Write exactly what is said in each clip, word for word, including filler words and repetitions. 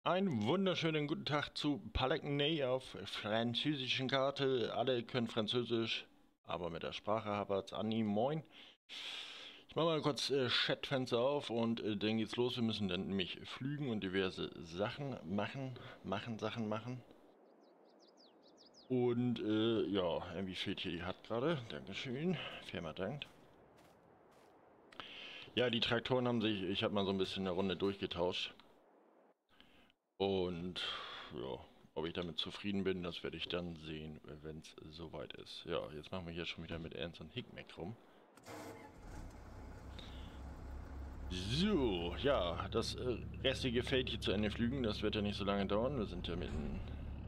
Einen wunderschönen guten Tag zu Palatinate auf französischen Karte. Alle können Französisch, aber mit der Sprache hapert's. Anni, moin. Ich mache mal kurz äh, Chatfenster auf und äh, dann geht's los. Wir müssen dann nämlich flügen und diverse Sachen machen, machen, Sachen machen. Und äh, ja, irgendwie fehlt hier die H U D gerade. Dankeschön. Firma dankt. Ja, die Traktoren haben sich, ich habe mal so ein bisschen eine Runde durchgetauscht. Und ja, ob ich damit zufrieden bin, das werde ich dann sehen, wenn es soweit ist. Ja, jetzt machen wir hier schon wieder mit Ernst und Hickmeck rum. So, ja, das äh, restliche Feld hier zu Ende flügen, das wird ja nicht so lange dauern. Wir sind ja mitten.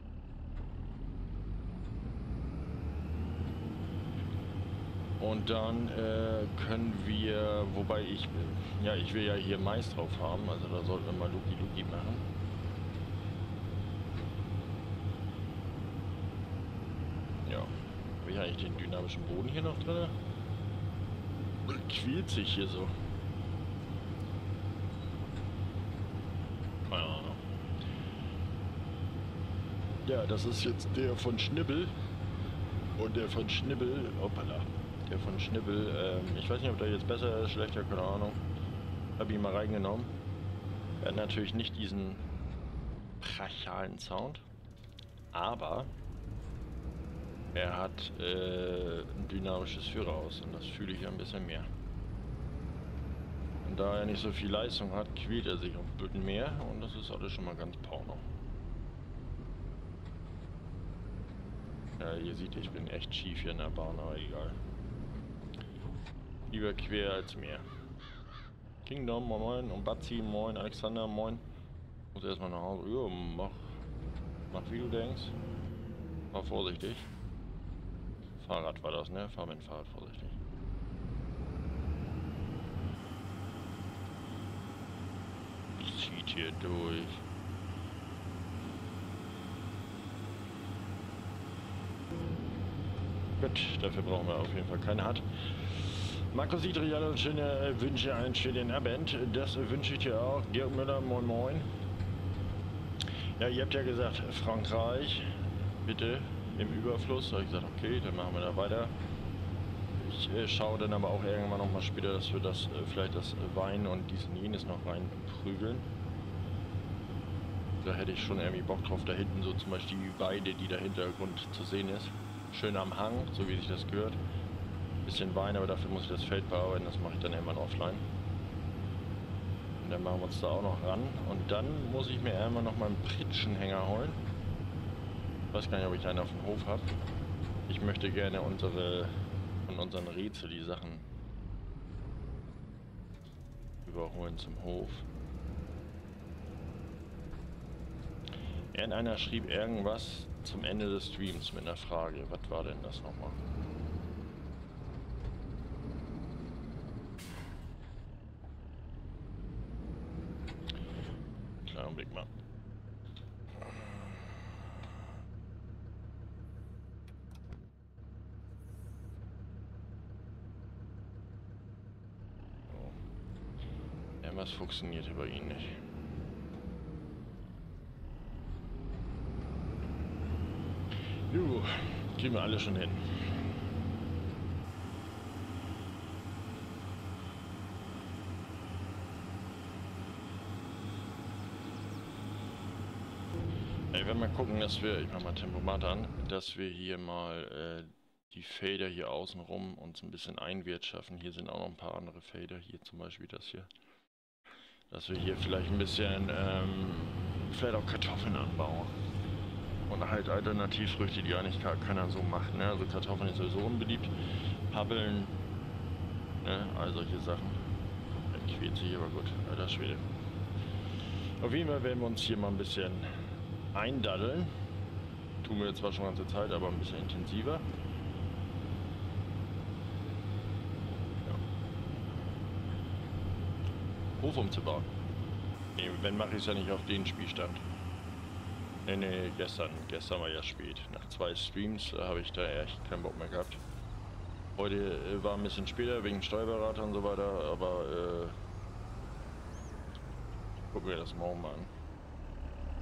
Und dann äh, können wir, wobei ich, äh, ja, ich will ja hier Mais drauf haben, also da sollten wir mal Luki Luki machen. Ja, habe ich eigentlich den dynamischen Boden hier noch drin? Quält sich hier so. Keine Ahnung. Ja, das ist jetzt der von Schnibbel. Und der von Schnibbel, hoppala, der von Schnibbel, ähm, ich weiß nicht, ob der jetzt besser ist, schlechter, keine Ahnung. Habe ihn mal reingenommen. Er hat natürlich nicht diesen brachialen Sound, aber er hat äh, ein dynamisches Führerhaus und das fühle ich ja ein bisschen mehr. Und da er nicht so viel Leistung hat, quält er sich ein bisschen mehr und das ist alles schon mal ganz porno. Ja, ihr seht, ich bin echt schief hier in der Bahn, aber egal. Lieber quer als mehr. Kingdom, moin, und Batzi, moin, Alexander, moin. Muss erstmal nach Hause. Jo, mach, mach wie du denkst. Fahr vorsichtig. Fahrrad war das, ne? Fahr mit dem Fahrrad vorsichtig. Zieht hier durch. Gut, dafür brauchen wir auf jeden Fall keine H U D. Markus Idrian, schöne Wünsche, einen schönen Abend. Das wünsche ich dir auch. Georg Müller, moin moin. Ja, ihr habt ja gesagt, Frankreich, bitte im Überfluss. Da habe ich gesagt, okay, dann machen wir da weiter. Ich äh, schaue dann aber auch irgendwann noch mal später, dass wir das, äh, vielleicht das Wein und dies und jenes noch reinprügeln. Da hätte ich schon irgendwie Bock drauf, da hinten so zum Beispiel die Weide, die da im Hintergrund zu sehen ist. Schön am Hang, so wie sich das gehört. Bisschen Wein, aber dafür muss ich das Feld bearbeiten, das mache ich dann irgendwann offline. Und dann machen wir uns da auch noch ran. Und dann muss ich mir irgendwann noch mal einen Pritschenhänger holen. Ich weiß gar nicht, ob ich einen auf dem Hof habe. Ich möchte gerne unsere, von unseren Rätsel die Sachen überholen zum Hof. Irgendeiner schrieb irgendwas zum Ende des Streams mit einer Frage. Was war denn das nochmal? Kleinen Blick mal. So. Irgendwas funktionierte bei Ihnen nicht. Jo, kriegen wir alle schon hin. Wir werden mal gucken, dass wir, ich mach mal Tempomat an, dass wir hier mal äh, die Felder hier außen rum uns ein bisschen einwirtschaften. Hier sind auch noch ein paar andere Felder, hier zum Beispiel das hier. Dass wir hier vielleicht ein bisschen, ähm, vielleicht auch Kartoffeln anbauen. Und halt Alternativfrüchte, die eigentlich gar keiner so macht, ne? Also Kartoffeln ist sowieso unbeliebt. Pappeln, ne? All solche Sachen. Er quält sich aber gut, alter Schwede. Auf jeden Fall werden wir uns hier mal ein bisschen eindaddeln. Tun wir jetzt zwar schon ganze Zeit, aber ein bisschen intensiver. Ja. Hof umzubauen. Nee, wenn mache ich es ja nicht auf den Spielstand. Nee, nee, gestern, gestern war ja spät. Nach zwei Streams äh, habe ich da echt keinen Bock mehr gehabt. Heute äh, war ein bisschen später wegen Steuerberater und so weiter, aber äh, gucken wir das morgen mal an.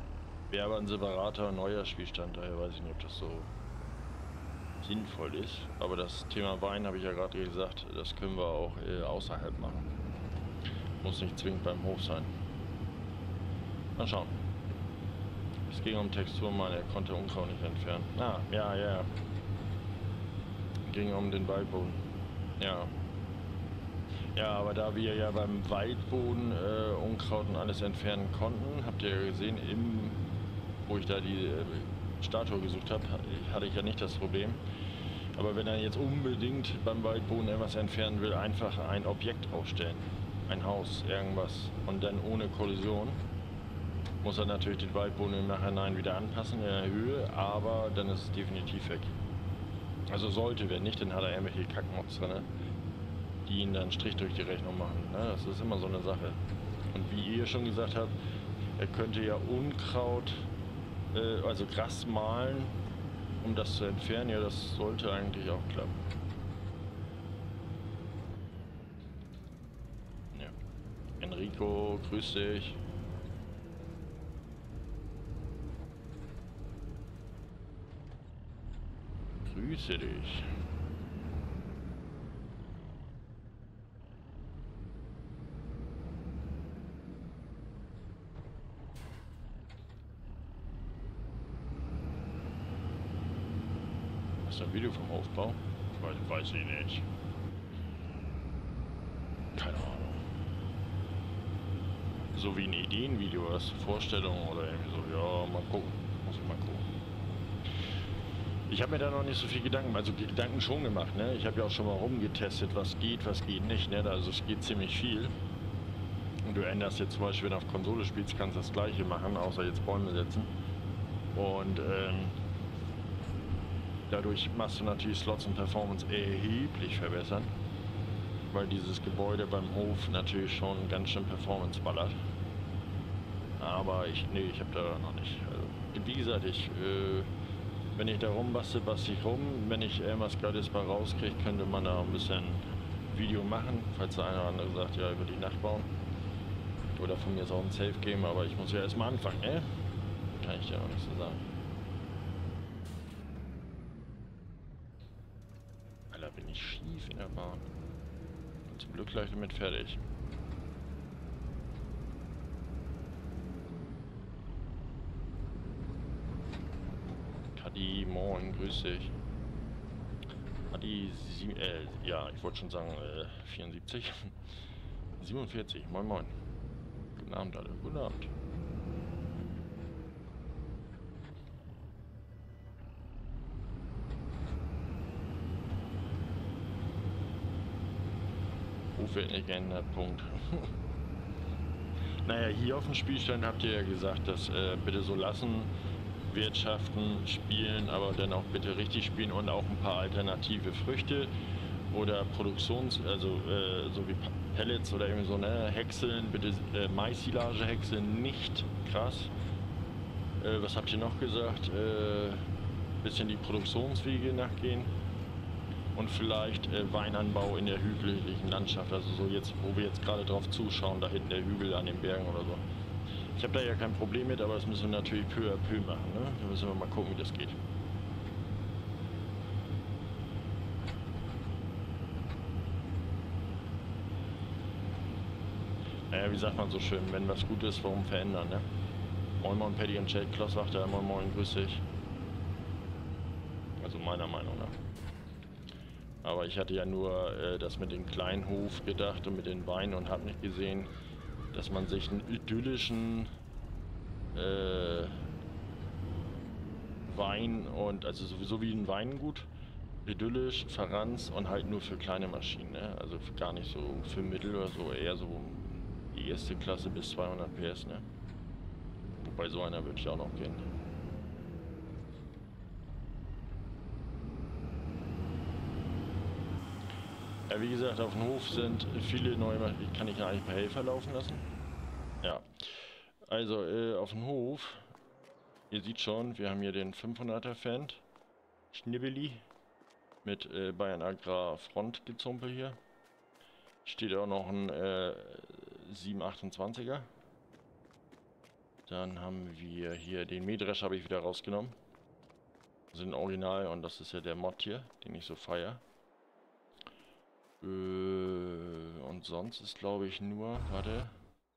Wäre aber ein separater neuer Spielstand, daher weiß ich nicht, ob das so sinnvoll ist. Aber das Thema Wein habe ich ja gerade gesagt, das können wir auch äh, außerhalb machen. Muss nicht zwingend beim Hof sein. Mal schauen. Es ging um Texturmann, er konnte Unkraut nicht entfernen. Ah, ja, ja. Ging um den Waldboden. Ja. Ja, aber da wir ja beim Waldboden äh, Unkraut und alles entfernen konnten, habt ihr ja gesehen, im, wo ich da die äh, Statue gesucht habe, hatte ich ja nicht das Problem. Aber wenn er jetzt unbedingt beim Waldboden etwas entfernen will, einfach ein Objekt aufstellen. Ein Haus, irgendwas. Und dann ohne Kollision. Muss er natürlich den Waldboden im Nachhinein wieder anpassen in der Höhe, aber dann ist es definitiv weg. Also sollte, wenn nicht, dann hat er irgendwelche Kackmods drin, die ihn dann einen Strich durch die Rechnung machen. Ne? Das ist immer so eine Sache. Und wie ihr schon gesagt habt, er könnte ja Unkraut, äh, also Gras mahlen, um das zu entfernen. Ja, das sollte eigentlich auch klappen. Ja. Enrico, grüß dich. Grüße dich. Hast du ein Video vom Aufbau? Weiß, weiß ich nicht. Keine Ahnung. So wie ein Ideenvideo, was Vorstellung oder irgendwie so. Ja, mal gucken. Muss ich mal gucken. Ich habe mir da noch nicht so viel Gedanken, also Gedanken schon gemacht, ne? Ich habe ja auch schon mal rumgetestet, was geht, was geht nicht, ne? Also es geht ziemlich viel. Und du änderst jetzt zum Beispiel, wenn du auf Konsole spielst, kannst du das gleiche machen, außer jetzt Bäume setzen. Und ähm, dadurch machst du natürlich Slots und Performance erheblich verbessern. Weil dieses Gebäude beim Hof natürlich schon ganz schön Performance ballert. Aber ich, nee, ich habe da noch nicht. Also, wie gesagt, ich, äh, wenn ich da rumbastel, bastel ich rum. Wenn ich irgendwas Geiles mal rauskriege, könnte man da ein bisschen Video machen, falls der eine oder andere sagt, ja, über die Nacht bauen. Oder von mir ist auch ein Safe Game, aber ich muss ja erstmal anfangen, ne? Kann ich dir noch nicht so sagen. Alter, bin ich schief in der Bahn. Und zum Glück gleich damit fertig. Kadi, moin, grüß dich. Kadi, äh, ja, ich wollte schon sagen, äh, vierundsiebzig. siebenundvierzig, moin moin. Guten Abend alle, guten Abend. Ruf wird nicht geändert, Punkt. Naja, hier auf dem Spielstand habt ihr ja gesagt, dass äh, bitte so lassen, wirtschaften, spielen, aber dann auch bitte richtig spielen und auch ein paar alternative Früchte oder Produktions-, also äh, so wie Pellets oder irgendwie so, ne, häckseln, bitte äh, Mais-Silage häckseln, nicht krass. Äh, was habt ihr noch gesagt? Äh, bisschen die Produktionswege nachgehen. Und vielleicht äh, Weinanbau in der hügeligen Landschaft, also so jetzt, wo wir jetzt gerade drauf zuschauen, da hinten der Hügel an den Bergen oder so. Ich habe da ja kein Problem mit, aber das müssen wir natürlich peu à peu machen, ne? Da müssen wir mal gucken, wie das geht. Naja, wie sagt man so schön, wenn was gut ist, warum verändern, ne? Moin moin Paddy und Jake, Klaus Wachter, moin moin, grüß dich. Also meiner Meinung nach. Aber ich hatte ja nur äh, das mit dem kleinen Hof gedacht und mit den Weinen und habe nicht gesehen, dass man sich einen idyllischen äh, Wein und, also sowieso wie ein Weingut, idyllisch, Verranz und halt nur für kleine Maschinen, ne? Also gar nicht so für Mittel oder so, eher so die erste Klasse bis zweihundert P S, ne? Wobei so einer würde ich auch noch gehen. Ja, wie gesagt, auf dem Hof sind viele neue Maschinen. Kann ich ja eigentlich per Helfer laufen lassen? Ja. Also, äh, auf dem Hof, ihr seht schon, wir haben hier den fünfhunderter Fendt Schnibbeli mit äh, Bayern Agrar Frontgezumpel hier. Steht auch noch ein äh, sieben achtundzwanziger. Dann haben wir hier den Mähdrescher, habe ich wieder rausgenommen. Das ist ein Original und das ist ja der Mod hier, den ich so feiere. Äh, und sonst ist, glaube ich, nur, warte,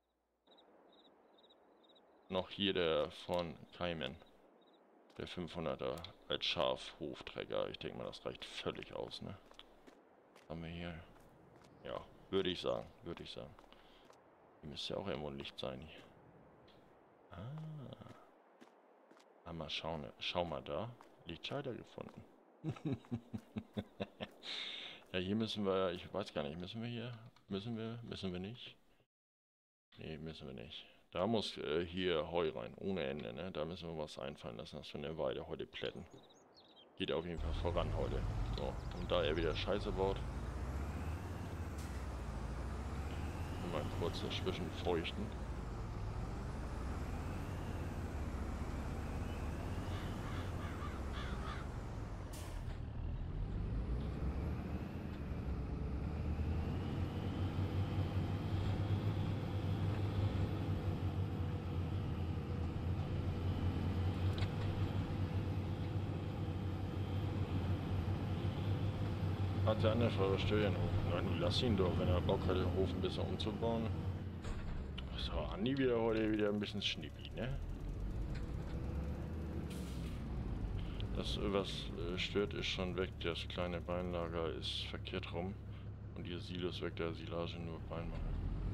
noch hier der von Cayman. Der fünfhunderter als Schafhofträger. Ich denke mal, das reicht völlig aus, ne? Haben wir hier. Ja, würde ich sagen, würde ich sagen. Hier müsste ja auch irgendwo ein Licht sein. Ah. Ah, mal schauen, schau mal da. Lichtschalter gefunden. Ja, hier müssen wir, ich weiß gar nicht, müssen wir hier? Müssen wir? Müssen wir nicht? Nee, müssen wir nicht. Da muss äh, hier Heu rein, ohne Ende, ne? Da müssen wir was einfallen lassen, dass wir eine Weile heute plätten. Geht auf jeden Fall voran heute. So, und da er wieder Scheiße baut. Mal kurz dazwischen feuchten. Hat der andere Frau Steuern hoch? Nein, du lass ihn doch, wenn er Bock hat, den Hof ein bisschen umzubauen. So, Andi wieder heute wieder ein bisschen schnippi, ne? Das, was äh, stört, ist schon weg. Das kleine Beinlager ist verkehrt rum. Und die Silos weg der Silage nur Bein machen.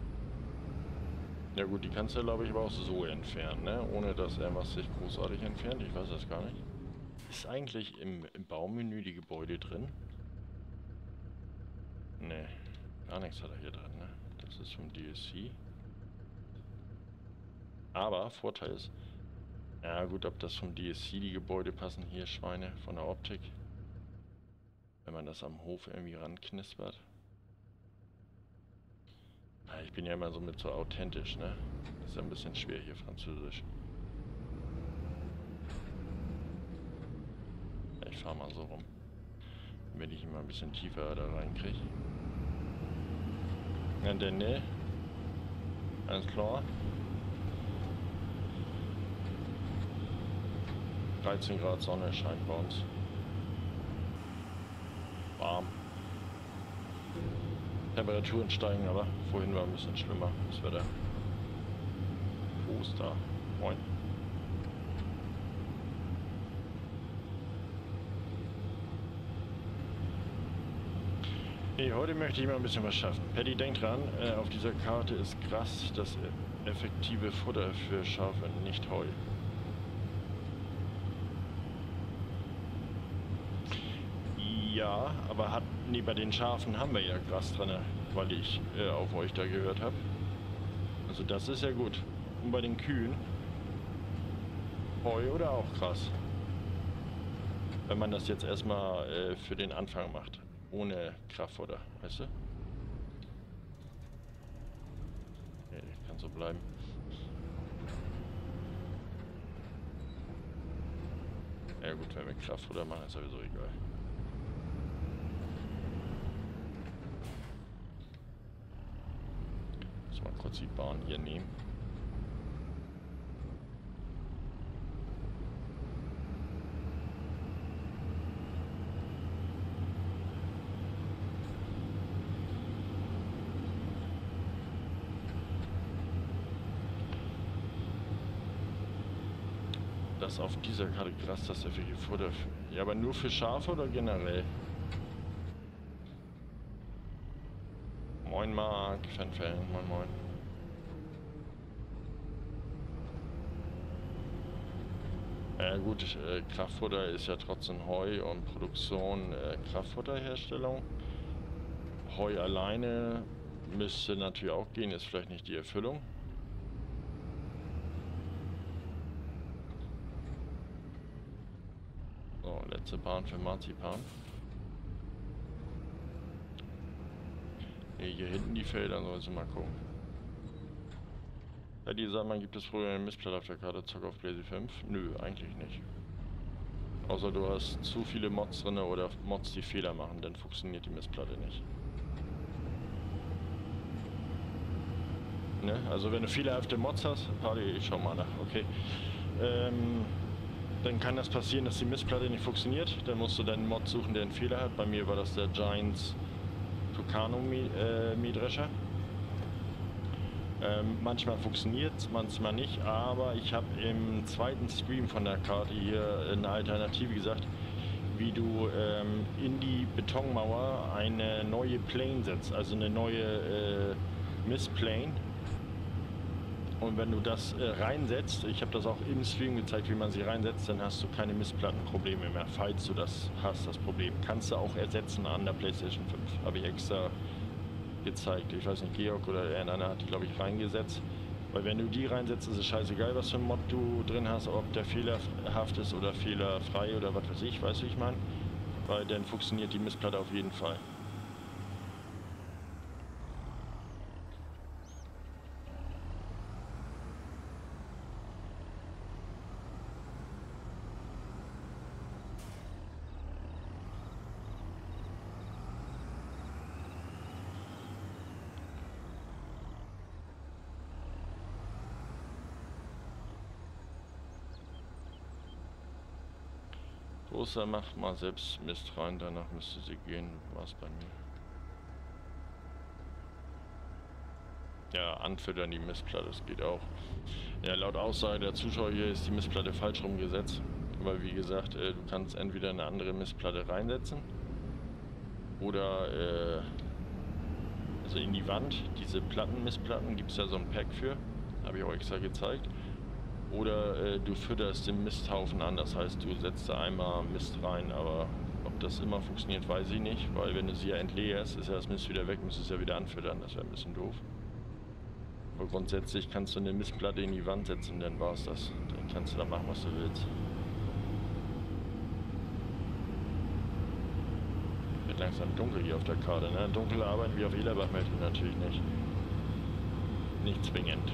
Ja gut, die kannst du, glaube ich, aber auch so entfernen, ne? Ohne dass er was sich großartig entfernt. Ich weiß das gar nicht. Ist eigentlich im, im Baumenü die Gebäude drin? Ne, gar nichts hat er hier drin, ne? Das ist vom D L C. Aber Vorteil ist, ja gut, ob das vom D L C die Gebäude passen, hier Schweine von der Optik. Wenn man das am Hof irgendwie ranknispert. Ja, ich bin ja immer so mit so authentisch, ne? Das ist ja ein bisschen schwer hier Französisch. Ja, ich fahre mal so rum. Wenn ich ihn mal ein bisschen tiefer da reinkriege. Ja, denn ne? Alles klar. dreizehn Grad Sonne scheint bei uns. Warm. Temperaturen steigen, aber vorhin war ein bisschen schlimmer. Das Wetter. Wo ist da? Moin. Nee, heute möchte ich mal ein bisschen was schaffen. Paddy, denk dran, äh, auf dieser Karte ist Gras das effektive Futter für Schafe, nicht Heu. Ja, aber hat, nee, bei den Schafen haben wir ja Gras drin, weil ich äh, auf euch da gehört habe. Also das ist ja gut. Und bei den Kühen Heu oder auch Gras? Wenn man das jetzt erstmal äh, für den Anfang macht. Ohne Kraftfutter, weißt du? Nee, kann so bleiben. Ja gut, wenn wir Kraftfutter machen, ist sowieso egal. Muss mal kurz die Bahn hier nehmen. Das auf dieser Karte Gras, das effektive Futter. Ja, aber nur für Schafe oder generell? Moin Mark, Fanfan, moin moin. Ja gut, äh, Kraftfutter ist ja trotzdem Heu und Produktion, äh, Kraftfutterherstellung. Heu alleine müsste natürlich auch gehen, ist vielleicht nicht die Erfüllung. So, letzte Bahn für Marzipan. Hier, hier hinten die Felder, sollst du mal gucken. Bei die sagt man, gibt es früher eine Missplatte auf der Karte, Zock auf Blazy fünf? Nö, eigentlich nicht. Außer du hast zu viele Mods drin oder Mods, die Fehler machen, dann funktioniert die Missplatte nicht. Ne? Also wenn du fehlerhafte Mods hast, Party, ich schau mal nach, okay. Ähm, dann kann das passieren, dass die Mistplatte nicht funktioniert. Dann musst du deinen Mod suchen, der einen Fehler hat. Bei mir war das der Giants Tucano Mähdrescher. Ähm, manchmal funktioniert es, manchmal nicht, aber ich habe im zweiten Stream von der Karte hier eine Alternative gesagt, wie du ähm, in die Betonmauer eine neue Plane setzt, also eine neue äh, Mistplane. Und wenn du das äh, reinsetzt, ich habe das auch im Stream gezeigt, wie man sie reinsetzt, dann hast du keine Missplattenprobleme mehr, falls du das hast, das Problem. Kannst du auch ersetzen an der PlayStation fünf, habe ich extra gezeigt. Ich weiß nicht, Georg oder irgendeiner hat die, glaube ich, reingesetzt. Weil wenn du die reinsetzt, ist es scheißegal, was für ein Mod du drin hast, ob der fehlerhaft ist oder fehlerfrei oder was weiß ich, weißt du, wie ich meine? Weil dann funktioniert die Mistplatte auf jeden Fall. Großer macht mal selbst Mist rein, danach müsste sie gehen, war es bei mir. Ja, anfüttern die Mistplatte, das geht auch. Ja, laut Aussage der Zuschauer hier ist die Mistplatte falsch rumgesetzt. Weil wie gesagt, äh, du kannst entweder eine andere Mistplatte reinsetzen oder äh, also in die Wand. Diese Platten, Mistplatten, gibt es ja so ein Pack für, habe ich auch extra gezeigt. Oder äh, du fütterst den Misthaufen an, das heißt du setzt da einmal Mist rein, aber ob das immer funktioniert, weiß ich nicht, weil wenn du sie ja entleerst, ist ja das Mist wieder weg, müsstest du es ja wieder anfüttern, das wäre ein bisschen doof. Aber grundsätzlich kannst du eine Mistplatte in die Wand setzen, dann war es das. Dann kannst du da machen, was du willst. Wird langsam dunkel hier auf der Karte, ne? Dunkel arbeiten wie auf Elerbach möchte ich natürlich nicht. Nicht zwingend.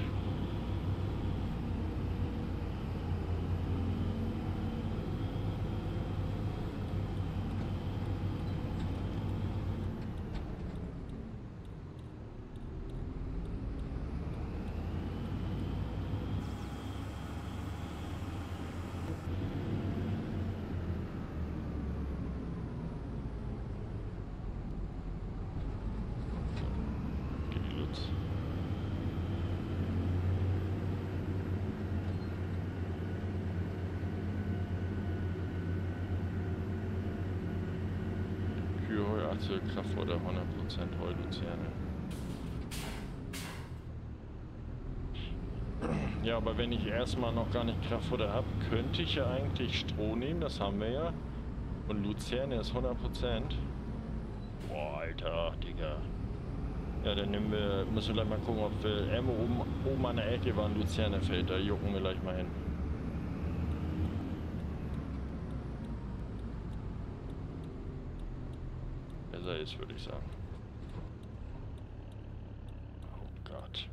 Kraft oder hundert Prozent Heuluzerne. Ja, aber wenn ich erstmal noch gar nicht Kraftfutter habe, könnte ich ja eigentlich Stroh nehmen, das haben wir ja. Und Luzerne ist hundert Prozent. Boah, Alter, Digga. Ja, dann nehmen wir, müssen wir gleich mal gucken, ob wir irgendwo oben, oben an der Ecke war ein Luzernefeld, da jucken wir gleich mal hin. Besser ist, würde ich sagen. Oh Gott.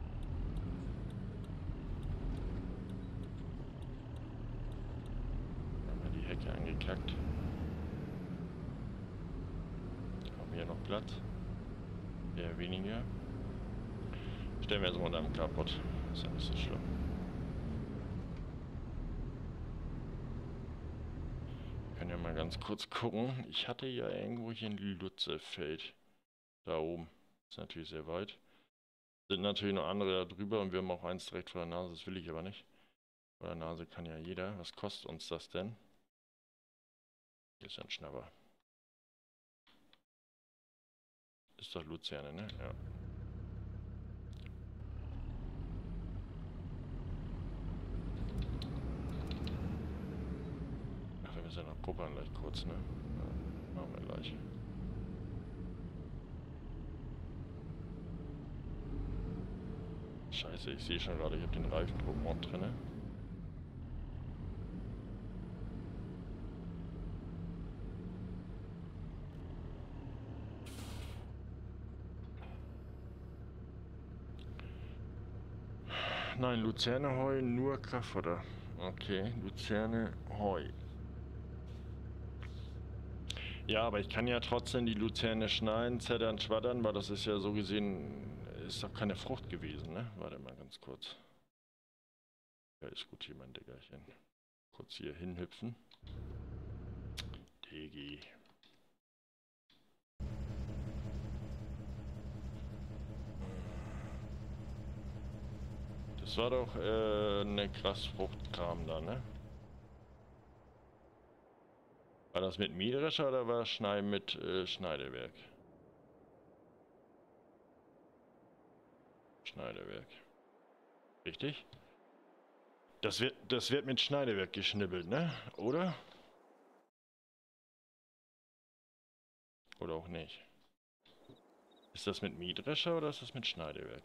Haben wir die Hecke angekackt. Haben wir hier noch Platz? Eher weniger. Stellen wir erstmal unter dem Carport. Ist ja nicht so schlimm. Wir können ja mal ganz kurz gucken. Ich hatte ja irgendwo hier ein Lutzefeld. Da oben. Ist natürlich sehr weit. Sind natürlich noch andere da drüber und wir haben auch eins direkt vor der Nase. Das will ich aber nicht. Vor der Nase kann ja jeder. Was kostet uns das denn? Hier ist ein Schnapper. Ist doch Luzerne, ne? Ja. Ach, wir müssen ja noch puppern gleich kurz, ne? Ja, machen wir gleich. Scheiße, ich sehe schon gerade, ich habe den Reifendruckmod drinne. Nein, Luzerne Heu, nur Kraftfutter. Okay, Luzerne Heu. Ja, aber ich kann ja trotzdem die Luzerne schneiden, zettern, schwattern, weil das ist ja so gesehen ist doch keine Frucht gewesen, ne? Warte mal ganz kurz. Ja, ist gut hier, mein Deckerchen. Kurz hier hinhüpfen. Digi. Das war doch äh, eine Grasfruchtkram da, ne? War das mit Mähdrescher oder war das Schneiden mit äh, Schneidewerk? Schneidewerk. Richtig? Das wird, das wird mit Schneidewerk geschnibbelt, ne? Oder? Oder auch nicht? Ist das mit Mähdrescher oder ist das mit Schneidewerk?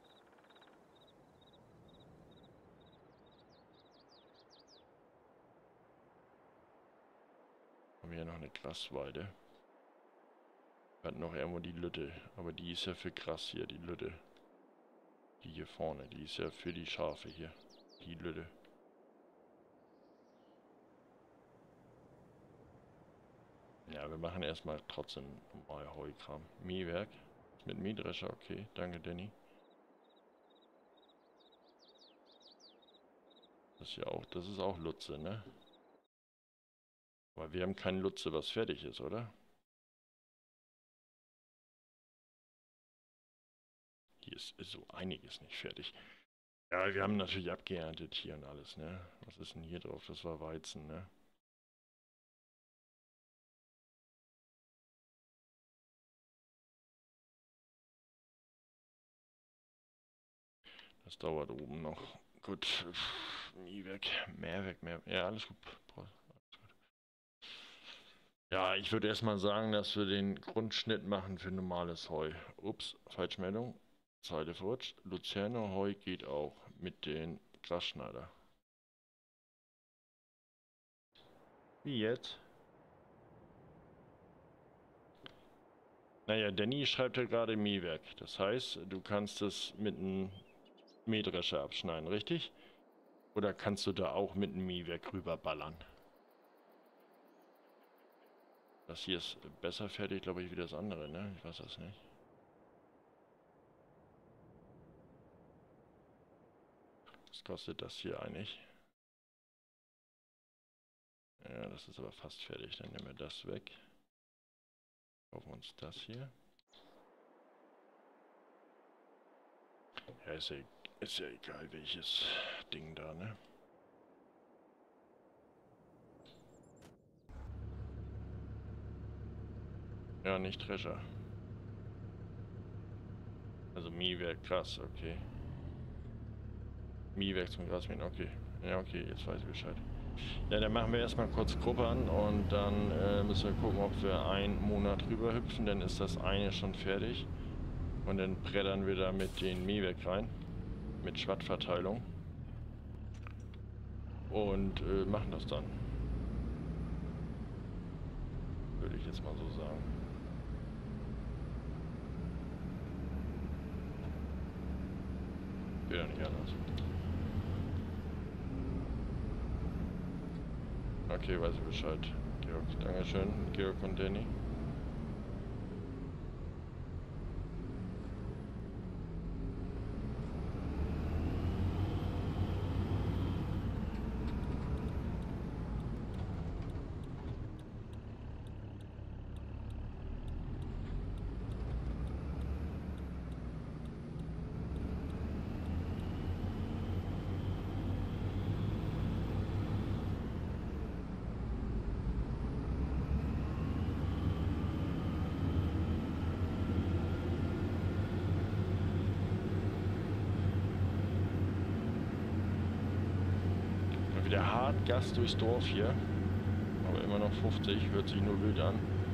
Haben wir hier noch eine Grasweide. Wir hatten noch irgendwo die Lütte, aber die ist ja für Gras hier, die Lütte. Die hier vorne, die ist ja für die Schafe hier. Die Lütte. Ja, wir machen erstmal trotzdem mal Heukram. Mähwerk. Mit Mähdrescher, okay. Danke, Danny. Das ist ja auch, das ist auch Lutze, ne? Aber wir haben kein Lutze, was fertig ist, oder? Hier ist, ist so einiges nicht fertig. Ja, wir haben natürlich abgeerntet hier und alles, ne? Was ist denn hier drauf? Das war Weizen, ne? Das dauert oben noch. Gut. Nie weg. Mehr weg, mehr. Ja, alles gut. Alles gut. Ja, ich würde erstmal sagen, dass wir den Grundschnitt machen für normales Heu. Ups, Falschmeldung. Zeile verrutscht. Luzerner Heu geht auch mit den Grasschneider. Wie jetzt? Naja, Danny schreibt ja gerade Mähwerk. Das heißt, du kannst es mit einem Mähdrescher abschneiden, richtig? Oder kannst du da auch mit einem Mähwerk rüberballern? Das hier ist besser fertig, glaube ich, wie das andere, ne? Ich weiß das nicht. Was kostet das hier eigentlich? Ja, das ist aber fast fertig. Dann nehmen wir das weg. Kaufen uns das hier. Ja, ist ja, ist ja egal welches Ding da, ne? Ja, nicht Treasure. Also Mähwerk, krass, okay. Mähwerk zum Grasmähen, okay. Ja, okay, jetzt weiß ich Bescheid. Ja, dann machen wir erstmal kurz Gruppe an und dann äh, müssen wir gucken, ob wir einen Monat rüber hüpfen, dann ist das eine schon fertig. Und dann brettern wir da mit den Mähwerk rein, mit Schwattverteilung. Und äh, machen das dann. Würde ich jetzt mal so sagen. Geht ja nicht anders. Okay, weiß ich Bescheid. Georg, Dankeschön. Georg und Danny. Wieder hart Gas durchs Dorf hier. Aber immer noch fünfzig, hört sich nur wild an.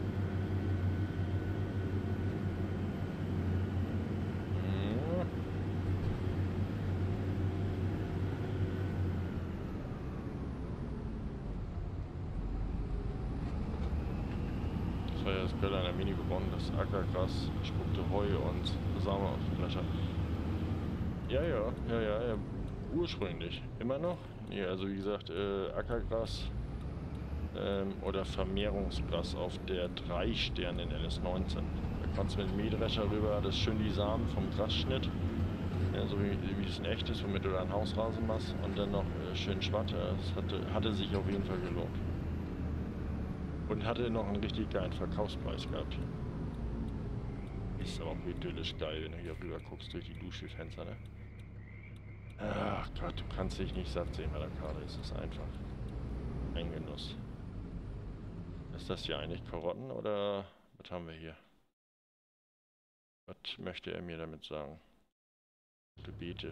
Das war ja das Göller einer Mini gewonnen, das Ackergras spuckte Heu und Samen auf die Blätter. Ja, ja, ja, ja, ja. Ursprünglich. Immer noch? Nee, also wie gesagt, äh, Ackergras ähm, oder Vermehrungsgras auf der drei Sterne in L S neunzehn. Da Kommst mit dem Mähdrescher rüber, das ist schön die Samen vom Grasschnitt. Ja, so wie, wie es in echt ist, womit du da einen Hausrasen machst und dann noch äh, schön Schwatt. Das hatte, hatte sich auf jeden Fall gelohnt. Und hatte noch einen richtig geilen Verkaufspreis gehabt. Ist aber auch idyllisch geil, wenn du hier rüber guckst durch die Duschfenster, ne? Ach Gott, du kannst dich nicht satt sehen bei der Karte. Es ist einfach ein Genuss. Ist das hier eigentlich Karotten oder was haben wir hier? Was möchte er mir damit sagen? Rote Beete.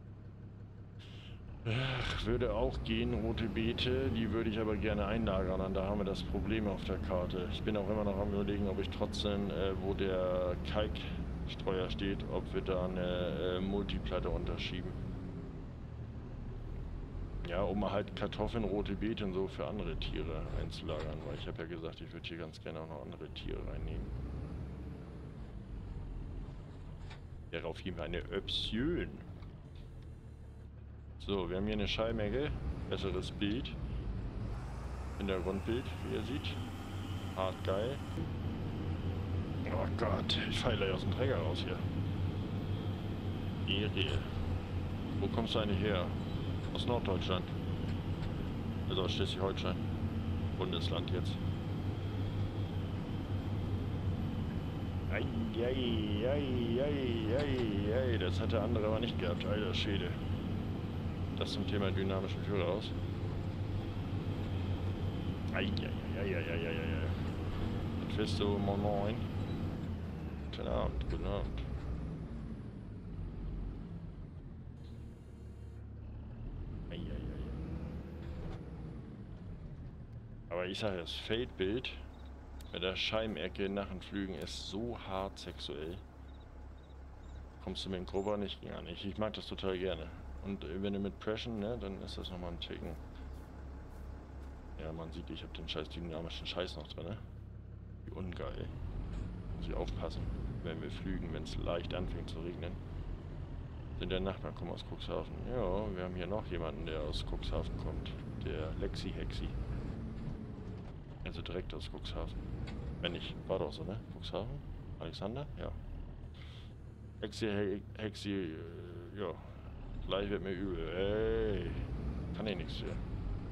Ach, würde auch gehen, rote Beete. Die würde ich aber gerne einlagern. Und da haben wir das Problem auf der Karte. Ich bin auch immer noch am Überlegen, ob ich trotzdem, äh, wo der Kalkstreuer steht, ob wir da eine äh, Multiplatte unterschieben. Ja, um halt Kartoffeln, rote Beete und so für andere Tiere einzulagern. Weil ich habe ja gesagt, ich würde hier ganz gerne auch noch andere Tiere reinnehmen. Wäre auf jeden Fall eine Option. So, wir haben hier eine Schallmenge. Besseres Bild. Hintergrundbild, wie ihr seht. Hart geil. Oh Gott, ich falle gleich aus dem Träger raus hier. Ehre. Wo kommst du eigentlich her? Aus Norddeutschland. Also aus Schleswig-Holstein. Bundesland jetzt. Ei, ei, ei, ei, ei, ei. Das hat der andere aber nicht gehabt, alter Schwede. Das zum Thema dynamischen Führer aus. Ei, ei, ei, ei, ei, ei, ei. Was willst du? Moin Moin. Guten Abend, guten Abend. Ei, ei, ei. Aber ich sage, das Feldbild mit der Scheimecke nach den Flügen ist so hart sexuell. Kommst du mit dem Grober nicht? Gar nicht. Ich mag das total gerne. Und äh, wenn du mit Pressen, ne, dann ist das nochmal ein Ticken. Ja, man sieht, ich habe den scheiß dynamischen Scheiß noch drin, ne? Wie ungeil. Muss ich aufpassen, wenn wir flügen, wenn es leicht anfängt zu regnen. Denn der Nachbar kommt aus Cuxhaven. Ja, wir haben hier noch jemanden, der aus Cuxhaven kommt. Der Lexi Hexi. Also direkt aus Cuxhaven. Wenn nicht, war doch so, ne? Cuxhaven? Alexander? Ja. Hexi, He Hexi, äh, ja. Gleich wird mir übel. Ey. Kann ich nichts hier.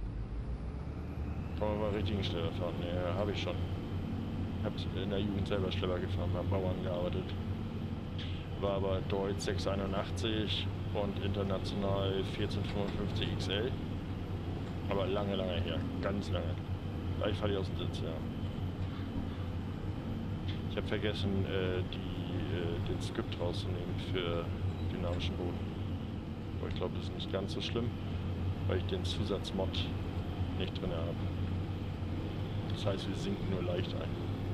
Kann man mal richtigen Schlepper fahren? Ja, habe ich schon. Ich habe in der Jugend selber Schlepper gefahren, beim Bauern gearbeitet. War aber Deutsch sechs einundachtzig und international vierzehn fünfundfünfzig X L. Aber lange, lange her. Ganz lange. Gleich falle ich aus dem Sitz, ja. Ich habe vergessen, äh, die, äh, den Skript rauszunehmen für dynamischen Boden. Aber ich glaube, das ist nicht ganz so schlimm, weil ich den Zusatzmod nicht drin habe. Das heißt, wir sinken nur leicht ein.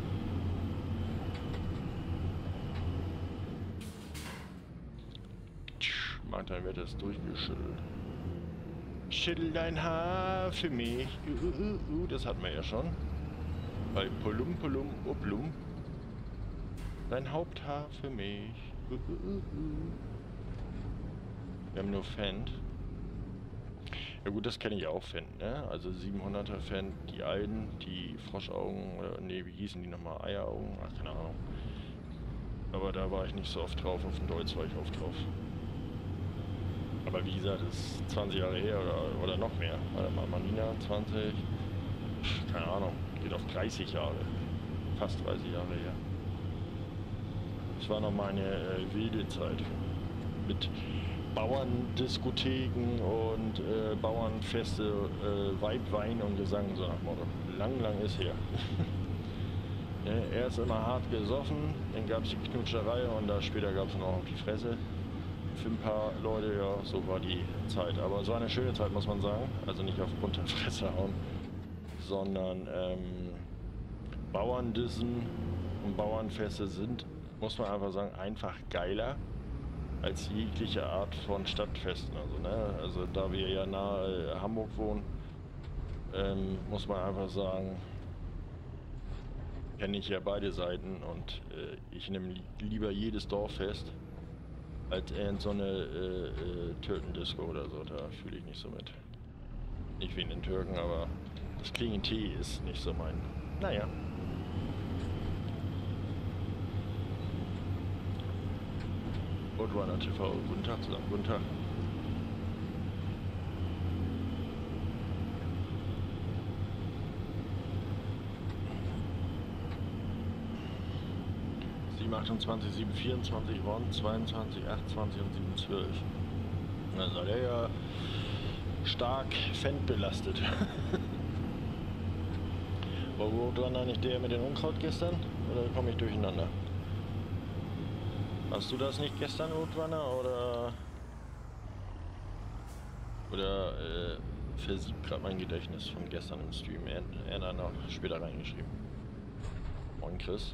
Martin wird das durchgeschüttelt. Schüttel dein Haar für mich. Uh, uh, uh, uh. Das hatten wir ja schon. Bei Polum Polum Oblum. Dein Haupthaar für mich. Uh, uh, uh, uh. Wir haben nur Fendt. Ja gut, das kenne ich auch, Fendt, ne? Also siebenhunderter Fendt, die alten, die Froschaugen, oder ne, wie hießen die nochmal? Eieraugen? Ach, keine Ahnung. Aber da war ich nicht so oft drauf, auf dem Deutsch war ich oft drauf. Aber wie gesagt, das ist zwanzig Jahre her oder, oder noch mehr. Warte mal, Manina, zwanzig, keine Ahnung, geht auf dreißig Jahre. Fast dreißig Jahre her. Das war noch meine äh, wilde Zeit. Mit Bauerndiskotheken und äh, Bauernfeste, äh, Weib, Wein und Gesang, so nach Motto. Lang, lang ist her. Ja, erst immer hart gesoffen, dann gab es die Knutscherei und da später gab es noch auf die Fresse. Für ein paar Leute, ja, so war die Zeit. Aber es war eine schöne Zeit, muss man sagen. Also nicht aufgrund der Fresse hauen, sondern ähm, Bauerndissen und Bauernfeste sind, muss man einfach sagen, einfach geiler als jegliche Art von Stadtfesten. Also, ne? Also da wir ja nahe Hamburg wohnen, ähm, muss man einfach sagen, kenne ich ja beide Seiten und äh, ich nehme li lieber jedes Dorffest als in so eine äh, äh, Türkendisco oder so. Da fühle ich nicht so mit. Nicht wegen den Türken, aber das Klientel ist nicht so mein. Naja. Roadrunner T V. Guten Tag zusammen, guten Tag. sieben achtundzwanzig, sieben vierundzwanzig, Ron zweiundzwanzig, achtundzwanzig und sieben zwölf. Da seid ihr ja stark Fendt belastet. War Roadrunner nicht der mit dem Unkraut gestern? Oder komme ich durcheinander? Hast du das nicht gestern, Roadrunner, oder... Oder äh, versiebt gerade mein Gedächtnis von gestern im Stream. Er, er hat noch später reingeschrieben. Moin Chris.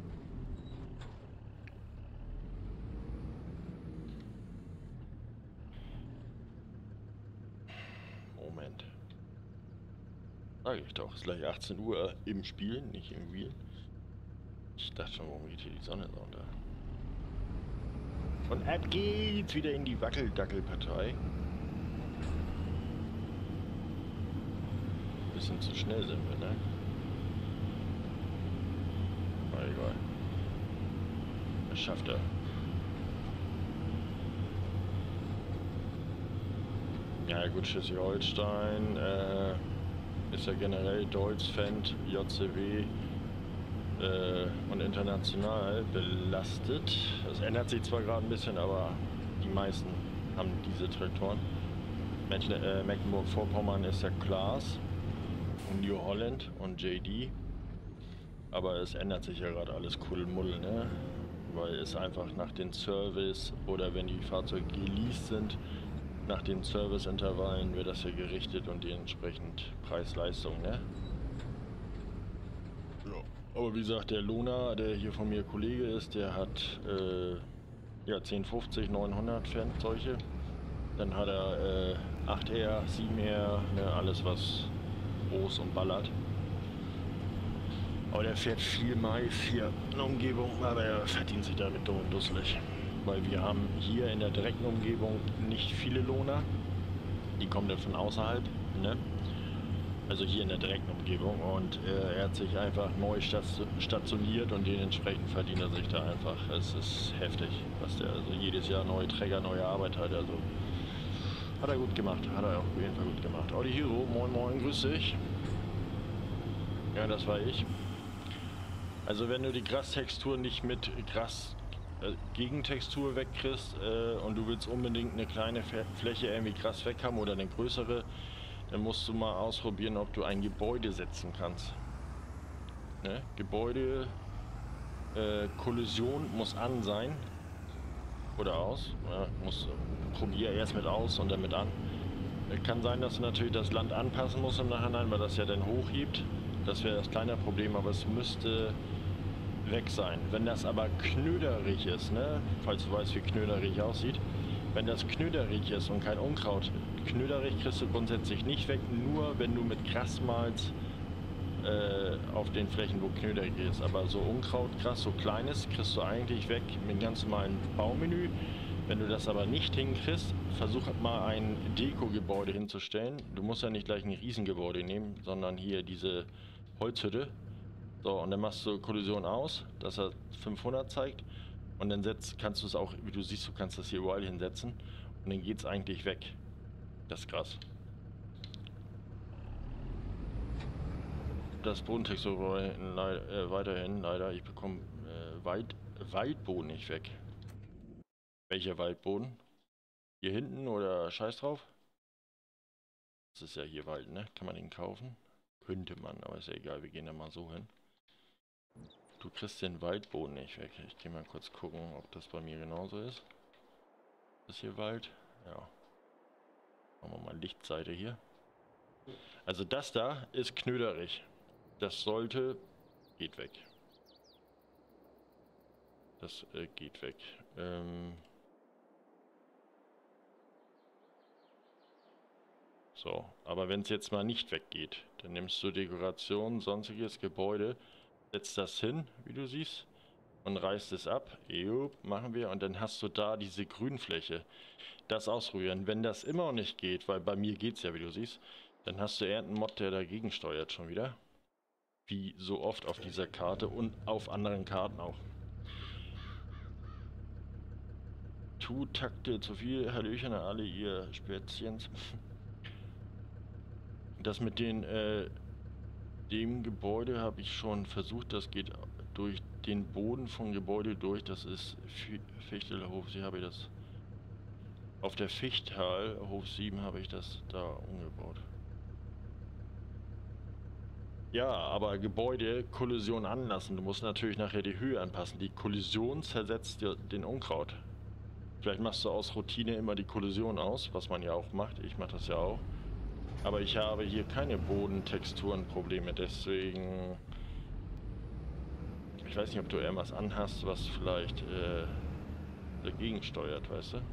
Moment. Sag ich doch, ist gleich achtzehn Uhr im Spiel, nicht im Wheel. Ich dachte schon, warum geht hier die Sonne so unter? Und ab geht's wieder in die Wackeldackelpartei. Bisschen zu schnell sind wir, ne? Aber egal. Das schafft er. Ja gut, Schleswig-Holstein äh, ist ja generell Deutsch, Fendt, J C W äh, und international belastet. Das ändert sich zwar gerade ein bisschen, aber die meisten haben diese Traktoren. Mecklen- äh, Mecklenburg-Vorpommern ist ja Klaas und New Holland und J D. Aber es ändert sich ja gerade alles Kuddelmuddel, ne? Weil es einfach nach den Service oder wenn die Fahrzeuge geleast sind, nach den Serviceintervallen wird das ja gerichtet und dementsprechend Preis-Leistung, ne? Ja. Aber wie gesagt, der Luna, der hier von mir Kollege ist, der hat äh, ja zehn fünfzig, neunhundert Fendt solche. Dann hat er äh, acht R, sieben R, ne, alles was groß und ballert. Aber der fährt viel Mais hier in der Umgebung, aber er verdient sich damit dumm und dusselig. Weil wir haben hier in der direkten Umgebung nicht viele Lohner. Die kommen dann von außerhalb, ne? Also hier in der direkten Umgebung. Und äh, er hat sich einfach neu stationiert und dementsprechend verdient er sich da einfach. Es ist heftig, was der also jedes Jahr neue Träger, neue Arbeit hat. Also hat er gut gemacht, hat er auf jeden Fall gut gemacht. Audi Hero, moin moin, grüß dich. Ja, das war ich. Also wenn du die Grastextur nicht mit Gras äh, Gegentextur wegkriegst äh, und du willst unbedingt eine kleine Fläche irgendwie Gras weg haben oder eine größere, dann musst du mal ausprobieren, ob du ein Gebäude setzen kannst. Ne? Gebäude, äh, Kollision muss an sein oder aus. Ja, muss, probier erst mit aus und dann mit an. Äh, kann sein, dass du natürlich das Land anpassen musst im Nachhinein, weil das ja dann hochhebt. Das wäre das kleine Problem, aber es müsste weg sein. Wenn das aber knöderig ist, ne, falls du weißt, wie knöderig aussieht, wenn das knöderig ist und kein Unkraut, knöderig kriegst du grundsätzlich nicht weg, nur wenn du mit Gras malst äh, auf den Flächen, wo knöderig ist. Aber so Unkraut, Gras, so kleines, kriegst du eigentlich weg mit einem ganz normalen Baumenü. Wenn du das aber nicht hinkriegst, versuch mal ein Deko-Gebäude hinzustellen. Du musst ja nicht gleich ein Riesengebäude nehmen, sondern hier diese Holzhütte. So, und dann machst du Kollision aus, dass er fünfhundert zeigt. Und dann setzt, kannst du es auch, wie du siehst, du kannst das hier überall hinsetzen. Und dann geht es eigentlich weg. Das ist krass. Das Bodentextur äh, weiterhin leider. Ich bekomme äh, Wald, Waldboden nicht weg. Welcher Waldboden? Hier hinten oder scheiß drauf? Das ist ja hier Wald, ne? Kann man den kaufen? Könnte man, aber ist ja egal, wir gehen da mal so hin. Du kriegst den Waldboden nicht weg. Ich gehe mal kurz gucken, ob das bei mir genauso ist. Ist hier Wald? Ja. Machen wir mal Lichtseite hier. Also das da ist knöderig. Das sollte... Geht weg. Das äh, geht weg. Ähm... So, aber wenn es jetzt mal nicht weggeht, dann nimmst du Dekoration, sonstiges Gebäude, setzt das hin, wie du siehst, und reißt es ab. Jupp, machen wir. Und dann hast du da diese Grünfläche. Das ausprobieren. Wenn das immer noch nicht geht, weil bei mir geht es ja, wie du siehst, dann hast du irgendeinen Mod, der dagegen steuert schon wieder. Wie so oft auf dieser Karte und auf anderen Karten auch. Two-Takte zu viel. Hallöchen an alle ihr Spätzchens. Das mit den, äh, dem Gebäude habe ich schon versucht. Das geht durch den Boden vom Gebäude durch. Das ist Fichtelhof. Sie habe ich das auf der Fichtal, Hof sieben, habe ich das da umgebaut. Ja, aber Gebäude, Kollision anlassen. Du musst natürlich nachher die Höhe anpassen. Die Kollision zersetzt dir den Unkraut. Vielleicht machst du aus Routine immer die Kollision aus, was man ja auch macht. Ich mache das ja auch. Aber ich habe hier keine Bodentexturenprobleme, deswegen... Ich weiß nicht, ob du irgendwas anhast, was vielleicht äh, dagegen steuert, weißt du?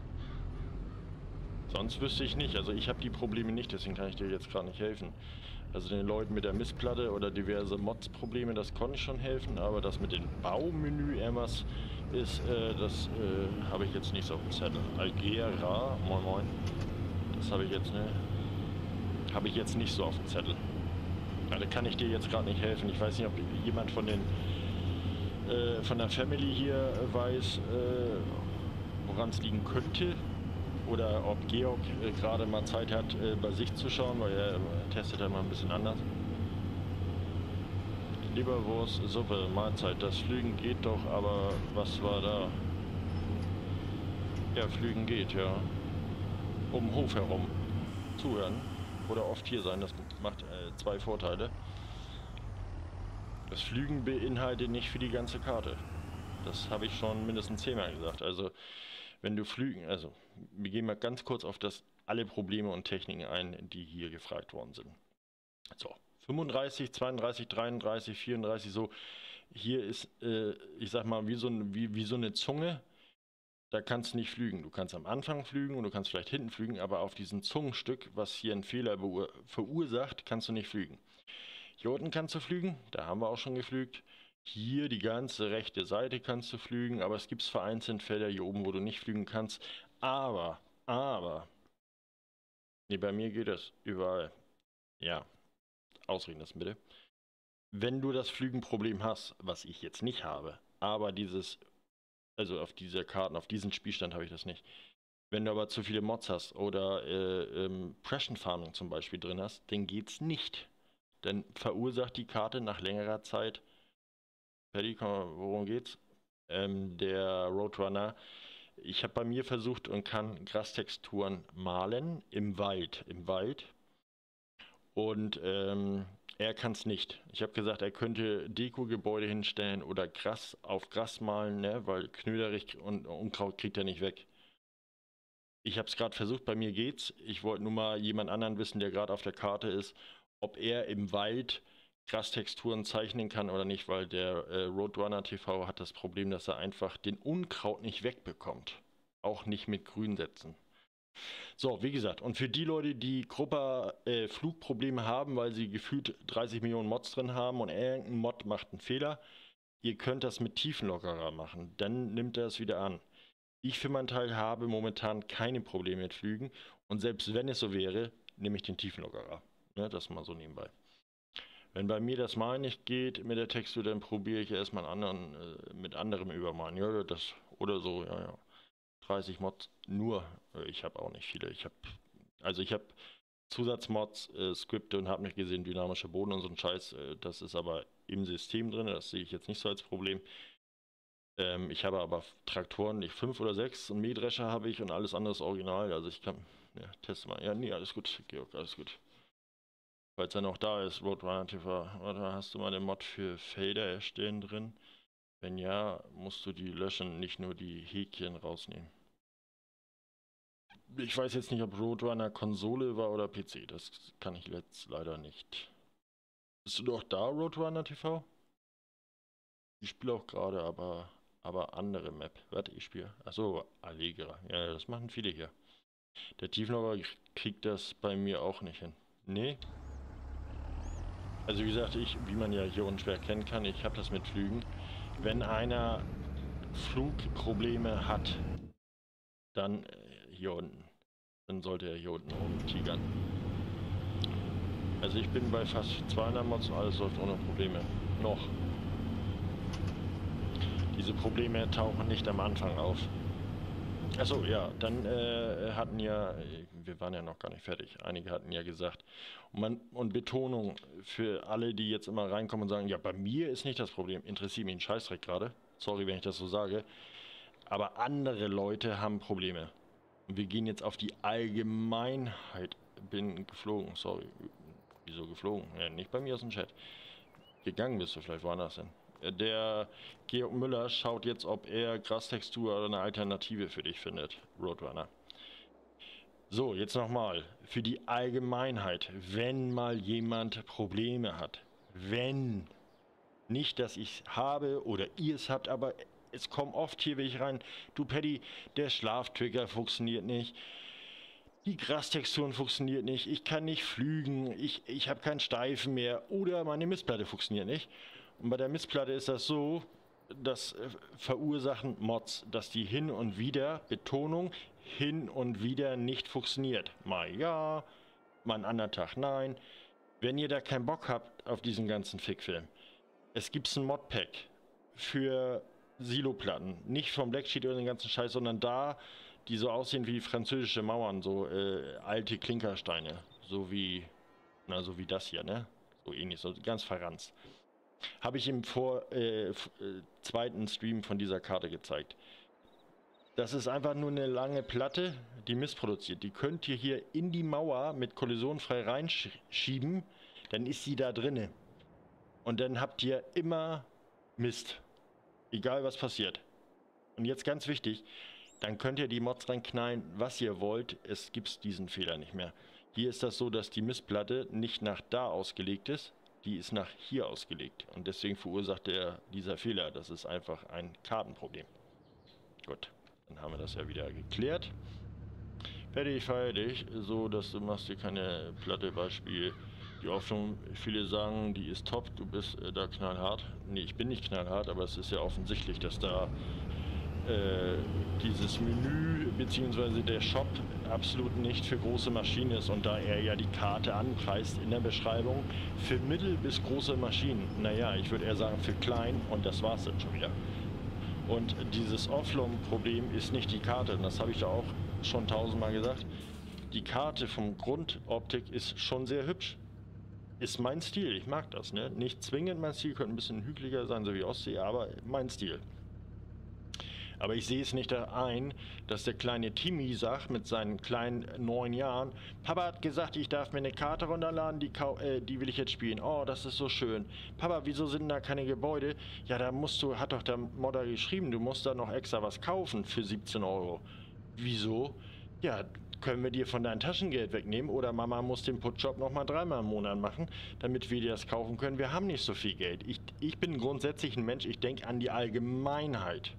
Sonst wüsste ich nicht. Also ich habe die Probleme nicht, deswegen kann ich dir jetzt gerade nicht helfen. Also den Leuten mit der Missplatte oder diverse Mods-Probleme, das konnte ich schon helfen, aber das mit dem Baumenü irgendwas ist, äh, das äh, habe ich jetzt nicht so auf dem Zettel. Algera, moin moin. Das habe ich jetzt, ne? Habe ich jetzt nicht so auf dem Zettel. Ja, da kann ich dir jetzt gerade nicht helfen. Ich weiß nicht, ob jemand von den äh, von der Family hier weiß, äh, woran es liegen könnte. Oder ob Georg äh, gerade mal Zeit hat, äh, bei sich zu schauen, weil er äh, testet dann mal ein bisschen anders. Leberwurst, Suppe, Mahlzeit. Das Flügen geht doch, aber was war da? Ja, Flügen geht, ja. Um den Hof herum. Zuhören. Oder oft hier sein, das macht äh, zwei Vorteile. Das Flügen beinhaltet nicht für die ganze Karte. Das habe ich schon mindestens zehnmal gesagt. Also, wenn du Flügen, also, wir gehen mal ganz kurz auf das alle Probleme und Techniken ein, die hier gefragt worden sind. So, fünfunddreißig, zweiunddreißig, dreiunddreißig, vierunddreißig, so. Hier ist, äh, ich sag mal, wie so, ein, wie, wie so eine Zunge. Da kannst du nicht flügen. Du kannst am Anfang flügen und du kannst vielleicht hinten flügen, aber auf diesem Zungenstück, was hier einen Fehler verursacht, kannst du nicht flügen. Hier unten kannst du flügen, da haben wir auch schon geflügt. Hier die ganze rechte Seite kannst du flügen, aber es gibt vereinzelt Felder hier oben, wo du nicht flügen kannst. Aber, aber, nee, bei mir geht das überall. Ja, ausreden das bitte. Wenn du das Flügenproblem hast, was ich jetzt nicht habe, aber dieses... Also auf dieser Karten, auf diesem Spielstand habe ich das nicht. Wenn du aber zu viele Mods hast oder äh, ähm, Pression Farming zum Beispiel drin hast, dann geht's nicht. Dann verursacht die Karte nach längerer Zeit. Paddy, worum geht's? Ähm, der Roadrunner. Ich habe bei mir versucht und kann Grastexturen malen im Wald. Im Wald. Und ähm, er kann es nicht. Ich habe gesagt, er könnte Deko-Gebäude hinstellen oder Gras auf Gras malen, ne? Weil Knöderich und Unkraut kriegt er nicht weg. Ich habe es gerade versucht, bei mir geht's. Ich wollte nur mal jemand anderen wissen, der gerade auf der Karte ist, ob er im Wald Grastexturen zeichnen kann oder nicht, weil der äh, Roadrunner T V hat das Problem, dass er einfach den Unkraut nicht wegbekommt. Auch nicht mit Grünsätzen. So, wie gesagt, und für die Leute, die Gruppe äh, Flugprobleme haben, weil sie gefühlt dreißig Millionen Mods drin haben und irgendein Mod macht einen Fehler, ihr könnt das mit Tiefenlockerer machen, dann nimmt er es wieder an. Ich für meinen Teil habe momentan keine Probleme mit Flügen und selbst wenn es so wäre, nehme ich den Tiefenlockerer. Ne, das mal so nebenbei. Wenn bei mir das Mal nicht geht mit der Textur, dann probiere ich erstmal anderen, äh, mit anderem übermalen. Ja, das oder so, ja, ja. dreißig Mods nur. Ich habe auch nicht viele. Ich habe, also ich habe Zusatzmods, äh, Skripte und habe nicht gesehen, dynamischer Boden und so ein Scheiß. Äh, das ist aber im System drin. Das sehe ich jetzt nicht so als Problem. Ähm, ich habe aber Traktoren, ich fünf oder sechs und Mähdrescher habe ich und alles andere ist original. Also ich kann, ja, teste mal. Ja, nee, alles gut, Georg, alles gut. Falls er noch da ist, Roadrunner T V, warte, hast du mal den Mod für Felder erstellen drin? Wenn ja, musst du die löschen, nicht nur die Häkchen rausnehmen. Ich weiß jetzt nicht, ob Roadrunner Konsole war oder P C. Das kann ich jetzt leider nicht. Bist du doch da, Roadrunner T V? Ich spiele auch gerade, aber, aber andere Map. Warte, ich spiele. Achso, Allegra. Ja, das machen viele hier. Der Tiefenlogger kriegt das bei mir auch nicht hin. Nee. Also wie gesagt, ich, wie man ja hier unschwer erkennen kann, ich habe das mit Flügen. Wenn einer Flugprobleme hat, dann äh, hier unten. Dann sollte er hier unten rumtigern. Also ich bin bei fast zweihundert Mods und alles läuft ohne Probleme. Noch. Diese Probleme tauchen nicht am Anfang auf. Achso, ja, dann äh, hatten ja, wir waren ja noch gar nicht fertig, einige hatten ja gesagt, und, man, und Betonung für alle, die jetzt immer reinkommen und sagen, ja, bei mir ist nicht das Problem, interessiert mich ein Scheißdreck gerade, sorry, wenn ich das so sage, aber andere Leute haben Probleme. Und wir gehen jetzt auf die Allgemeinheit, bin geflogen, sorry, wieso geflogen? Ja, nicht bei mir aus dem Chat. Gegangen bist du vielleicht woanders hin. Der Georg Müller schaut jetzt, ob er Grastextur oder eine Alternative für dich findet, Roadrunner. So, jetzt nochmal. Für die Allgemeinheit, wenn mal jemand Probleme hat, wenn, nicht, dass ich es habe oder ihr es habt, aber es kommen oft hier welche rein, du Paddy, der Schlaftrigger funktioniert nicht, die Grastexturen funktioniert nicht, ich kann nicht flügen, ich, ich habe keinen Steifen mehr oder meine Mistplatte funktioniert nicht. Und bei der Mistplatte ist das so, das äh, verursachen Mods, dass die hin und wieder, Betonung, hin und wieder nicht funktioniert. Mal ja, mal einen anderen Tag nein. Wenn ihr da keinen Bock habt auf diesen ganzen Fickfilm, es gibt ein Modpack für Siloplatten. Nicht vom Blacksheet oder den ganzen Scheiß, sondern da, die so aussehen wie französische Mauern, so äh, alte Klinkersteine. So wie, na, so wie das hier, ne? So ähnlich, so ganz verranzt. Habe ich im vor, äh, äh, zweiten Stream von dieser Karte gezeigt. Das ist einfach nur eine lange Platte, die missproduziert. Die könnt ihr hier in die Mauer mit kollisionfrei reinschieben, dann ist sie da drinne. Und dann habt ihr immer Mist. Egal was passiert. Und jetzt ganz wichtig, dann könnt ihr die Mods reinknallen, was ihr wollt. Es gibt diesen Fehler nicht mehr. Hier ist das so, dass die Mistplatte nicht nach da ausgelegt ist. Die ist nach hier ausgelegt. Und deswegen verursacht der, dieser Fehler. Das ist einfach ein Kartenproblem. Gut, dann haben wir das ja wieder geklärt. Fertig, fertig. So, dass du machst dir keine Platte, Beispiel. Die auch schon viele sagen, die ist top, du bist äh, da knallhart. Nee, ich bin nicht knallhart, aber es ist ja offensichtlich, dass da äh, dieses Menü bzw. der Shop absolut nicht für große Maschinen ist und da er ja die Karte anpreist in der Beschreibung für mittel bis große Maschinen. Naja, ich würde eher sagen für klein und das war's dann schon wieder. Und dieses Offlom-Problem ist nicht die Karte, das habe ich ja auch schon tausendmal gesagt. Die Karte vom Grundoptik ist schon sehr hübsch. Ist mein Stil, ich mag das, ne? Nicht zwingend mein Stil, könnte ein bisschen hügeliger sein, so wie Ostsee, aber mein Stil. Aber ich sehe es nicht ein, dass der kleine Timmy sagt mit seinen kleinen neun Jahren, Papa hat gesagt, ich darf mir eine Karte runterladen, die, äh, die will ich jetzt spielen. Oh, das ist so schön. Papa, wieso sind da keine Gebäude? Ja, da musst du, hat doch der Modder geschrieben, du musst da noch extra was kaufen für siebzehn Euro. Wieso? Ja, können wir dir von deinem Taschengeld wegnehmen oder Mama muss den Putjob nochmal dreimal im Monat machen, damit wir dir das kaufen können. Wir haben nicht so viel Geld. Ich, ich bin grundsätzlich ein Mensch, ich denke an die Allgemeinheit.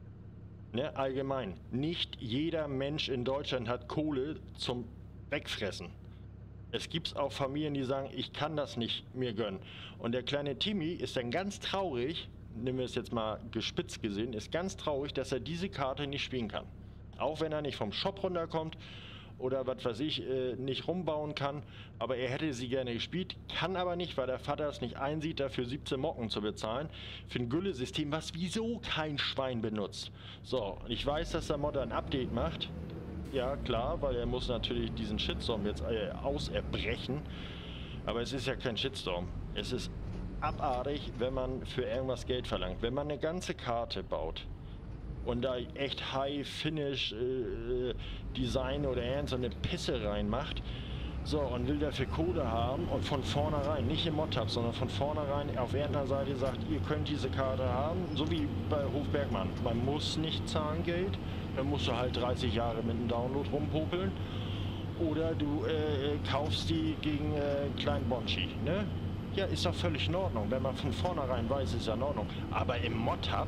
Ne, allgemein. Nicht jeder Mensch in Deutschland hat Kohle zum Wegfressen. Es gibt auch Familien, die sagen, ich kann das nicht mir gönnen. Und der kleine Timmy ist dann ganz traurig, nehmen wir es jetzt mal gespitzt gesehen, ist ganz traurig, dass er diese Karte nicht spielen kann. Auch wenn er nicht vom Shop runterkommt oder was weiß ich, äh, nicht rumbauen kann. Aber er hätte sie gerne gespielt, kann aber nicht, weil der Vater es nicht einsieht, dafür siebzehn Mocken zu bezahlen. Für ein Gülle-System, was wieso kein Schwein benutzt. So, ich weiß, dass der Modder ein Update macht. Ja, klar, weil er muss natürlich diesen Shitstorm jetzt äh, auserbrechen. Aber es ist ja kein Shitstorm. Es ist abartig, wenn man für irgendwas Geld verlangt. Wenn man eine ganze Karte baut und da echt High-Finish äh, Design oder irgend so eine Pisse reinmacht, so, und will dafür Kohle haben und von vornherein, nicht im Mod-Tab, sondern von vornherein auf irgendeiner Seite sagt, ihr könnt diese Karte haben, so wie bei Hofbergmann. Man muss nicht zahlen Geld, dann musst du halt dreißig Jahre mit dem Download rumpopeln oder du äh, kaufst die gegen äh, kleinen Bonschi, ne? Ja, ist doch völlig in Ordnung, wenn man von vornherein weiß, ist ja in Ordnung. Aber im Mod-Tab,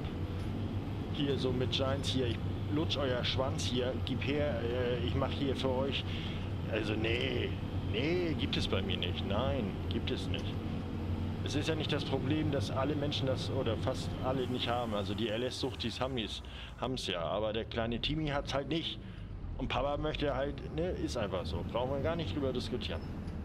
hier so mit Giants hier, ich lutsch euer Schwanz hier, gib her, äh, ich mache hier für euch. Also nee, nee, gibt es bei mir nicht. Nein, gibt es nicht. Es ist ja nicht das Problem, dass alle Menschen das, oder fast alle nicht haben. Also die L S-Suchtis haben es ja, aber der kleine Timmy hat es halt nicht. Und Papa möchte halt, ne, ist einfach so. Brauchen wir gar nicht drüber diskutieren.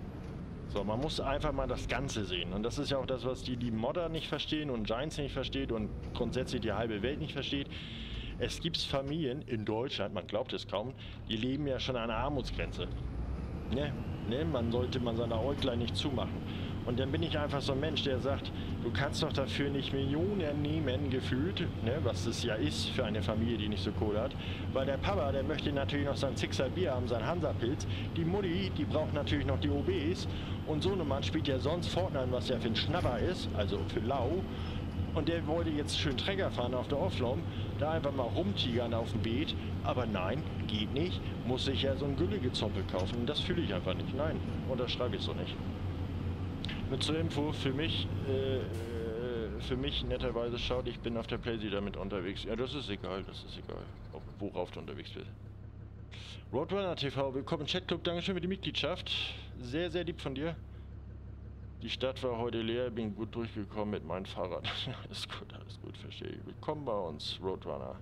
So, man muss einfach mal das Ganze sehen. Und das ist ja auch das, was die, die Modder nicht verstehen und Giants nicht versteht und grundsätzlich die halbe Welt nicht versteht. Es gibt Familien in Deutschland, man glaubt es kaum, die leben ja schon an der Armutsgrenze. Ne? Ne? Man sollte man seine Äuglein nicht zumachen. Und dann bin ich einfach so ein Mensch, der sagt, du kannst doch dafür nicht Millionen nehmen, gefühlt, ne, was es ja ist für eine Familie, die nicht so Kohle hat. Weil der Papa, der möchte natürlich noch sein Sixer Bier haben, sein Hansapilz. Die Mutti, die braucht natürlich noch die O Bs. Und so ein Mann spielt ja sonst Fortnite, was ja für ein Schnapper ist, also für lau. Und der wollte jetzt schön Trecker fahren auf der Offlom, da einfach mal rumtigern auf dem Beet. Aber nein, geht nicht, muss sich ja so ein Güllegezoppel kaufen. Und das fühle ich einfach nicht. Nein, unterschreibe ich so nicht. Nur zur Info, für mich, äh, für mich netterweise schaut, ich bin auf der Playsee damit unterwegs. Ja, das ist egal, das ist egal, worauf du unterwegs bist. Roadrunner T V, willkommen im Chatclub, dankeschön für die Mitgliedschaft. Sehr, sehr lieb von dir. Die Stadt war heute leer, bin gut durchgekommen mit meinem Fahrrad. Alles gut, alles gut, verstehe ich. Willkommen bei uns, Roadrunner.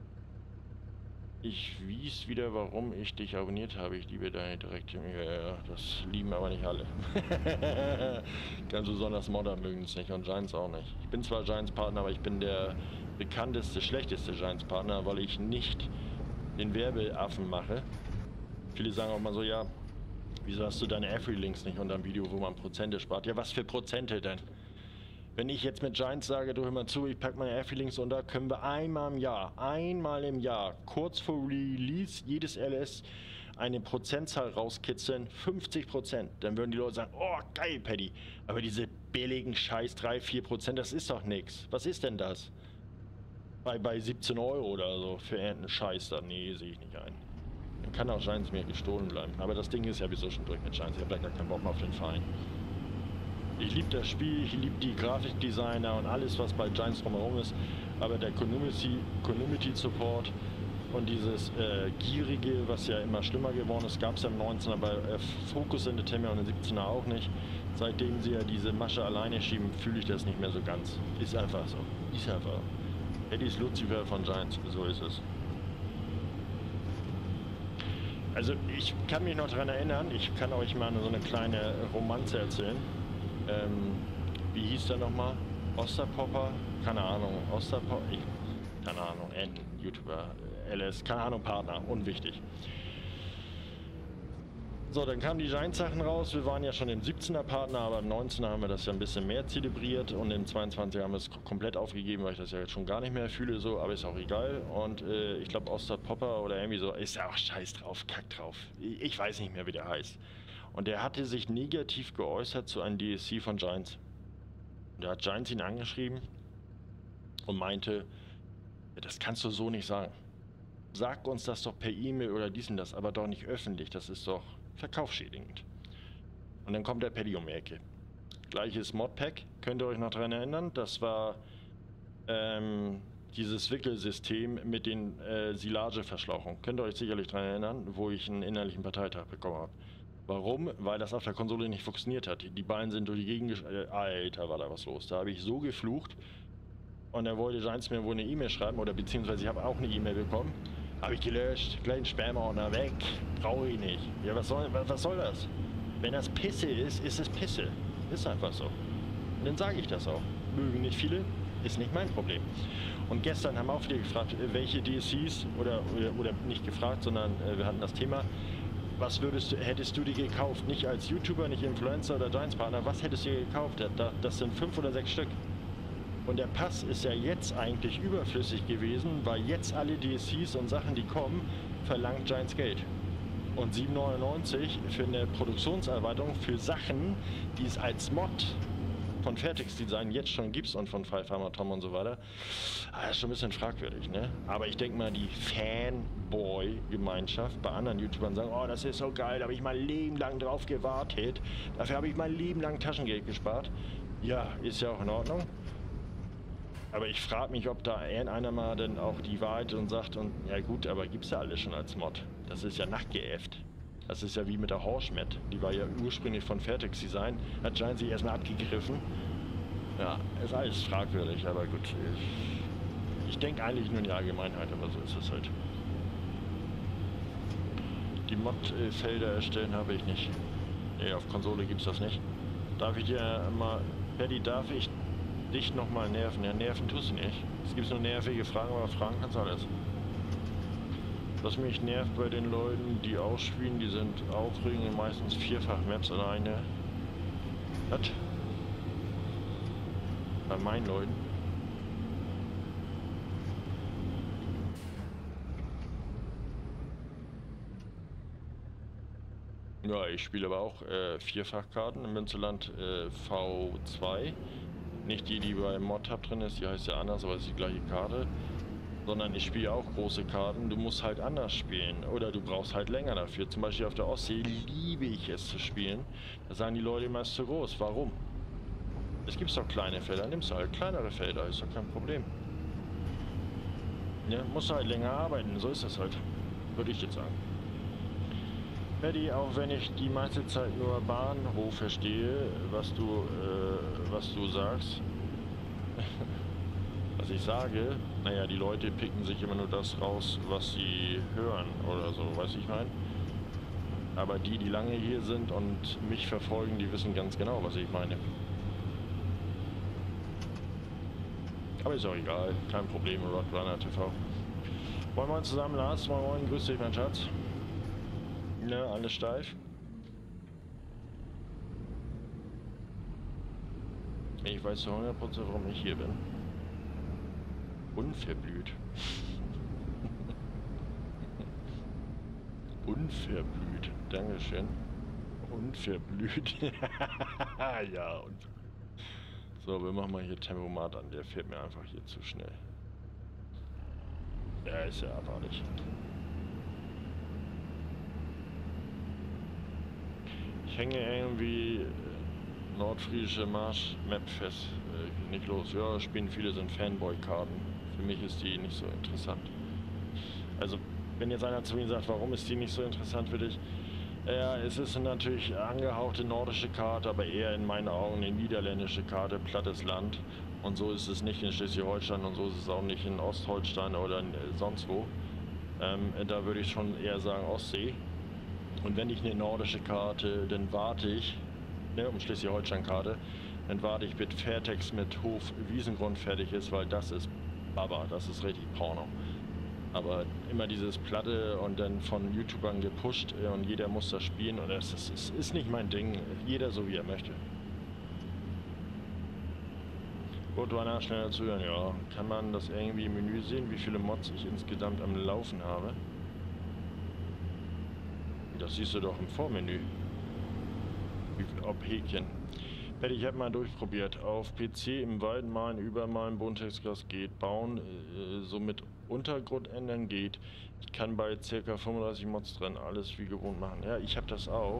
Ich wies wieder, warum ich dich abonniert habe. Ich liebe deine direkte... Ja, das lieben aber nicht alle. Ganz besonders Modder mögen es nicht und Giants auch nicht. Ich bin zwar Giants-Partner, aber ich bin der bekannteste, schlechteste Giants-Partner, weil ich nicht den Werbeaffen mache. Viele sagen auch mal so, ja, wieso hast du deine Affiliate-Links nicht unter dem Video, wo man Prozente spart? Ja, was für Prozente denn? Wenn ich jetzt mit Giants sage, du hör mal zu, ich packe meine Affiliate-Links unter, können wir einmal im Jahr, einmal im Jahr, kurz vor Release jedes L S, eine Prozentzahl rauskitzeln, fünfzig Prozent. Dann würden die Leute sagen, oh geil, Paddy, aber diese billigen Scheiß drei, vier Prozent, das ist doch nix. Was ist denn das? Bei, bei siebzehn Euro oder so für irgendeinen Scheiß da, nee, sehe ich nicht ein. Dann kann auch Giants mir gestohlen bleiben. Aber das Ding ist ja wieso schon durch mit Giants, ich habe gar keinen Bock mehr auf den Verein. Ich liebe das Spiel, ich liebe die Grafikdesigner und alles, was bei Giants drumherum ist, aber der Community, Community Support und dieses äh, Gierige, was ja immer schlimmer geworden ist, gab es ja im neunzehner bei äh, Focus Entertainment und im siebzehner auch nicht. Seitdem sie ja diese Masche alleine schieben, fühle ich das nicht mehr so ganz. Ist einfach so. Ist einfach. Eddie ist Lucifer von Giants, so ist es. Also ich kann mich noch daran erinnern, ich kann euch mal so eine kleine Romanze erzählen. Ähm, wie hieß der nochmal? Osterpopper? Keine Ahnung. Osterpopper? Ich, keine Ahnung. N, YouTuber, L S, keine Ahnung, Partner. Unwichtig. So, dann kamen die Giants-Sachen raus. Wir waren ja schon im siebzehner Partner, aber im neunzehner haben wir das ja ein bisschen mehr zelebriert und im zweiundzwanziger haben wir es komplett aufgegeben, weil ich das ja jetzt schon gar nicht mehr fühle, so, aber ist auch egal. Und äh, ich glaube, Osterpopper oder irgendwie so, ist ja auch scheiß drauf, kack drauf. Ich, ich weiß nicht mehr, wie der heißt. Und der hatte sich negativ geäußert zu einem D S C von Giants. Da hat Giants ihn angeschrieben und meinte, ja, das kannst du so nicht sagen. Sag uns das doch per E-Mail oder dies und das, aber doch nicht öffentlich. Das ist doch verkaufsschädigend. Und dann kommt der Paddy um die Ecke. Gleiches Modpack, könnt ihr euch noch daran erinnern? Das war ähm, dieses Wickelsystem mit den äh, Silageverschlauchungen. Könnt ihr euch sicherlich daran erinnern, wo ich einen innerlichen Parteitag bekommen habe. Warum? Weil das auf der Konsole nicht funktioniert hat. Die Beine sind durch die Gegend gesch... Äh, Alter, war da was los. Da habe ich so geflucht. Und er wollte Giants mir wohl eine E-Mail schreiben, oder beziehungsweise ich habe auch eine E-Mail bekommen. Habe ich gelöscht. Gleich ein Spam-Ordner weg. Brauche ich nicht. Ja, was soll, was, was soll das? Wenn das Pisse ist, ist es Pisse. Ist einfach so. Und dann sage ich das auch. Mögen nicht viele, ist nicht mein Problem. Und gestern haben auch viele gefragt, welche D S Cs, oder, oder, oder nicht gefragt, sondern äh, wir hatten das Thema, was würdest du, hättest du dir gekauft? Nicht als YouTuber, nicht Influencer oder Giants-Partner, was hättest du dir gekauft? Das sind fünf oder sechs Stück. Und der Pass ist ja jetzt eigentlich überflüssig gewesen, weil jetzt alle D S Cs und Sachen, die kommen, verlangt Giants Geld. Und sieben neunundneunzig für eine Produktionserweiterung für Sachen, die es als Mod von Fairtex Design jetzt schon gibt und von Five Farmer Tom und so weiter, das ist schon ein bisschen fragwürdig, ne? Aber ich denke mal, die Fanboy-Gemeinschaft bei anderen YouTubern sagen, oh, das ist so geil, da habe ich mein Leben lang drauf gewartet, dafür habe ich mein Leben lang Taschengeld gespart. Ja, ist ja auch in Ordnung. Aber ich frage mich, ob da irgendeiner mal dann auch die Wahrheit und sagt, und ja gut, aber gibt's ja alles schon als Mod. Das ist ja nachgeäfft. Das ist ja wie mit der Horschmet. Die war ja ursprünglich von Fairtex Design, hat Giant sich erstmal abgegriffen. Ja, ist alles fragwürdig, aber gut. Ich, ich denke eigentlich nur in die Allgemeinheit, aber so ist es halt. Die Mod-Felder erstellen habe ich nicht. Nee, auf Konsole gibt's das nicht. Darf ich dir mal, Paddy, darf ich dich nochmal nerven? Ja, nerven tust du nicht. Es gibt nur nervige Fragen, aber Fragen kannst du alles. Was mich nervt bei den Leuten, die auch spielen, die sind auch bringen meistens vierfach Maps alleine. Was? Bei meinen Leuten. Ja, ich spiele aber auch äh, Vierfachkarten im Münzeland äh, V zwei. Nicht die, die bei ModHub drin ist, die heißt ja anders, aber es ist die gleiche Karte. Sondern ich spiele auch große Karten. Du musst halt anders spielen. Oder du brauchst halt länger dafür. Zum Beispiel auf der Ostsee liebe ich es zu spielen. Da sagen die Leute immer, es ist zu groß. Warum? Es gibt doch kleine Felder. Nimmst du halt kleinere Felder. Ist doch kein Problem. Ja, musst du halt länger arbeiten. So ist das halt. Würde ich jetzt sagen. Paddy, auch wenn ich die meiste Zeit nur Bahnhof verstehe, was du, äh, was du sagst. Was ich sage, naja, die Leute picken sich immer nur das raus, was sie hören oder so, weiß ich mein. Aber die, die lange hier sind und mich verfolgen, die wissen ganz genau, was ich meine. Aber ist auch egal, kein Problem, Roadrunner T V. Wollen wir uns zusammen, Lars? Moin Moin, grüß dich, mein Schatz. Ne, alles steif. Ich weiß zu hundert Prozent, warum ich hier bin. Unverblüht. Unverblüht. Dankeschön. Unverblüht. Ja, und. So, wir machen mal hier Tempomat an. Der fährt mir einfach hier zu schnell. Ja, ist ja abartig. Ich hänge irgendwie nordfriesische Marsch-Map fest. Äh, nicht los. Ja, spielen viele sind Fanboy-Karten. Für mich ist die nicht so interessant. Also, wenn jetzt einer zu mir sagt, warum ist die nicht so interessant für dich? Ja, es ist natürlich angehauchte nordische Karte, aber eher in meinen Augen eine niederländische Karte, plattes Land. Und so ist es nicht in Schleswig-Holstein und so ist es auch nicht in Ostholstein oder in, äh, sonst wo. Ähm, da würde ich schon eher sagen Ostsee. Und wenn ich eine nordische Karte, dann warte ich, ne, um Schleswig-Holstein-Karte, dann warte ich, bis Fairtex mit Hof Wiesengrund fertig ist, weil das ist Baba, das ist richtig Porno. Aber immer dieses Platte und dann von YouTubern gepusht und jeder muss das spielen und es ist, es ist nicht mein Ding. Jeder so wie er möchte. Roadrunner schneller zuhören, ja. Kann man das irgendwie im Menü sehen, wie viele Mods ich insgesamt am Laufen habe? Das siehst du doch im Vormenü. Ob Häkchen. Patty, ich habe mal durchprobiert. Auf P C im Wald malen, übermalen, Bunttextgras geht. Bauen, äh, so mit Untergrund ändern geht. Ich kann bei ca. fünfunddreißig Mods drin alles wie gewohnt machen. Ja, ich habe das auch.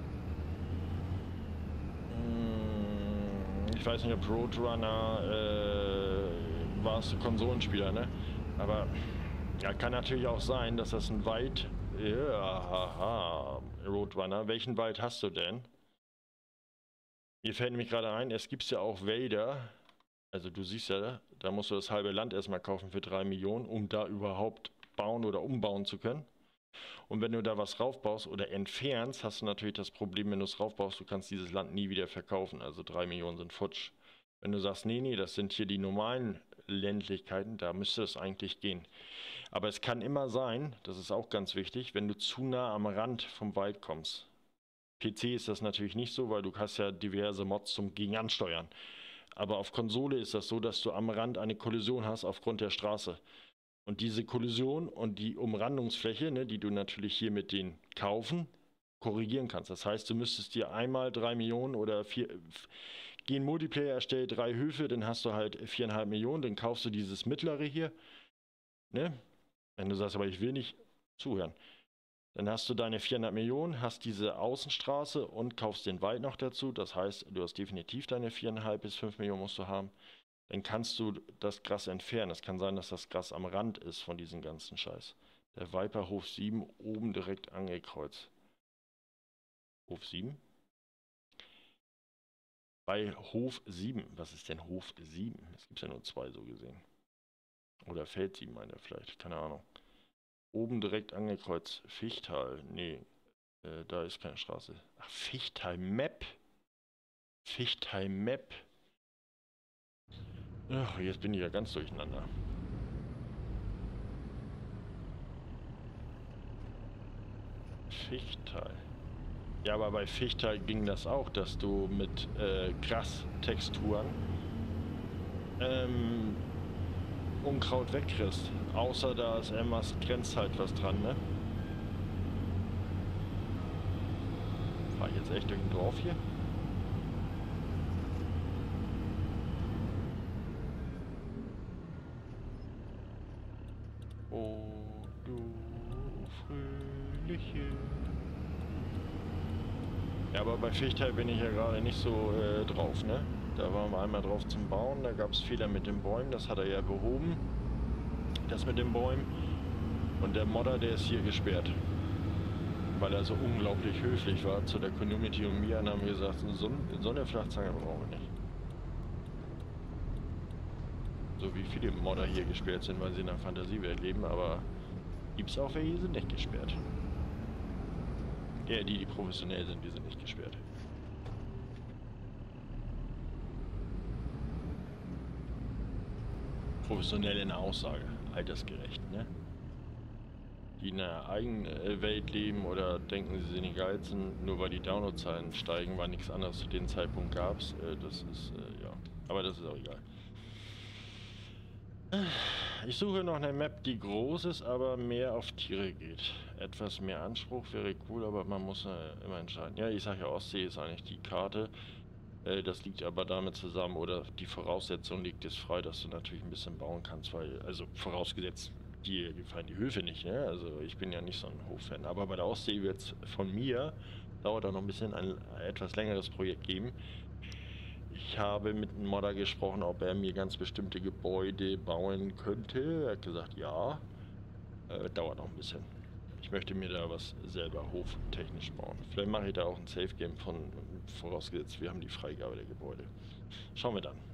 Hm, ich weiß nicht, ob Roadrunner äh, war es Konsolenspieler, ne? Aber ja, kann natürlich auch sein, dass das ein Wald. Ja, haha, Roadrunner. Welchen Wald hast du denn? Mir fällt nämlich gerade ein, es gibt ja auch Wälder, also du siehst ja, da musst du das halbe Land erstmal kaufen für drei Millionen, um da überhaupt bauen oder umbauen zu können. Und wenn du da was raufbaust oder entfernst, hast du natürlich das Problem, wenn du es raufbaust, du kannst dieses Land nie wieder verkaufen, also drei Millionen sind futsch. Wenn du sagst, nee, nee, das sind hier die normalen Ländlichkeiten, da müsste es eigentlich gehen. Aber es kann immer sein, das ist auch ganz wichtig, wenn du zu nah am Rand vom Wald kommst. P C ist das natürlich nicht so, weil du hast ja diverse Mods zum Gegenansteuern. Aber auf Konsole ist das so, dass du am Rand eine Kollision hast aufgrund der Straße. Und diese Kollision und die Umrandungsfläche, ne, die du natürlich hier mit den Kaufen korrigieren kannst. Das heißt, du müsstest dir einmal drei Millionen oder vier. Gehen Multiplayer, erstell drei Höfe, dann hast du halt viereinhalb Millionen, dann kaufst du dieses mittlere hier. Ne? Wenn du sagst, aber ich will nicht zuhören. Dann hast du deine viereinhalb Millionen, hast diese Außenstraße und kaufst den Wald noch dazu. Das heißt, du hast definitiv deine viereinhalb bis fünf Millionen musst du haben. Dann kannst du das Gras entfernen. Es kann sein, dass das Gras am Rand ist von diesem ganzen Scheiß. Der Viper Hof sieben oben direkt angekreuzt. Hof sieben? Bei Hof sieben. Was ist denn Hof sieben? Es gibt ja nur zwei so gesehen. Oder Feld sieben meint er vielleicht. Keine Ahnung. Oben direkt angekreuzt. Fichtal. Nee. Äh, da ist keine Straße. Ach, Fichtal Map. Fichtal Map. Ach, jetzt bin ich ja ganz durcheinander. Fichtal. Ja, aber bei Fichtal ging das auch, dass du mit äh, Grastexturen ähm, Unkraut wegkriegst. Außer da ist irgendwas, grenzt halt was dran, ne? Fahr ich jetzt echt durch ein Dorf hier? Oh, du fröhliche. Ja, aber bei Fichtal bin ich ja gerade nicht so äh, drauf, ne? Da waren wir einmal drauf zum Bauen, da gab es Fehler mit den Bäumen, das hat er ja behoben. Das mit den Bäumen. Und der Modder, der ist hier gesperrt. Weil er so unglaublich höflich war zu der Community und mir, und haben wir gesagt, so, so eine Flachzange brauchen wir nicht. So wie viele Modder hier gesperrt sind, weil sie in der Fantasiewelt leben, aber gibt es auch welche, die sind nicht gesperrt. Ja, die, die professionell sind, die sind nicht gesperrt. Professionell in der Aussage, altersgerecht, ne? Die in einer eigenen Welt leben oder denken, sie sind die geilsten, nur weil die Downloadzahlen steigen, weil nichts anderes zu dem Zeitpunkt gab es. Äh, das ist, äh, ja, aber das ist auch egal. Ich suche noch eine Map, die groß ist, aber mehr auf Tiere geht. Etwas mehr Anspruch wäre cool, aber man muss äh, immer entscheiden. Ja, ich sage ja, Ostsee ist eigentlich die Karte. Äh, das liegt aber damit zusammen, oder die Voraussetzung liegt es frei, dass du natürlich ein bisschen bauen kannst, weil, also vorausgesetzt, die gefallen die Höfe nicht, ne? Also ich bin ja nicht so ein Hoffan. Aber bei der Ostsee wird es von mir, dauert da noch ein bisschen, ein etwas längeres Projekt geben. Ich habe mit einem Modder gesprochen, ob er mir ganz bestimmte Gebäude bauen könnte. Er hat gesagt, ja. Äh, dauert noch ein bisschen. Ich möchte mir da was selber hoftechnisch bauen. Vielleicht mache ich da auch ein Safe Game von, vorausgesetzt, wir haben die Freigabe der Gebäude. Schauen wir dann.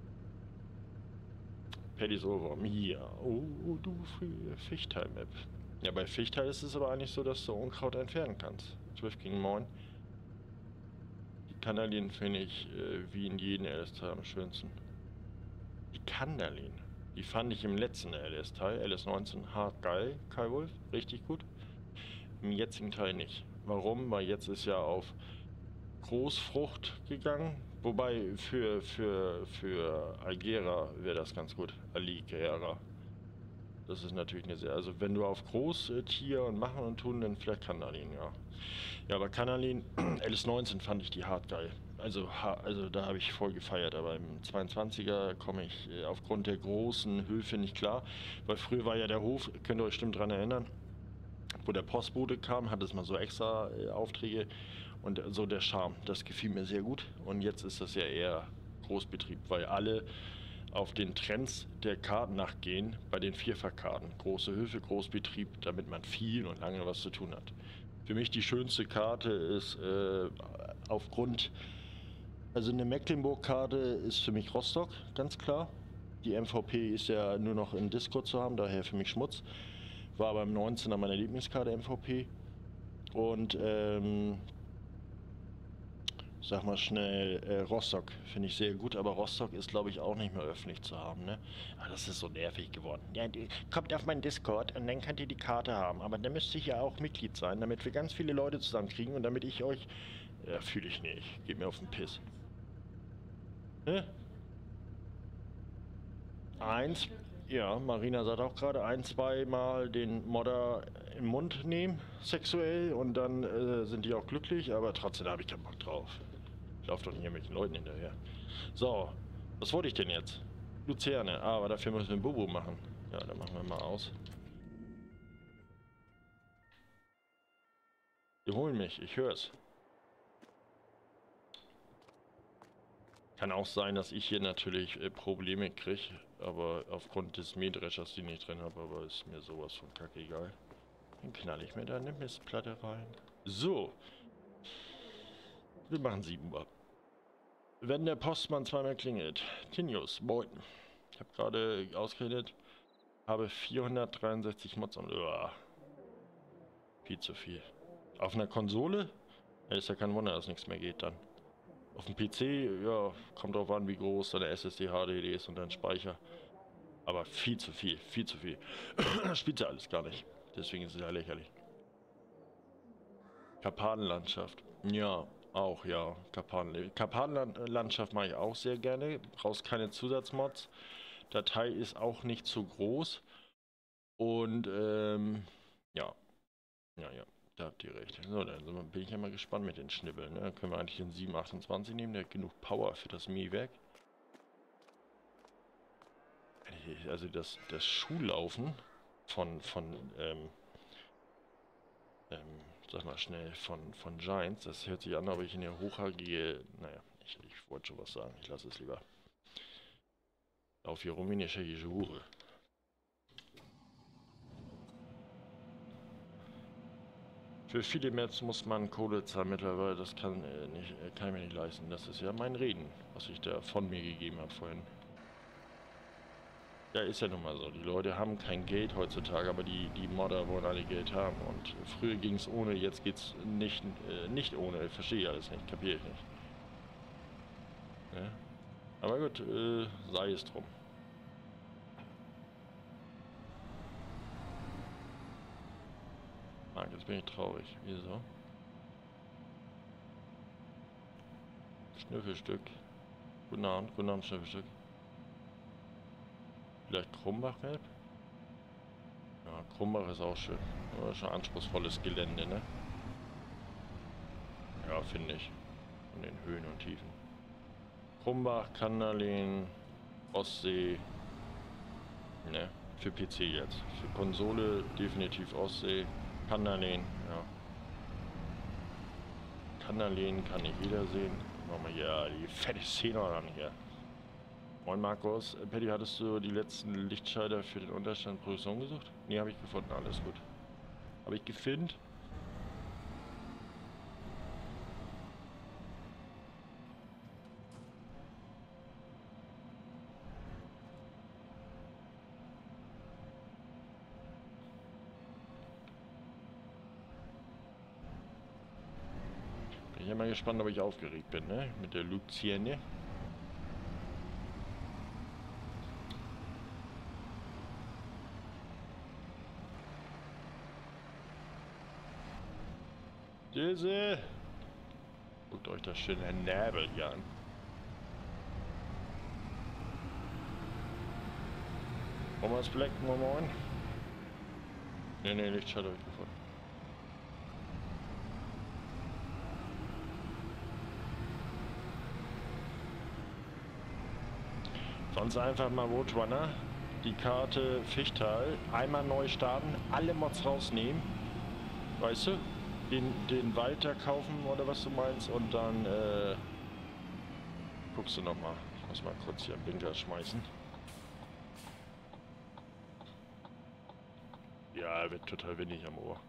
Paddy's Ohrwurm. Hier. Oh, du Fichtal-Map. Ja, bei Fichtal ist es aber eigentlich so, dass du Unkraut entfernen kannst. zwölf gegen neun. Die Kandalien finde ich äh, wie in jedem L S-Teil am schönsten. Die Kandalien. Die fand ich im letzten L S-Teil, L S neunzehn, hart geil, Kai Wolf. Richtig gut. Im jetzigen Teil nicht. Warum? Weil jetzt ist ja auf Großfrucht gegangen. Wobei für, für, für Algera wäre das ganz gut. Aligera. Das ist natürlich eine sehr. Also wenn du auf Großtier und machen und tun, dann vielleicht Kandalien, ja. Ja, aber Kandalien, L S neunzehn fand ich die hart geil. Also, also da habe ich voll gefeiert, aber im zweiundzwanziger komme ich äh, aufgrund der großen Höfe nicht klar. Weil früher war ja der Hof, könnt ihr euch bestimmt daran erinnern, wo der Postbote kam, hat es mal so extra äh, Aufträge. Und so der Charme, das gefiel mir sehr gut. Und jetzt ist das ja eher Großbetrieb, weil alle auf den Trends der Karten nachgehen, bei den Vierfachkarten. Große Höfe, Großbetrieb, damit man viel und lange was zu tun hat. Für mich die schönste Karte ist äh, aufgrund, also eine Mecklenburg-Karte ist für mich Rostock, ganz klar. Die M V P ist ja nur noch in Discord zu haben, daher für mich Schmutz. War beim neunzehner meine Lieblingskarte M V P. Und ähm, sag mal schnell, äh, Rostock finde ich sehr gut, aber Rostock ist, glaube ich, auch nicht mehr öffentlich zu haben, ne? Ah, das ist so nervig geworden. Ja, die, kommt auf meinen Discord und dann könnt ihr die Karte haben, aber dann müsste ich ja auch Mitglied sein, damit wir ganz viele Leute zusammenkriegen und damit ich euch... Ja, fühle ich nicht. Geht mir auf den Piss. Ne? Eins, ja, Marina sagt auch gerade, ein, zweimal den Modder im Mund nehmen, sexuell, und dann äh, sind die auch glücklich, aber trotzdem habe ich keinen Bock drauf. Ich laufe doch nicht irgendwelchen Leuten hinterher. So, was wollte ich denn jetzt? Luzerne, ah, aber dafür müssen wir ein Bobo machen. Ja, dann machen wir mal aus. Die holen mich, ich höre es. Kann auch sein, dass ich hier natürlich äh, Probleme kriege, aber aufgrund des Mähdreschers, den ich drin habe, aber ist mir sowas von kacke egal. Dann knall ich mir da eine Mistplatte rein. So. Wir machen sieben Uhr. Wenn der Postmann zweimal klingelt. Tinius, Beuten. Ich habe gerade ausgerechnet, habe vierhundertdreiundsechzig Mods am... Uah. Viel zu viel. Auf einer Konsole? Ja, ist ja kein Wunder, dass nichts mehr geht dann. Auf dem P C, ja, kommt drauf an, wie groß deine S S D, H D D ist und dein Speicher. Aber viel zu viel, viel zu viel. Spielt ja alles gar nicht. Deswegen ist es ja lächerlich. Karpatenlandschaft. Ja, auch, ja. Karpaten Karpatenlandschaft mache ich auch sehr gerne. Brauchst keine Zusatzmods. Datei ist auch nicht zu groß. Und, ähm, ja. Ja, ja. Da habt ihr recht. So, dann bin ich ja mal gespannt mit den Schnibbeln. Ne? Dann können wir eigentlich den sieben achtundzwanzig nehmen. Der hat genug Power für das Mähwerk. Also das, das Schuhlaufen von, von, ähm, ähm, sag mal schnell, von, von Giants, das hört sich an, ob ich in eine hochhagige, naja, ich, ich wollte schon was sagen, ich lasse es lieber. Lauf hier rum wie eine tschechische Hure. Für viele Mets muss man Kohle zahlen mittlerweile, das kann, äh, nicht, äh, kann ich mir nicht leisten. Das ist ja mein Reden, was ich da von mir gegeben habe vorhin. Ja, ist ja nun mal so. Die Leute haben kein Geld heutzutage, aber die, die Modder wollen alle Geld haben. Und früher ging es ohne, jetzt geht's nicht, äh, nicht ohne. Verstehe ich alles nicht, kapiere ich nicht. Ja? Aber gut, äh, sei es drum. Marc, jetzt bin ich traurig. Wieso? Schnüffelstück. Guten Abend, guten Abend, Schnüffelstück. Vielleicht Krumbach-Gelb? Ja, Krumbach ist auch schön. Aber schon anspruchsvolles Gelände, ne? Ja, finde ich. Von den Höhen und Tiefen. Krumbach, Kanderlin, Ostsee. Ne, für P C jetzt. Für Konsole definitiv Ostsee. Kanderlin, ja. Kanderlin kann nicht jeder sehen. Machen wir hier die fette Szene ran hier. Moin Markus. Äh, Paddy, hattest du die letzten Lichtschalter für den Unterstand Produktion gesucht? Ne, habe ich gefunden. Alles gut. Habe ich gefunden. Bin ja mal gespannt, ob ich aufgeregt bin, ne? Mit der Lucienne. Diese! Guckt euch das schöne Nebel hier an. Thomas Black, moin moin. Ne, ne, Lichtschalter habe ich gefunden. Sonst einfach mal Roadrunner, die Karte Fichtal, einmal neu starten, alle Mods rausnehmen, weißt du, den, den Walter kaufen oder was du meinst und dann äh, guckst du nochmal. Ich muss mal kurz hier einen Blinker schmeißen. Ja, wird total windig am Ohr.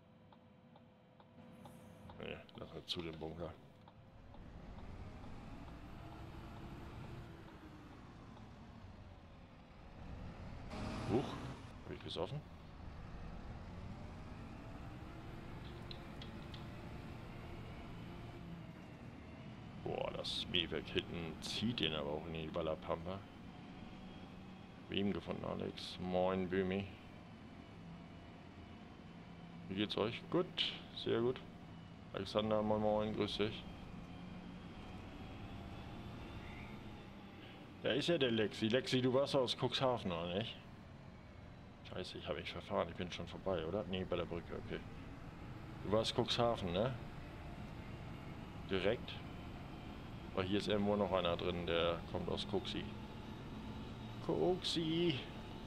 Ne, lass mal zu dem Bunker. Huch, habe ich gesoffen? Boah, das Mähwerk hinten zieht den aber auch in die Wallerpampa. Wem gefunden, Alex? Moin, Bömi. Wie geht's euch? Gut, sehr gut. Alexander, moin moin, grüß dich. Da ist ja der Lexi. Lexi, du warst aus Cuxhaven, oder nicht? Scheiße, ich habe mich verfahren. Ich bin schon vorbei, oder? Nee, bei der Brücke, okay. Du warst Cuxhaven, ne? Direkt. Aber hier ist irgendwo noch einer drin, der kommt aus Cuxi. Cuxi!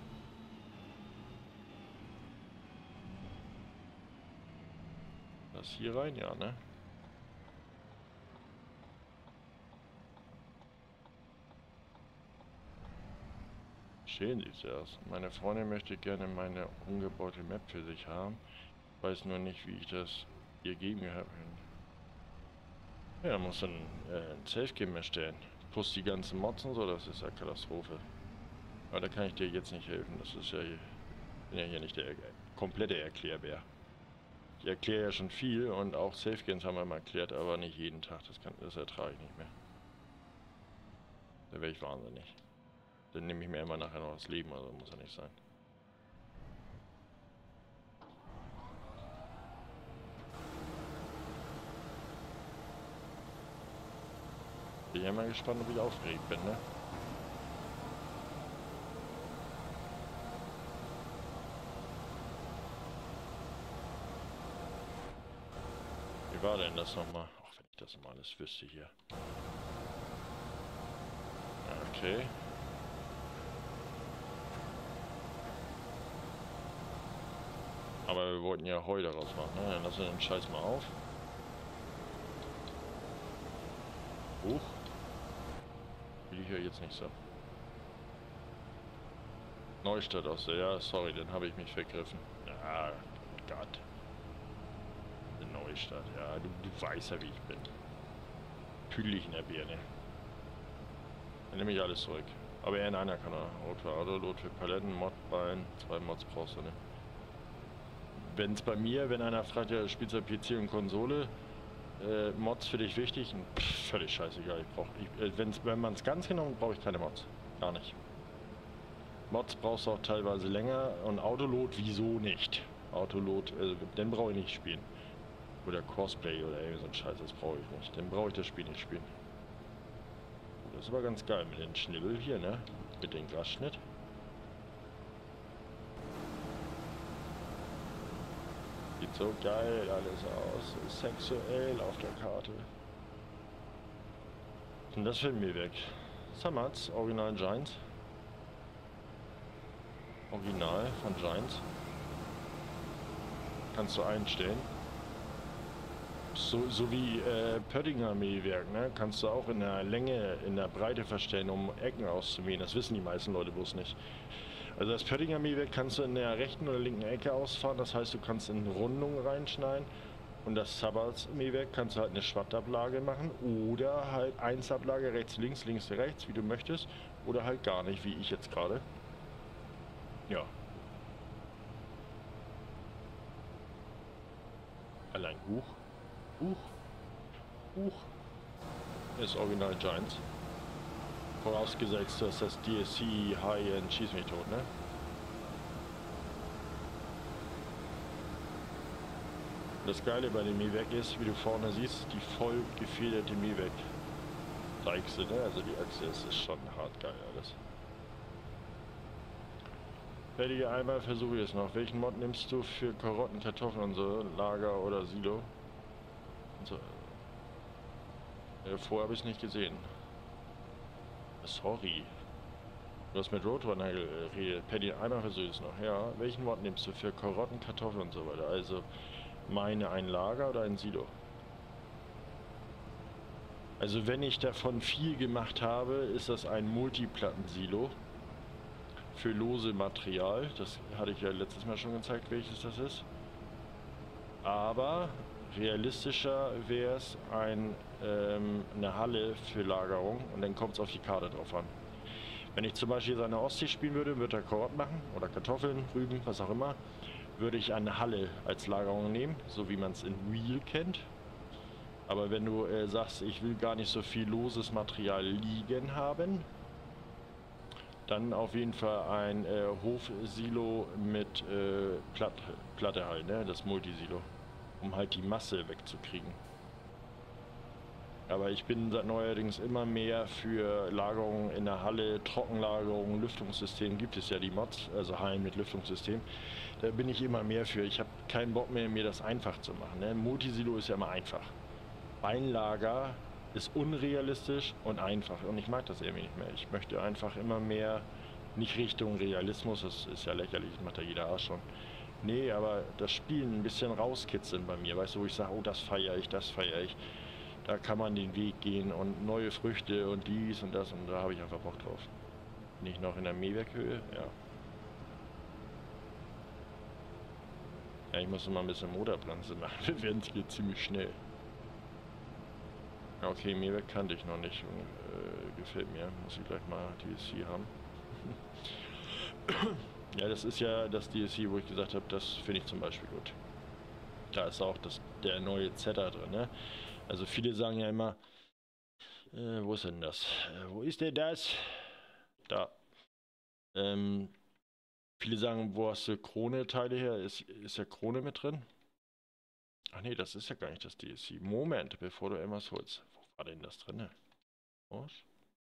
Das hier rein, ja, ne? Schön sieht's aus. Meine Freundin möchte gerne meine umgebaute Map für sich haben. Weiß nur nicht, wie ich das ihr geben habe. Ja, muss dann äh, ein Safe-Game erstellen. Plus die ganzen Mods und so, das ist ja Katastrophe. Aber da kann ich dir jetzt nicht helfen. Das ist ja hier, bin ja hier nicht der komplette Erklärbär. Ich erkläre ja schon viel und auch Safe-Games haben wir mal erklärt, aber nicht jeden Tag. Das, kann, das ertrage ich nicht mehr. Da wäre ich wahnsinnig. Dann nehme ich mir immer nachher noch das Leben, also muss ja nicht sein. ich ja mal gespannt, ob ich aufgeregt bin, ne? Wie war denn das nochmal? Ach, wenn ich das mal alles wüsste hier. Okay. Aber wir wollten ja Heu daraus machen, ne? Dann lassen wir den Scheiß mal auf. Huch. Will ich ja jetzt nicht so. Neustadt aus der, ja, sorry, dann habe ich mich vergriffen. Ja, Gott. Neustadt, ja, du, du weißt ja, wie ich bin. Püdelig in der Birne. Dann nehme ich alles zurück. Aber er in einer kann er. Rot für Auto, Lot für Paletten, Modbein, zwei Mods brauchst du nicht. Wenn es bei mir, wenn einer fragt, ja, spielst du P C und Konsole, äh, Mods für dich wichtig? Pff, völlig scheißegal, ich brauch, ich, äh, wenn's, wenn man es ganz genau nimmt, brauche ich keine Mods. Gar nicht. Mods brauchst du auch teilweise länger und Autolot wieso nicht? Autolot, äh, den brauche ich nicht spielen. Oder Crossplay oder irgendwie so ein Scheiß, das brauche ich nicht. Den brauche ich das Spiel nicht spielen. Das ist aber ganz geil mit dem Schnibbel hier, ne? Mit dem Grasschnitt. Sieht so geil alles aus. So sexuell auf der Karte. Und das fällt mir weg. Samats, Original Giants. Original von Giants. Kannst du einstellen. So, so wie äh, Pöttinger Mähwerk, ne? Kannst du auch in der Länge, in der Breite verstellen, um Ecken auszumähen. Das wissen die meisten Leute bloß nicht. Also das Pöttinger Mähwerk kannst du in der rechten oder linken Ecke ausfahren. Das heißt, du kannst in Rundungen reinschneiden. Und das Sabats Mähwerk kannst du halt eine Schwattablage machen. Oder halt Einsablage rechts, links, links, rechts, wie du möchtest. Oder halt gar nicht, wie ich jetzt gerade. Ja. Allein Huch. Huch. Huch. Ist Original Giants. Vorausgesetzt, dass das D S C High-End schießt mich tot, ne? Das Geile bei dem Mähwerk ist, wie du vorne siehst, die voll gefederte Mähwerk. Deichse, ne? Also die Achse, das ist schon hart geil alles. Fertige einmal versuche ich es noch. Welchen Mod nimmst du für Karotten, Kartoffeln und so? Lager oder Silo? Und so. Ja, vorher habe ich es nicht gesehen. Sorry. Du hast mit Roadrunner geredet. Paddy, einmal versuche ich es noch. Ja. Welchen Mod nimmst du für Karotten, Kartoffeln und so weiter? Also meine ein Lager oder ein Silo? Also wenn ich davon viel gemacht habe, ist das ein Multiplatten-Silo. Für lose Material. Das hatte ich ja letztes Mal schon gezeigt, welches das ist. Aber realistischer wäre es ein, ähm, eine Halle für Lagerung und dann kommt es auf die Karte drauf an. Wenn ich zum Beispiel seine Ostsee spielen würde, würde er Karotten machen oder Kartoffeln, Rüben, was auch immer, würde ich eine Halle als Lagerung nehmen, so wie man es in Real kennt. Aber wenn du äh, sagst, ich will gar nicht so viel loses Material liegen haben, dann auf jeden Fall ein äh, Hofsilo mit äh, Platt, Platte halt, ne? Das Multisilo, um halt die Masse wegzukriegen. Aber ich bin seit neuerdings immer mehr für Lagerung in der Halle, Trockenlagerung, Lüftungssystem, gibt es ja die Mods, also Hallen mit Lüftungssystem. Da bin ich immer mehr für. Ich habe keinen Bock mehr, mir das einfach zu machen, ne? Multisilo ist ja immer einfach. Beinlager ist unrealistisch und einfach und ich mag das irgendwie nicht mehr. Ich möchte einfach immer mehr, nicht Richtung Realismus, das ist ja lächerlich, das macht ja jeder Arsch schon. Nee, aber das Spielen ein bisschen rauskitzeln bei mir, weißt du, wo ich sage, oh, das feiere ich, das feiere ich. Da kann man den Weg gehen und neue Früchte und dies und das und da habe ich einfach Bock drauf. Nicht noch in der Mähwerkhöhe, ja. Ja, ich muss mal ein bisschen Motorpflanze machen, wir werden es hier ziemlich schnell. Okay, Mähwerk kannte ich noch nicht und äh, gefällt mir. Muss ich gleich mal D S C haben. Ja, das ist ja das D S C, wo ich gesagt habe, das finde ich zum Beispiel gut. Da ist auch das, der neue Zetter drin, ne? Also viele sagen ja immer, äh, wo ist denn das? Äh, wo ist denn das? Da. Ähm, viele sagen, wo hast du Krone-Teile her? Ist, ist ja Krone mit drin? Ach nee, das ist ja gar nicht das D S C. Moment, bevor du irgendwas holst. Wo war denn das drin? Aus.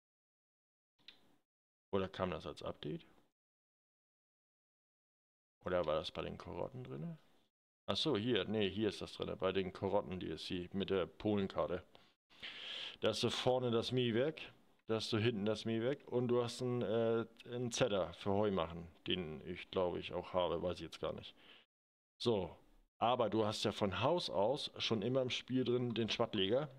Oder kam das als Update? Oder war das bei den Karotten drin? Achso, hier, nee, hier ist das drin, bei den Karotten-D L C mit der Polenkarte. Da hast du vorne das Mähwerk, da hast du hinten das Mähwerk und du hast einen, äh, einen Zedder für Heu machen, den ich glaube ich auch habe, weiß ich jetzt gar nicht. So, aber du hast ja von Haus aus schon immer im Spiel drin den Schwattleger.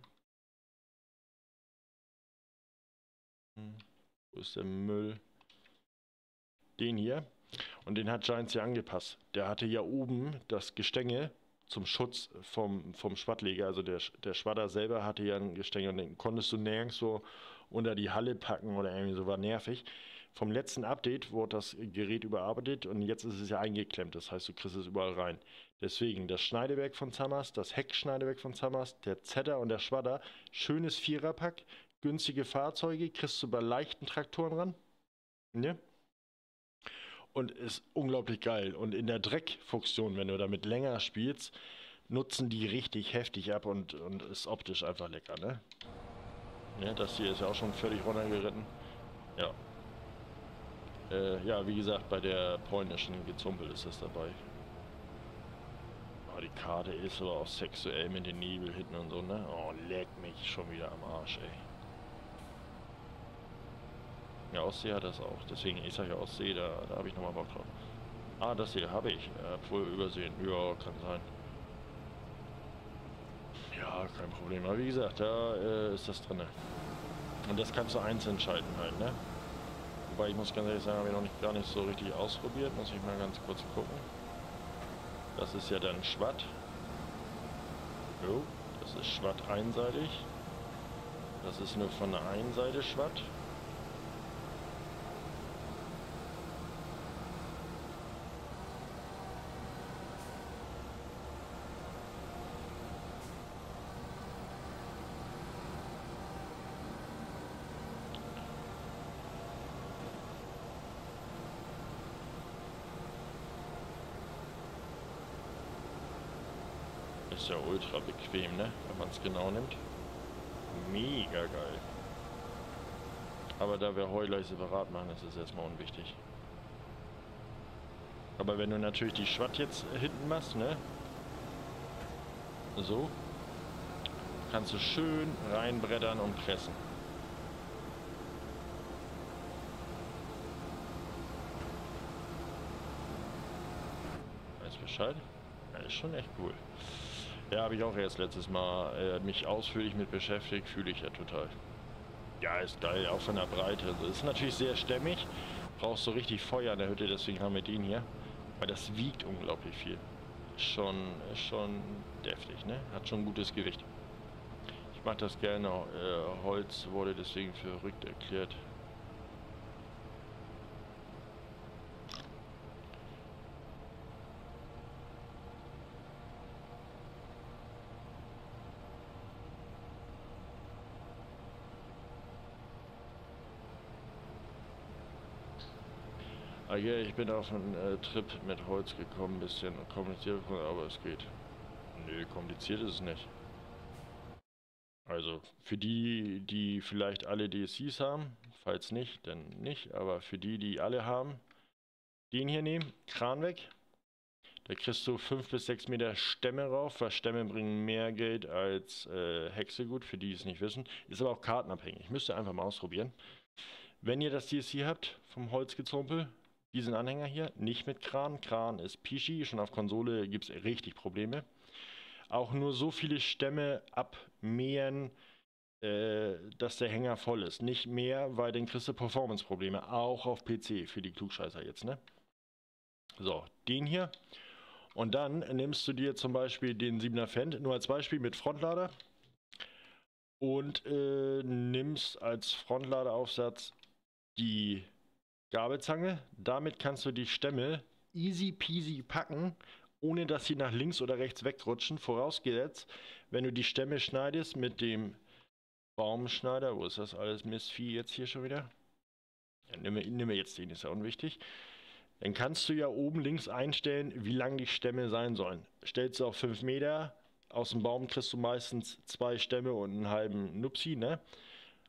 Hm, wo ist der Müll? Den hier. Und den hat Giants ja angepasst. Der hatte ja oben das Gestänge zum Schutz vom, vom Schwattleger. Also der, der Schwadder selber hatte ja ein Gestänge und den konntest du nirgends so unter die Halle packen oder irgendwie so, war nervig. Vom letzten Update wurde das Gerät überarbeitet und jetzt ist es ja eingeklemmt. Das heißt, du kriegst es überall rein. Deswegen das Schneidewerk von Zammers, das Heckschneidewerk von Zammers, der Zedder und der Schwadder. Schönes Viererpack, günstige Fahrzeuge, kriegst du bei leichten Traktoren ran. Ne? Und ist unglaublich geil. Und in der Dreckfunktion, wenn du damit länger spielst, nutzen die richtig heftig ab und, und ist optisch einfach lecker, ne? Ja, das hier ist ja auch schon völlig runtergeritten. Ja. Äh, ja, wie gesagt, bei der polnischen Gezumpel ist das dabei. Oh, die Karte ist aber auch sexuell mit den Nebel hinten und so, ne? Oh, leck mich schon wieder am Arsch, ey. Ja, Ostsee hat das auch. Deswegen, ich sage ja Ostsee, da, da habe ich nochmal Bock drauf. Ah, das hier habe ich. Äh, wohl übersehen. Ja, kann sein. Ja, kein Problem. Aber wie gesagt, da äh, ist das drin. Und das kannst du einzeln schalten halt, ne? Wobei ich muss ganz ehrlich sagen, habe ich noch nicht, gar nicht so richtig ausprobiert. Muss ich mal ganz kurz gucken. Das ist ja dann Schwatt. Jo, das ist Schwatt einseitig. Das ist nur von der einen Seite Schwatt. Ist ja ultra bequem, ne? Wenn man es genau nimmt. Mega geil. Aber da wir Heu gleich separat machen, ist es erstmal unwichtig. Aber wenn du natürlich die Schwatt jetzt hinten machst, ne? So. Kannst du schön reinbrettern und pressen. Weißt Bescheid? Ja, ist schon echt cool. Ja, habe ich auch erst letztes Mal äh, mich ausführlich mit beschäftigt, fühle ich ja total. Ja, ist geil, auch von der Breite. Also ist natürlich sehr stämmig, brauchst so richtig Feuer in der Hütte, deswegen haben wir den hier. Weil das wiegt unglaublich viel. Ist schon, ist schon deftig, ne? Hat schon ein gutes Gewicht. Ich mache das gerne, äh, Holz wurde deswegen für verrückt erklärt. Ah ja, ich bin auf einen äh, Trip mit Holz gekommen, ein bisschen kompliziert, aber es geht. Nö, kompliziert ist es nicht. Also für die, die vielleicht alle D L Cs haben, falls nicht, dann nicht, aber für die, die alle haben, den hier nehmen, Kran weg. Da kriegst du fünf bis sechs Meter Stämme rauf, weil Stämme bringen mehr Geld als äh, Häckselgut, für die es nicht wissen. Ist aber auch kartenabhängig, müsst ihr einfach mal ausprobieren. Wenn ihr das D L C habt, vom Holzgezumpel, diesen Anhänger hier, nicht mit Kran. Kran ist Pischi, schon auf Konsole gibt es richtig Probleme. Auch nur so viele Stämme abmähen, äh, dass der Hänger voll ist. Nicht mehr, weil dann kriegst du Performance-Probleme. Auch auf P C für die Klugscheißer jetzt, ne? So, den hier. Und dann nimmst du dir zum Beispiel den siebener Fendt, nur als Beispiel mit Frontlader. Und äh, nimmst als Frontladeraufsatz die Gabelzange. Damit kannst du die Stämme easy peasy packen, ohne dass sie nach links oder rechts wegrutschen. Vorausgesetzt, wenn du die Stämme schneidest mit dem Baumschneider, wo ist das alles Mistvieh jetzt hier schon wieder? Ja, nimm, nimm jetzt den, ist ja unwichtig. Dann kannst du ja oben links einstellen, wie lang die Stämme sein sollen. Stellst du auf fünf Meter, aus dem Baum kriegst du meistens zwei Stämme und einen halben Nupsi, ne?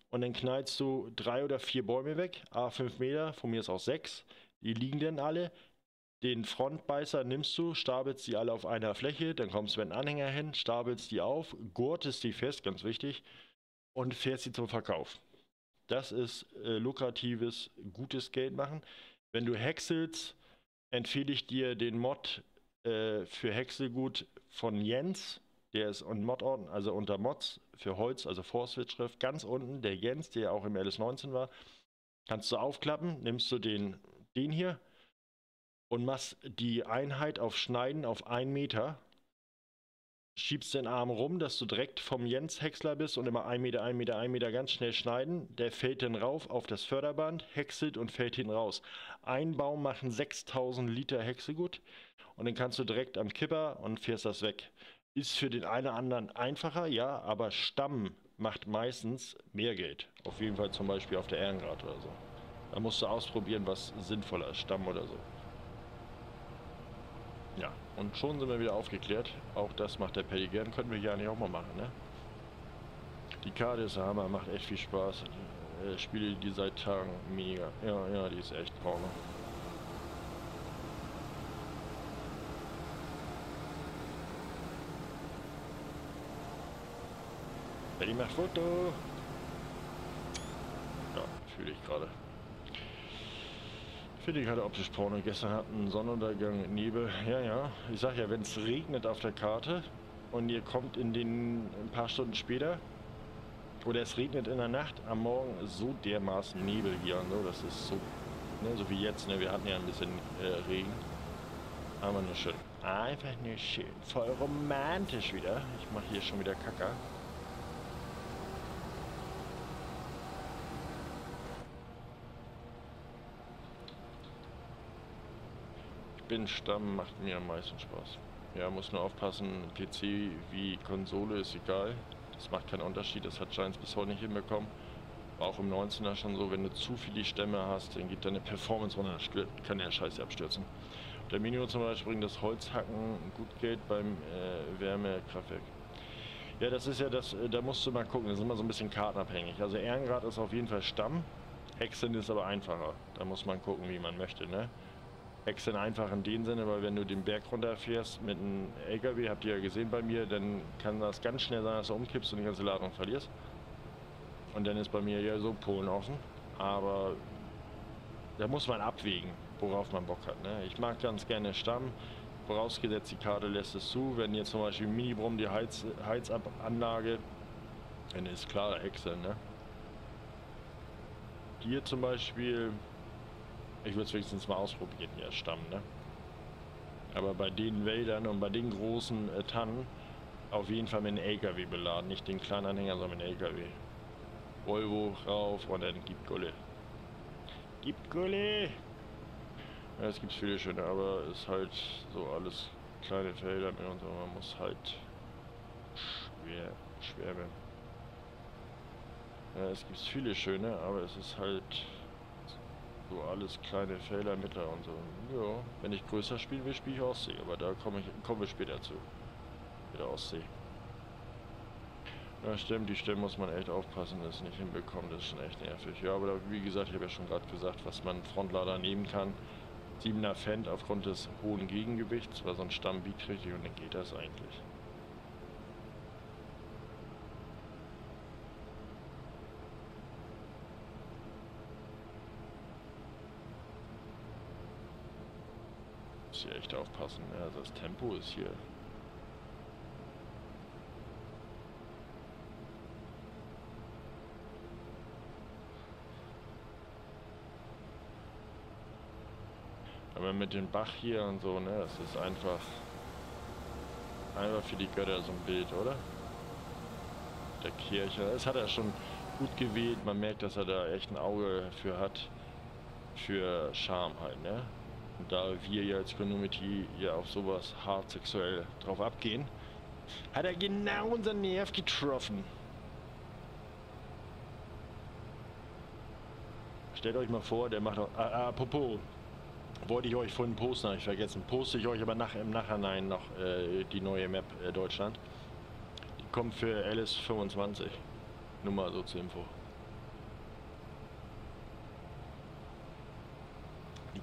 und dann knallst du drei oder vier Bäume weg, a fünf Meter, von mir ist auch sechs. Die liegen dann alle. Den Frontbeißer nimmst du, stapelst die alle auf einer Fläche, dann kommst du mit einem Anhänger hin, stapelst die auf, gurtest die fest, ganz wichtig, und fährst sie zum Verkauf. Das ist äh, lukratives, gutes Geld machen. Wenn du häckselst, empfehle ich dir den Mod äh, für Häckselgut von Jens. Der ist und Mod, also unter Mods für Holz, also Forstwirtschaft, ganz unten, der Jens, der auch im L S neunzehn war. Kannst du aufklappen, nimmst du den, den hier und machst die Einheit auf Schneiden auf einen Meter. Schiebst den Arm rum, dass du direkt vom Jens Häcksler bist und immer ein Meter, ein Meter, ein Meter ganz schnell schneiden. Der fällt dann rauf auf das Förderband, häckselt und fällt hinten raus. Ein Baum machen sechstausend Liter Häckselgut und dann kannst du direkt am Kipper und fährst das weg. Ist für den einen oder anderen einfacher, ja, aber Stamm macht meistens mehr Geld. Auf jeden Fall zum Beispiel auf der Ehrengrad oder so. Da musst du ausprobieren, was sinnvoller ist, Stamm oder so. Ja, und schon sind wir wieder aufgeklärt. Auch das macht der Paddy gern. Könnten wir hier eigentlich auch mal machen, ne? Die Karte ist Hammer, macht echt viel Spaß. Äh, spiele die seit Tagen mega. Ja, ja, die ist echt Porno. Paddy macht Foto. Ja, fühle ich gerade. Finde ich gerade optisch Porno. Gestern hatten Sonnenuntergang, Nebel. Ja, ja. Ich sag ja, wenn es regnet auf der Karte und ihr kommt in den ein paar Stunden später oder es regnet in der Nacht, am Morgen so dermaßen Nebel hier. Ne? Das ist so, ne? So wie jetzt. Ne? Wir hatten ja ein bisschen äh, Regen. Aber nur schön. Einfach nur schön. Voll romantisch wieder. Ich mache hier schon wieder Kacker. Bin Stamm macht mir am meisten Spaß. Ja, muss nur aufpassen, P C wie Konsole ist egal. Das macht keinen Unterschied, das hat Giants bis heute nicht hinbekommen. War auch im neunzehner schon so, wenn du zu viele Stämme hast, dann geht deine Performance runter, kann der Scheiße abstürzen. Der Minio zum Beispiel bringt das Holzhacken gut Geld beim äh, Wärmekraftwerk. Ja, das ist ja das, äh, da musst du mal gucken, das ist immer so ein bisschen kartenabhängig. Also Ehrengrad ist auf jeden Fall Stamm, Hexen ist aber einfacher. Da muss man gucken, wie man möchte, ne? Hexen einfach in dem Sinne, weil wenn du den Berg runterfährst mit einem L K W, habt ihr ja gesehen bei mir, dann kann das ganz schnell sein, dass du umkippst und die ganze Ladung verlierst. Und dann ist bei mir ja so Polen offen. Aber da muss man abwägen, worauf man Bock hat. Ne? Ich mag ganz gerne Stamm, vorausgesetzt die Karte lässt es zu. Wenn jetzt zum Beispiel Minibrum die Heiz, Heizanlage, dann ist klar Hexe. Ne? Hier zum Beispiel... Ich würde es wenigstens mal ausprobieren, hier Stamm, ne? Aber bei den Wäldern und bei den großen äh, Tannen auf jeden Fall mit einem L K W beladen. Nicht den kleinen Anhänger, sondern mit einem L K W. Volvo rauf und dann gibt Gulle. Gibt Gulle! Ja, es gibt viele schöne, aber es ist halt so alles kleine Felder mit und so. Man muss halt schwer, schwer werden. Ja, es gibt viele schöne, aber es ist halt... So alles kleine Felder, Mittler und so. Ja, wenn ich größer spielen will, spiele ich Ostsee. Aber da komme ich, kommen wir später zu. Mit der Ostsee. Ja, stimmt, die Stämme muss man echt aufpassen, dass es nicht hinbekommt. Das ist schon echt nervig. Ja, aber da, wie gesagt, ich habe ja schon gerade gesagt, was man Frontlader nehmen kann. siebener Fendt aufgrund des hohen Gegengewichts, weil so ein Stamm biegt richtig und dann geht das eigentlich. Hier echt aufpassen, ja, also das Tempo ist hier. Aber mit dem Bach hier und so, ne, das ist einfach einfach für die Götter so ein Bild, oder? Der Kirche, das hat er schon gut gewählt, man merkt, dass er da echt ein Auge für hat, für Charme halt, ne? Und da wir ja als Community ja auf sowas hart sexuell drauf abgehen, hat er genau unseren Nerv getroffen. Stellt euch mal vor, der macht auch... Ah, apropos, wollte ich euch vorhin posten, habe ich vergessen. Poste ich euch aber nach, im Nachhinein noch äh, die neue Map äh, Deutschland. Die kommt für L S fünfundzwanzig. Nur mal so zur Info.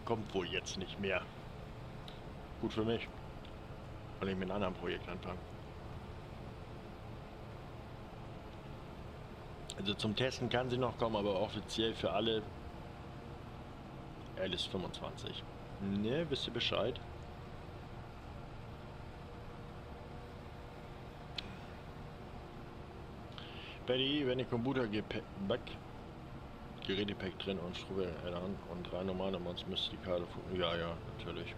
kommt wohl jetzt nicht mehr. Gut für mich. Weil ich mit einem anderen Projekt anfangen. Also zum Testen kann sie noch kommen, aber offiziell für alle L ist fünfundzwanzig. Ne, wisst ihr Bescheid? Betty, wenn ich Computergepäck, Gerätepack drin und Strohräder an und drei normale Mods müsste die Karte funktionieren. Ja, ja, natürlich.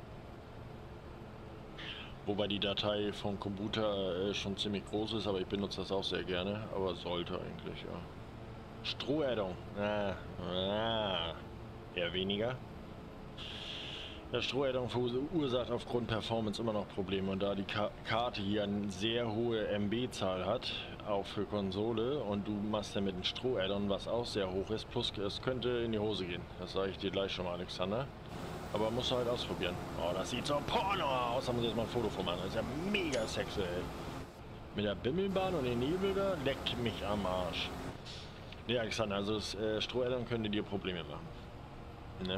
Wobei die Datei vom Computer äh, schon ziemlich groß ist, aber ich benutze das auch sehr gerne. Aber sollte eigentlich, ja. Stroherdung. Ah, ah, eher weniger. Der Stroherdung verursacht aufgrund Performance immer noch Probleme. Und da die Ka Karte hier eine sehr hohe M B-Zahl hat, auch für Konsole, und du machst damit ein Strohaddon, was auch sehr hoch ist, plus es könnte in die Hose gehen. Das sage ich dir gleich schon mal, Alexander. Aber musst du halt ausprobieren. Oh, das sieht so Porno aus. Da muss ich jetzt mal ein Foto von machen. Das ist ja mega sexuell. Mit der Bimmelbahn und den Nebel da, leckt mich am Arsch. Ne, Alexander, also das äh, Strohaddon könnte dir Probleme machen. Ne?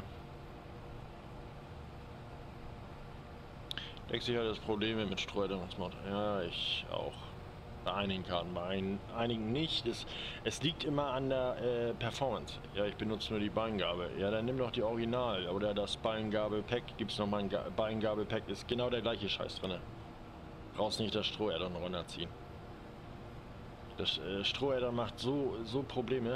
Denkst du ja das Probleme mit Strohaddon-Mod? Ja, ich auch. Bei einigen Karten, bei ein, einigen nicht. Es, es liegt immer an der äh, Performance. Ja, ich benutze nur die Beingabe. Ja, dann nimm doch die Original oder das Beingabe-Pack. Gibt es nochmal ein Beingabe-Pack, ist genau der gleiche Scheiß drin. Brauchst nicht das Strohaddon runterziehen. Das äh, Strohaddon macht so, so Probleme.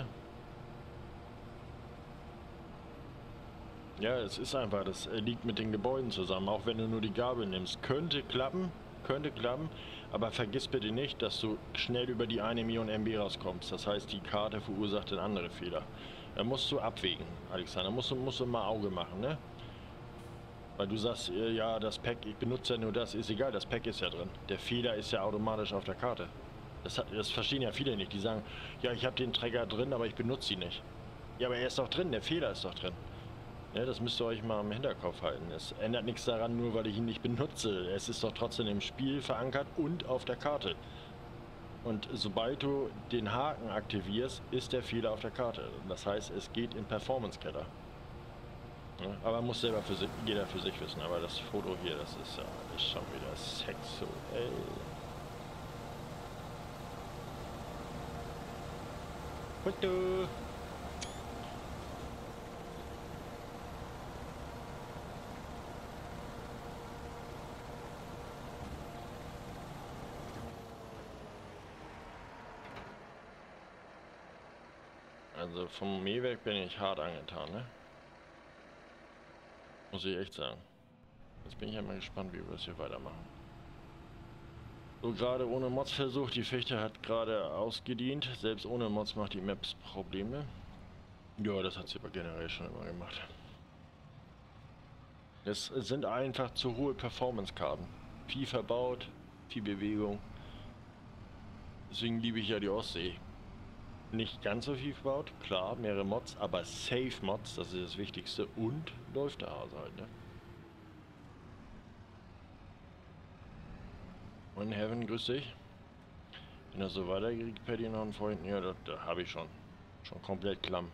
Ja, es ist einfach, das äh, liegt mit den Gebäuden zusammen. Auch wenn du nur die Gabel nimmst. Könnte klappen, könnte klappen. Aber vergiss bitte nicht, dass du schnell über die eine Million M B rauskommst. Das heißt, die Karte verursacht dann andere Fehler. Da musst du abwägen, Alexander. Musst du, musst du mal Auge machen, ne? Weil du sagst, äh, ja, das Pack, ich benutze ja nur das. Ist egal, das Pack ist ja drin. Der Fehler ist ja automatisch auf der Karte. Das, das verstehen ja viele nicht. Die sagen, ja, ich habe den Trigger drin, aber ich benutze ihn nicht. Ja, aber er ist doch drin, der Fehler ist doch drin. Ja, das müsst ihr euch mal im Hinterkopf halten. Es ändert nichts daran, nur weil ich ihn nicht benutze. Es ist doch trotzdem im Spiel verankert und auf der Karte. Und sobald du den Haken aktivierst, ist der Fehler auf der Karte. Das heißt, es geht in Performance-Keller. Ja, aber muss selber für sich, jeder für sich wissen. Aber das Foto hier, das ist ja ist schon wieder sexuell. Foto! Also vom Mähwerk bin ich hart angetan, ne? Muss ich echt sagen. Jetzt bin ich ja mal gespannt, wie wir das hier weitermachen. So, gerade ohne Mods versucht, die Fichte hat gerade ausgedient. Selbst ohne Mods macht die Maps Probleme. Ja, das hat sie aber generell schon immer gemacht. Es sind einfach zu hohe Performance-Karten. Viel verbaut, viel Bewegung. Deswegen liebe ich ja die Ostsee. Nicht ganz so viel verbaut, klar, mehrere Mods, aber Safe Mods, das ist das Wichtigste, und läuft der Hase halt, ne? Und Heaven, grüß dich. Wenn das so weitergeht, Paddy noch einen Freund, ja, da, da habe ich schon. Schon komplett klamm.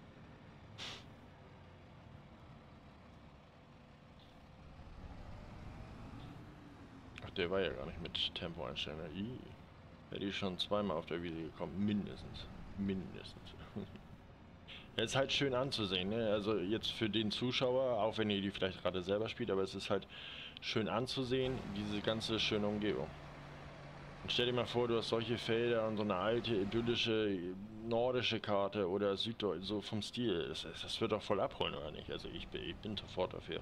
Ach, der war ja gar nicht mit Tempo einstellen. Ne? Hätte ich schon zweimal auf der Wiese gekommen, mindestens. Mindestens. Es ist halt schön anzusehen, ne? Also jetzt für den Zuschauer, auch wenn ihr die vielleicht gerade selber spielt, aber es ist halt schön anzusehen, diese ganze schöne Umgebung. Und stell dir mal vor, du hast solche Felder und so eine alte, idyllische, nordische Karte oder Süddeutsch, so vom Stil. Das, das wird doch voll abholen, oder nicht? Also ich bin, ich bin sofort dafür.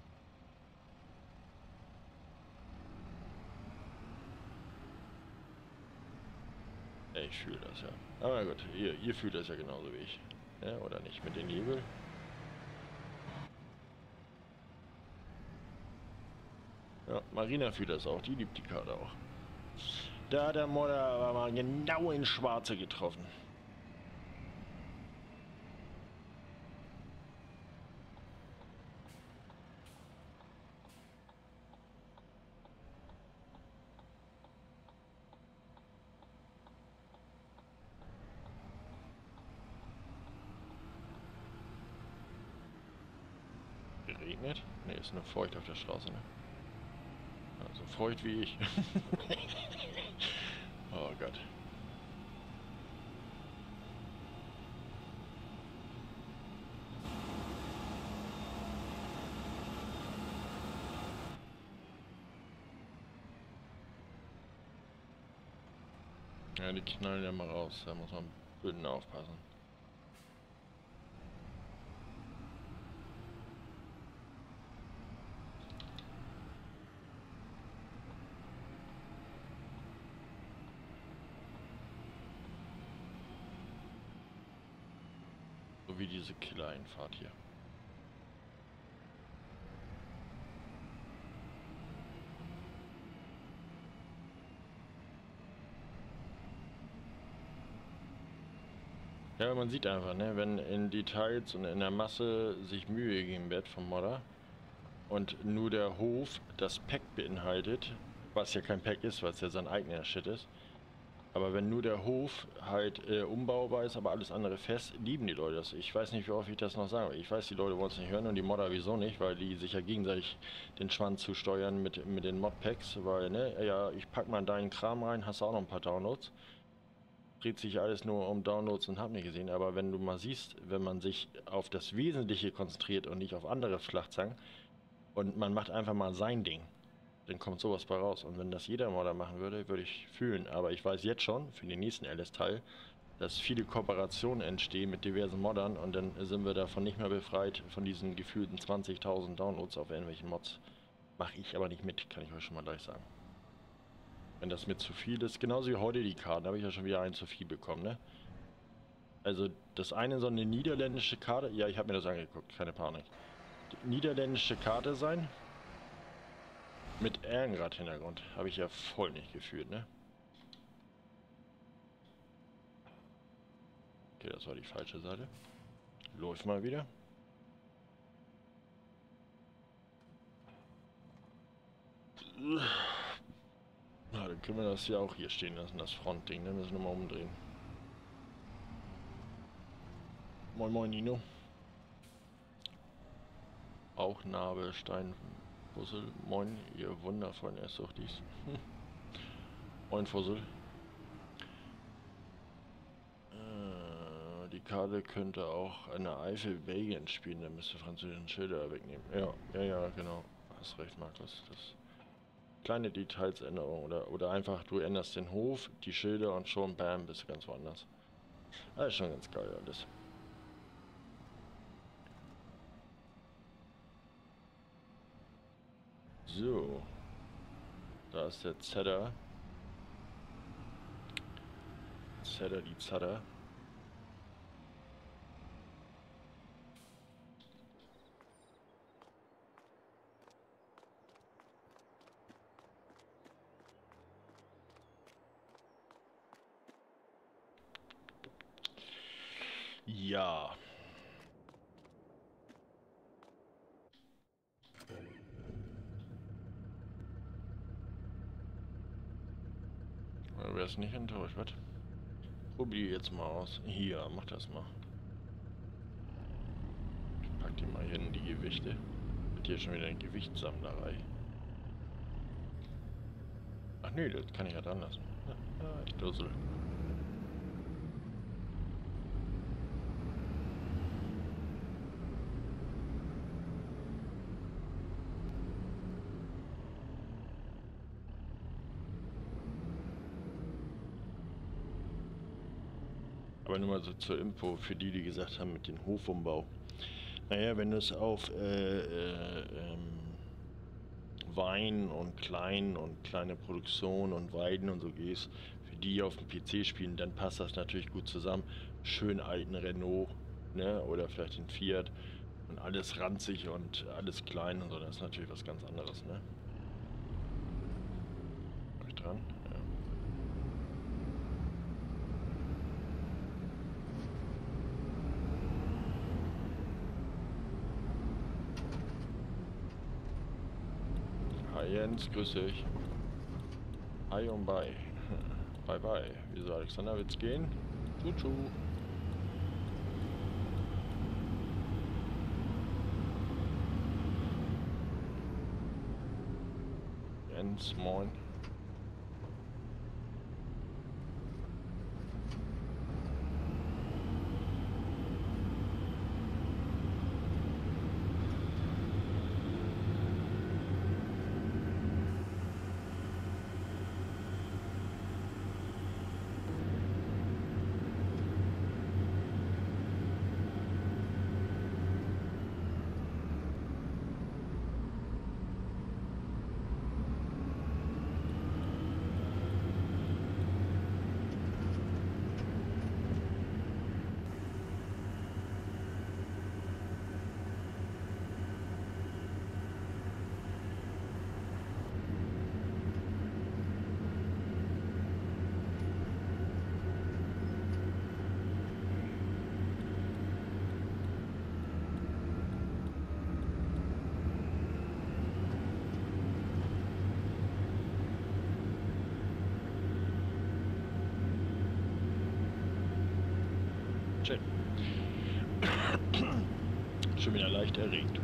Ja, ich fühle das ja. Aber gut, ihr, ihr fühlt das ja genauso wie ich. Ja, oder nicht? Mit den Nebel. Ja, Marina fühlt das auch. Die liebt die Karte auch. Da hat der Modder aber mal genau ins Schwarze getroffen. regnet? Ne, ist nur feucht auf der Straße, ne? Also feucht wie ich. Oh Gott. Ja, die knallen ja mal raus, da muss man blöd aufpassen. So wie diese Killer-Einfahrt hier. Ja, man sieht einfach, ne, wenn in Details und in der Masse sich Mühe gegeben wird vom Modder und nur der Hof das Pack beinhaltet, was ja kein Pack ist, weil es ja sein eigener Shit ist, aber wenn nur der Hof halt äh, umbaubar ist, aber alles andere fest, lieben die Leute das. Ich weiß nicht, wie oft ich das noch sage. Ich weiß, die Leute wollen es nicht hören und die Modder wieso nicht, weil die sich ja gegenseitig den Schwanz zusteuern mit, mit den Modpacks, weil, ne, ja, ich pack mal deinen Kram rein, hast auch noch ein paar Downloads. Dreht sich alles nur um Downloads und hab nicht gesehen, aber wenn du mal siehst, wenn man sich auf das Wesentliche konzentriert und nicht auf andere Schlachtzangen und man macht einfach mal sein Ding, dann kommt sowas bei raus. Und wenn das jeder Modder machen würde, würde ich fühlen. Aber ich weiß jetzt schon, für den nächsten L S-Teil, dass viele Kooperationen entstehen mit diversen Moddern und dann sind wir davon nicht mehr befreit, von diesen gefühlten zwanzigtausend Downloads auf irgendwelchen Mods. Mache ich aber nicht mit, kann ich euch schon mal gleich sagen. Wenn das mir zu viel ist, genauso wie heute die Karten, da habe ich ja schon wieder einen zu viel bekommen, ne? Also das eine soll eine niederländische Karte, ja, ich habe mir das angeguckt, keine Panik. Die niederländische Karte sein, mit Ehrenrad-Hintergrund, habe ich ja voll nicht gefühlt, ne? Okay, das war die falsche Seite. Läuft mal wieder. Na, dann können wir das ja auch hier stehen lassen, das Frontding, ne? Müssen wir mal umdrehen. Moin moin Nino. Auch Narbe, Stein, Fussel. Moin, ihr wundervollen Erstsuchtis. Hm. Moin Fussel. Äh, die Karte könnte auch eine Eifel Belgien spielen, da müsste französischen Schilder wegnehmen. Ja, ja, ja, genau. Hast recht, Markus. Das kleine Detailsänderung oder, oder einfach du änderst den Hof, die Schilder und schon bam, bist du ganz woanders. Das ist schon ganz geil alles. So. Da ist der Zedder. Zedder, die Zedder. Ja. Du wärst nicht enttäuscht, was? Probier jetzt mal aus. Hier, mach das mal. Ich pack die mal hier in die Gewichte. Wird hier schon wieder eine Gewichtssammlerei. Ach nee, das kann ich ja dran lassen. Ja, ich dussel. Aber nur mal so zur Info für die, die gesagt haben mit dem Hofumbau. Naja, wenn du es auf äh, äh, ähm, Wein und Klein und kleine Produktion und Weiden und so gehst, für die auf dem P C spielen, dann passt das natürlich gut zusammen. Schön alten Renault, ne, oder vielleicht den Fiat und alles ranzig und alles klein und so, das ist natürlich was ganz anderes, ne? Mach ich dran? Ja. Hi Jens, grüß dich. Hi und bye. Bye bye. Wieso Alexander, wird's gehen? Tschu tschu. Enz, moin. Schön. Schon wieder leicht erregt.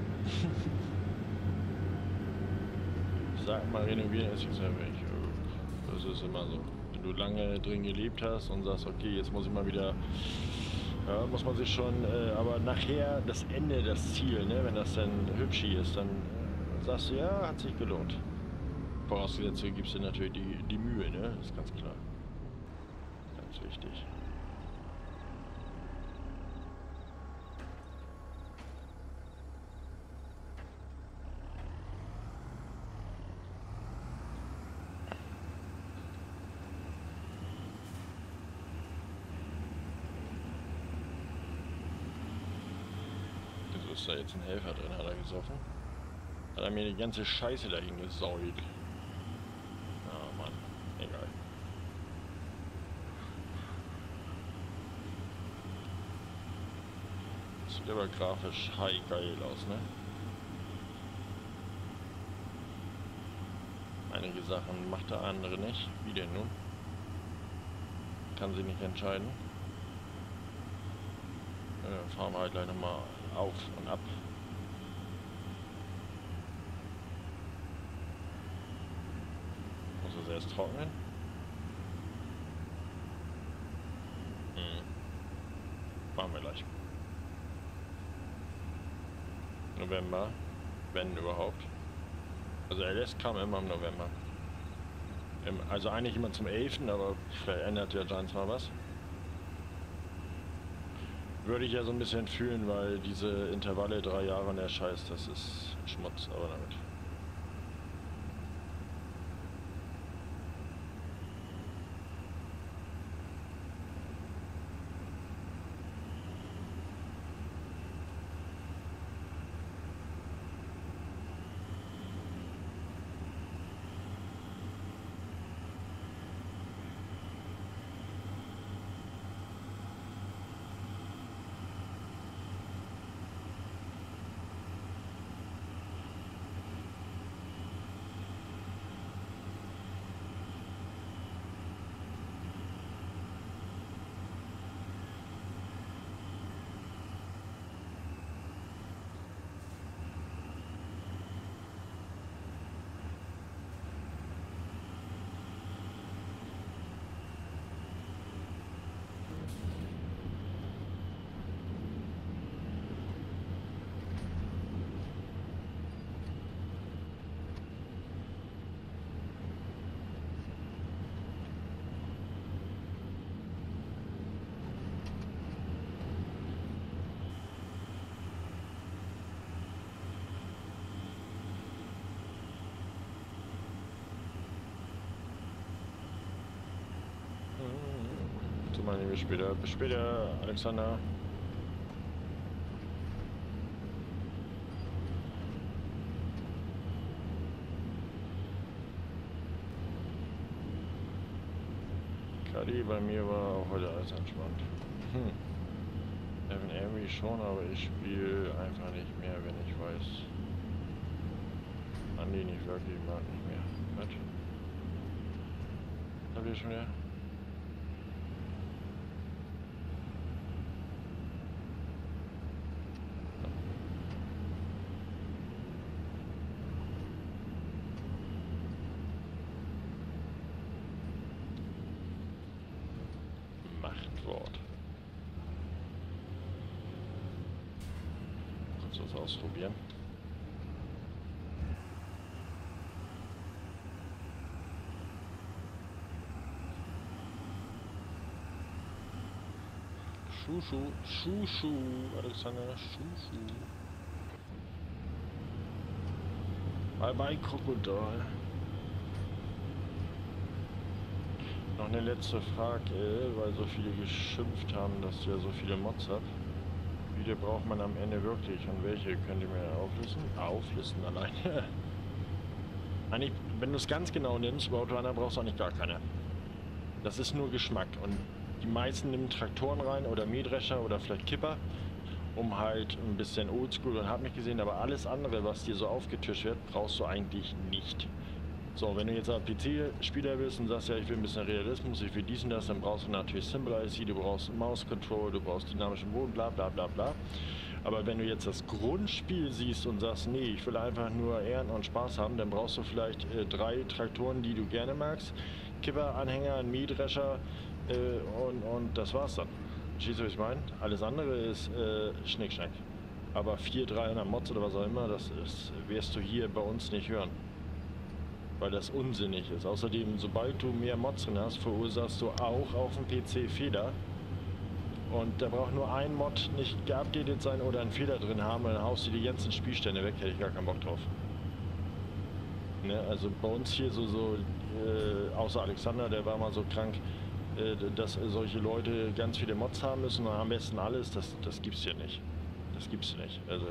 Sag mal, renovieren ist jetzt ja weg. Das ist immer so. Wenn du lange drin gelebt hast und sagst, okay, jetzt muss ich mal wieder, ja, muss man sich schon, äh, aber nachher das Ende, das Ziel, ne, wenn das dann hübsch hier ist, dann äh, sagst du, ja, hat sich gelohnt. Vorausgesetzt, du gibst dir natürlich die, die Mühe, ne, das ist ganz klar. Ganz wichtig. Ist da jetzt ein Helfer drin, hat er gesoffen? Hat er mir die ganze Scheiße dahin gesault. Ah, Mann, egal. Das sieht aber grafisch high geil aus, ne? Einige Sachen macht der andere nicht. Wie denn nun? Kann sie nicht entscheiden. Dann fahren wir halt gleich nochmal auf und ab. Muss es erst trocknen? Hm. Machen wir gleich. November, wenn überhaupt. Also L S kam immer im November. Im, also eigentlich immer zum elften, aber verändert ja Giants mal was. Würde ich ja so ein bisschen fühlen, weil diese Intervalle drei Jahre und der Scheiß, das ist Schmutz, aber damit. Meine, bis später. Bis später, Alexander. Kali, bei mir war auch heute alles entspannt. Hm. Evan Avery schon, aber ich spiele einfach nicht mehr, wenn ich weiß. Andi nicht wirklich, mag nicht mehr. Was? Habt ihr schon wieder? Dashboard. Kurz was ausprobieren. Schuschu, Schuschu, Alexander, Schuschu. Bye bye, Krokodil. Noch eine letzte Frage, weil so viele geschimpft haben, dass ihr so viele Mods habt. Wie viele braucht man am Ende wirklich und welche könnt ihr mir auflisten? Auflisten alleine. Eigentlich, wenn du es ganz genau nimmst, bei Autorunner brauchst du eigentlich gar keine. Das ist nur Geschmack und die meisten nehmen Traktoren rein oder Mähdrescher oder vielleicht Kipper, um halt ein bisschen oldschool und hab mich gesehen, aber alles andere, was dir so aufgetischt wird, brauchst du eigentlich nicht. So, wenn du jetzt ein P C-Spieler bist und sagst, ja, ich will ein bisschen Realismus, ich will dies und das, dann brauchst du natürlich Simple I C, du brauchst Mouse Control, du brauchst dynamischen Boden, bla bla bla bla. Aber wenn du jetzt das Grundspiel siehst und sagst, nee, ich will einfach nur Ehren und Spaß haben, dann brauchst du vielleicht äh, drei Traktoren, die du gerne magst, Kipper, Anhänger, ein Mähdrescher, Äh, und, und das war's dann. Verstehst du, was ich meine? Alles andere ist äh, Schnickschnack. Aber vierhundert, dreihundert Mods oder was auch immer, das ist, wirst du hier bei uns nicht hören. Weil das unsinnig ist. Außerdem, sobald du mehr Mods drin hast, verursachst du auch auf dem P C Fehler. Und da braucht nur ein Mod nicht geupdatet sein oder einen Fehler drin haben und dann haust du die ganzen Spielstände weg, hätte ich gar keinen Bock drauf. Ne? Also bei uns hier so, so äh, außer Alexander, der war mal so krank, dass solche Leute ganz viele Mods haben müssen und am besten alles, das, das gibt's hier nicht. Das gibt's nicht. Also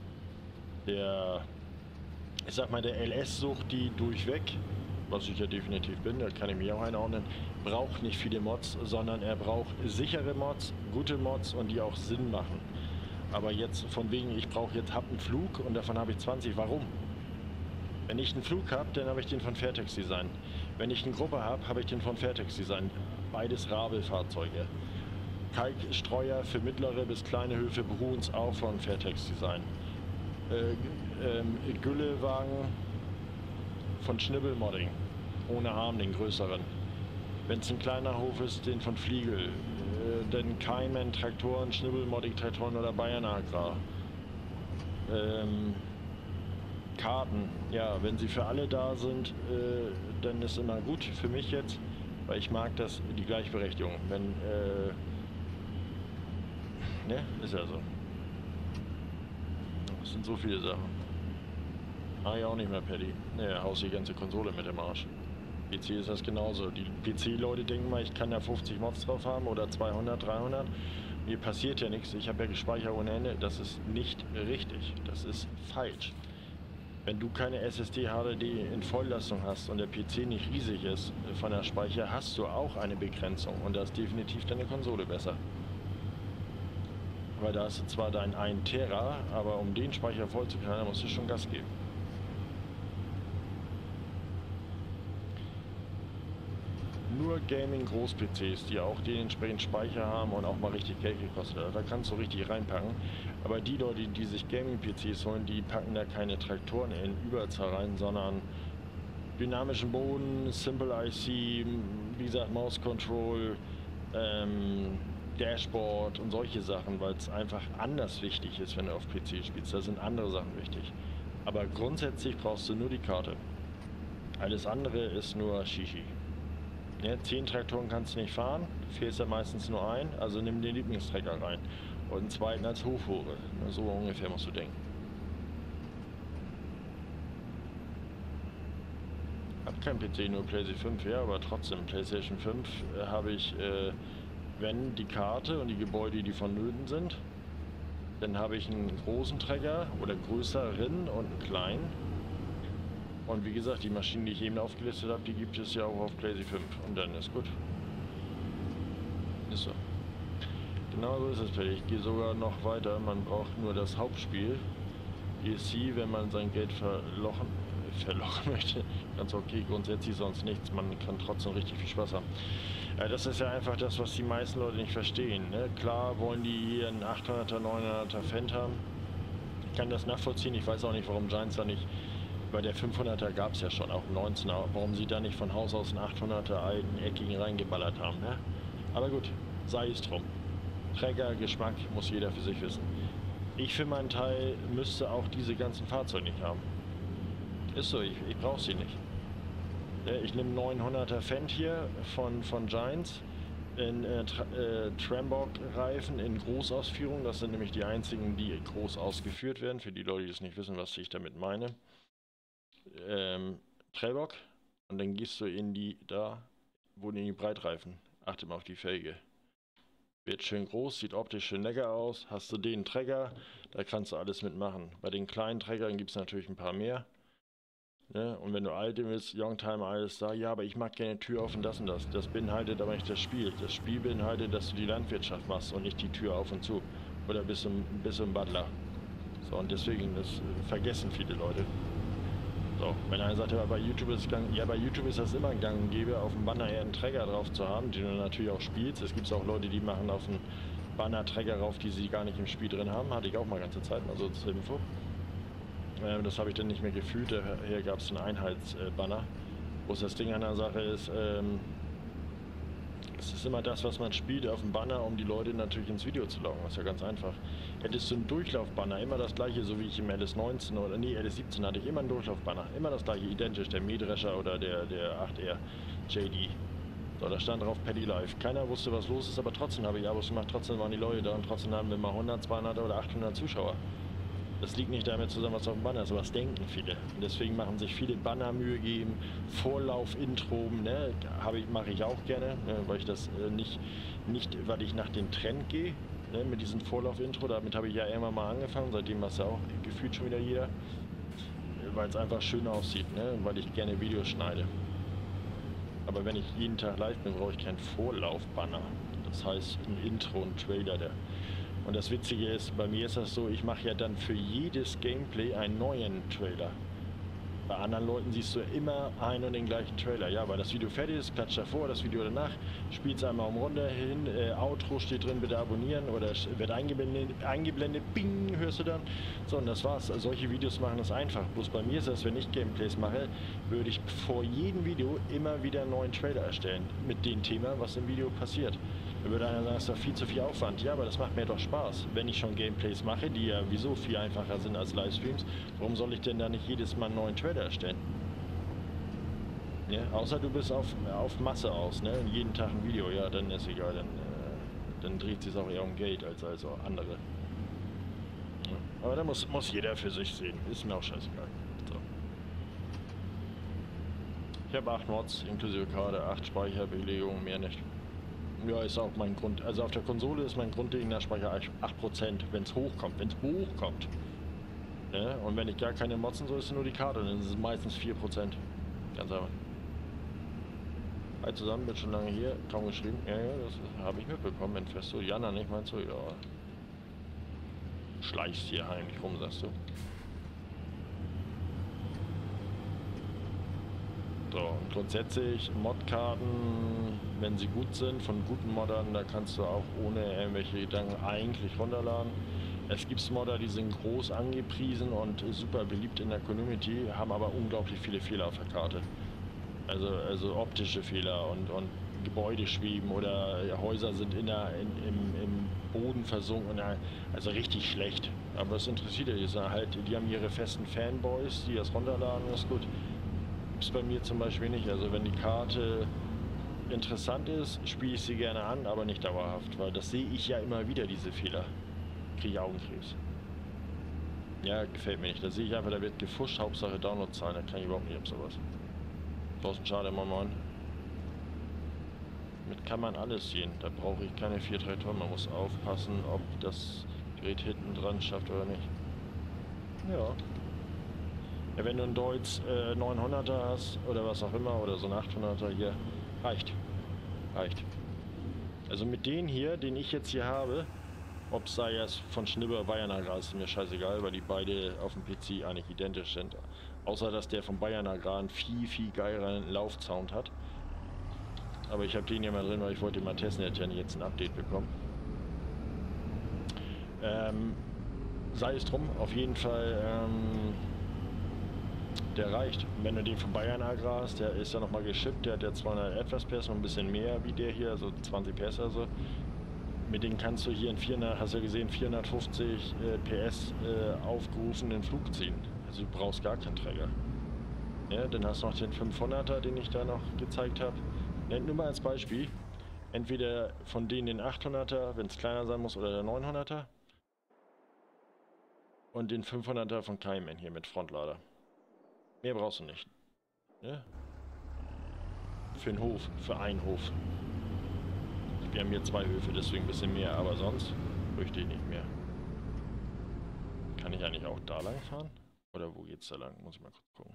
der, ich sag mal, der L S-Sucht, die durchweg, was ich ja definitiv bin, da kann ich mich auch einordnen, braucht nicht viele Mods, sondern er braucht sichere Mods, gute Mods und die auch Sinn machen. Aber jetzt von wegen, ich brauche jetzt hab einen Flug und davon habe ich zwanzig, warum? Wenn ich einen Flug habe, dann habe ich den von Fairtex Design. Wenn ich eine Gruppe habe, habe ich den von Fairtex Design. Beides Rabel-Fahrzeuge. Kalkstreuer für mittlere bis kleine Höfe beruhen auch von Fairtex Design. Äh, ähm, Güllewagen von Schnibbel Modding. Ohne Arm, den größeren. Wenn es ein kleiner Hof ist, den von Fliegel. Äh, dann Cayman Traktoren, Schnibbel Modding Traktoren oder Bayern Agrar. Ähm, Karten, ja, wenn sie für alle da sind, äh, dann ist immer gut für mich jetzt, weil ich mag das, die Gleichberechtigung. Wenn, äh, ne, ist ja so. Das sind so viele Sachen. Ah ja, auch nicht mehr, Paddy. Ne, haust die ganze Konsole mit dem Arsch. P C ist das genauso. Die P C-Leute denken mal, ich kann da fünfzig Mods drauf haben oder zweihundert, dreihundert. Mir passiert ja nichts. Ich habe ja gespeichert ohne Ende. Das ist nicht richtig. Das ist falsch. Wenn du keine S S D-H D D in Vollleistung hast und der P C nicht riesig ist von der Speicher, hast du auch eine Begrenzung und da ist definitiv deine Konsole besser. Weil da hast du zwar dein ein Tera, aber um den Speicher voll zu kriegen, musst du schon Gas geben. Nur Gaming-Groß-P Cs, die auch dementsprechend Speicher haben und auch mal richtig Geld gekostet hat. Da kannst du richtig reinpacken. Aber die Leute, die sich Gaming-P Cs holen, die packen da keine Traktoren in Überzahl rein, sondern dynamischen Boden, Simple I C, wie gesagt Mouse Control, ähm, Dashboard und solche Sachen, weil es einfach anders wichtig ist, wenn du auf P C spielst. Da sind andere Sachen wichtig. Aber grundsätzlich brauchst du nur die Karte. Alles andere ist nur Shishi. Ja, zehn Traktoren kannst du nicht fahren, fehlst ja meistens nur ein, also nimm den Lieblingstrecker rein. Und einen zweiten als Hofhure. So ungefähr musst du denken. Hab kein P C, nur PlayStation fünf, ja, aber trotzdem, PlayStation fünf äh, habe ich, äh, wenn die Karte und die Gebäude, die vonnöten sind, dann habe ich einen großen Trecker oder größeren und einen kleinen. Und wie gesagt, die Maschinen, die ich eben aufgelistet habe, die gibt es ja auch auf PlayStation fünf. Und dann ist gut. Ist so. Genau so ist es, Paddy. Ich gehe sogar noch weiter. Man braucht nur das Hauptspiel. D S C, wenn man sein Geld verlochen, verlochen möchte. Ganz okay, grundsätzlich sonst nichts. Man kann trotzdem richtig viel Spaß haben. Ja, das ist ja einfach das, was die meisten Leute nicht verstehen. Ne? Klar wollen die hier einen achthunderter, neunhunderter Fendt haben. Ich kann das nachvollziehen. Ich weiß auch nicht, warum Giants da nicht... Bei der fünfhunderter gab es ja schon, auch neunzehner, warum sie da nicht von Haus aus einen achthunderter alten, eckigen reingeballert haben. Ne? Aber gut, sei es drum. Träger, Geschmack muss jeder für sich wissen. Ich für meinen Teil müsste auch diese ganzen Fahrzeuge nicht haben. Ist so, ich, ich brauche sie nicht. Ich nehme neunhunderter Fendt hier von, von Giants in äh, äh, Trambok-Reifen in Großausführung. Das sind nämlich die einzigen, die groß ausgeführt werden. Für die Leute, die es nicht wissen, was ich damit meine. Ähm, Trambok. Und dann gehst du in die, da, wo in die Breitreifen. Achte mal auf die Felge. Wird schön groß, sieht optisch schön lecker aus. Hast du den Träger, da kannst du alles mitmachen. Bei den kleinen Trägern gibt es natürlich ein paar mehr. Ne? Und wenn du alte willst, Youngtimer, alles da, ja, aber ich mag gerne Tür auf und das und das. Das beinhaltet aber nicht das Spiel. Das Spiel beinhaltet, dass du die Landwirtschaft machst und nicht die Tür auf und zu. Oder bist du, bist du ein Butler. So, und deswegen, das vergessen viele Leute. So, wenn einer sagt, ja, bei YouTube ist gang, ja, bei YouTube ist das immer gang und gäbe, auf dem Banner eher einen Träger drauf zu haben, den du natürlich auch spielst. Es gibt auch Leute, die machen auf dem Banner Träger drauf, die sie gar nicht im Spiel drin haben. Hatte ich auch mal ganze Zeit, mal so zur Info. Ähm, das habe ich dann nicht mehr gefühlt. Daher gab es einen Einheitsbanner. Wo es das Ding an der Sache ist, ähm, es ist immer das, was man spielt auf dem Banner, um die Leute natürlich ins Video zu locken. Das ist ja ganz einfach. Hättest du einen Durchlaufbanner, immer das gleiche, so wie ich im L S neunzehn oder nee, L S siebzehn hatte ich immer einen Durchlaufbanner. Immer das gleiche, identisch, der Mähdrescher oder der, der acht R J D. So, da stand drauf Paddy Live. Keiner wusste, was los ist, aber trotzdem habe ich Abos gemacht, trotzdem waren die Leute da und trotzdem haben wir mal hundert, zweihundert oder achthundert Zuschauer. Das liegt nicht damit zusammen, was auf dem Banner ist, aber das denken viele. Und deswegen machen sich viele Banner Mühe geben, Vorlauf, Intro, ne, habe ich, mache ich auch gerne, ne, weil ich das äh, nicht, nicht, weil ich nach dem Trend gehe, ne, mit diesem Vorlauf-Intro, damit habe ich ja irgendwann mal angefangen, seitdem macht es ja auch gefühlt schon wieder jeder, weil es einfach schön aussieht, ne, weil ich gerne Videos schneide. Aber wenn ich jeden Tag live bin, brauche ich keinen Vorlauf-Banner. Das heißt ein Intro, ein Trailer, der. Und das Witzige ist, bei mir ist das so, ich mache ja dann für jedes Gameplay einen neuen Trailer. Bei anderen Leuten siehst du immer einen und den gleichen Trailer. Ja, weil das Video fertig ist, klatscht davor, das Video danach, spielt es einmal um runter hin, äh, Outro steht drin, bitte abonnieren oder wird eingeblendet, eingeblendet, bing, hörst du dann. So, und das war's. Solche Videos machen das einfach. Bloß bei mir ist das, wenn ich Gameplays mache, würde ich vor jedem Video immer wieder einen neuen Trailer erstellen. Mit dem Thema, was im Video passiert. Da würde einer sagen, das ist doch viel zu viel Aufwand. Ja, aber das macht mir doch Spaß. Wenn ich schon Gameplays mache, die ja wieso viel einfacher sind als Livestreams, warum soll ich denn da nicht jedes Mal einen neuen Trailer erstellen? Ja, außer du bist auf, auf Masse aus, ne? Jeden Tag ein Video, ja, dann ist egal, dann, äh, dann dreht sich auch eher um Geld als, als auch andere. Ja, aber da muss, muss jeder für sich sehen, ist mir auch scheißegal. So. Ich habe acht Mods inklusive Karte, acht Speicherbelegungen, mehr nicht. Ja, ist auch mein Grund. Also auf der Konsole ist mein grundlegender Speicher acht Prozent, wenn es hochkommt, wenn es hochkommt. Ja, und wenn ich gar keine Mods und so, ist es nur die Karte, dann ist es meistens vier Prozent. Ganz einfach. Hi zusammen, bin schon lange hier, kaum geschrieben. Ja, ja, das habe ich mitbekommen, Manifesto. Jana, nicht meinst du? Ja. Schleichst hier heimlich rum, sagst du. So, und grundsätzlich Modkarten, wenn sie gut sind, von guten Moddern, da kannst du auch ohne irgendwelche Gedanken eigentlich runterladen. Es gibt Modder, die sind groß angepriesen und super beliebt in der Community, haben aber unglaublich viele Fehler auf der Karte. Also, also optische Fehler und, und Gebäude schweben oder Häuser sind in der, in, im, im Boden versunken, also richtig schlecht. Aber das interessiert ja, die, halt, die haben ihre festen Fanboys, die das runterladen, das ist gut. Ist bei mir zum Beispiel nicht. Also wenn die Karte interessant ist, spiele ich sie gerne an, aber nicht dauerhaft, weil das sehe ich ja immer wieder, diese Fehler. Kriege ich Augenkrebs. Ja, gefällt mir nicht. Da sehe ich einfach, da wird gefuscht, Hauptsache Downloadzahlen, da kann ich überhaupt nicht ab sowas. Draußen schade, Mann, Mann. Damit kann man alles sehen. Da brauche ich keine vier drei Tonnen. Man muss aufpassen, ob das Gerät hinten dran schafft oder nicht. Ja. Ja, wenn du einen Deutz äh, neunhunderter hast oder was auch immer oder so ein achthunderter hier, reicht. Reicht. Also mit denen hier, den ich jetzt hier habe, ob es sei es von Schnibber Bayern Agrar, ist mir scheißegal, weil die beide auf dem P C eigentlich identisch sind. Außer dass der von Bayern Agrar einen viel, viel geileren Laufsound hat. Aber ich habe den hier mal drin, weil ich wollte mal testen, hätte ja jetzt ein Update bekommen. Ähm, sei es drum, auf jeden Fall. Ähm, Der reicht. Wenn du den von Bayern Agrar hast, der ist ja nochmal geschippt, der hat ja zweihundert etwas P S, noch ein bisschen mehr wie der hier, also zwanzig P S also. mit denen kannst du hier in vierhundert, hast du ja gesehen, vierhundertfünfzig äh, P S äh, aufgerufenen Flug ziehen. Also du brauchst gar keinen Träger. Ja, dann hast du noch den fünfhunderter, den ich da noch gezeigt habe. Nennt nur mal als Beispiel. Entweder von denen den achthunderter, wenn es kleiner sein muss, oder der neunhunderter. Und den fünfhunderter von Cayman hier mit Frontlader. Mehr brauchst du nicht. Ja? Für einen Hof, für einen Hof. Wir haben hier zwei Höfe, deswegen ein bisschen mehr, aber sonst fürchte ich nicht mehr. Kann ich eigentlich auch da lang fahren? Oder wo geht's da lang? Muss ich mal kurz gucken.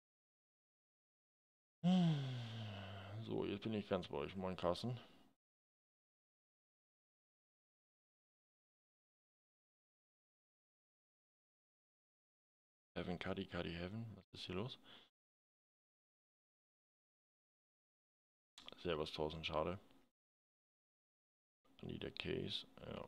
So, jetzt bin ich ganz bei euch. Moin Carsten. Heaven, Cuddy, Cuddy, Heaven. Was ist hier los? Servus tausend, schade. Need a case, ja.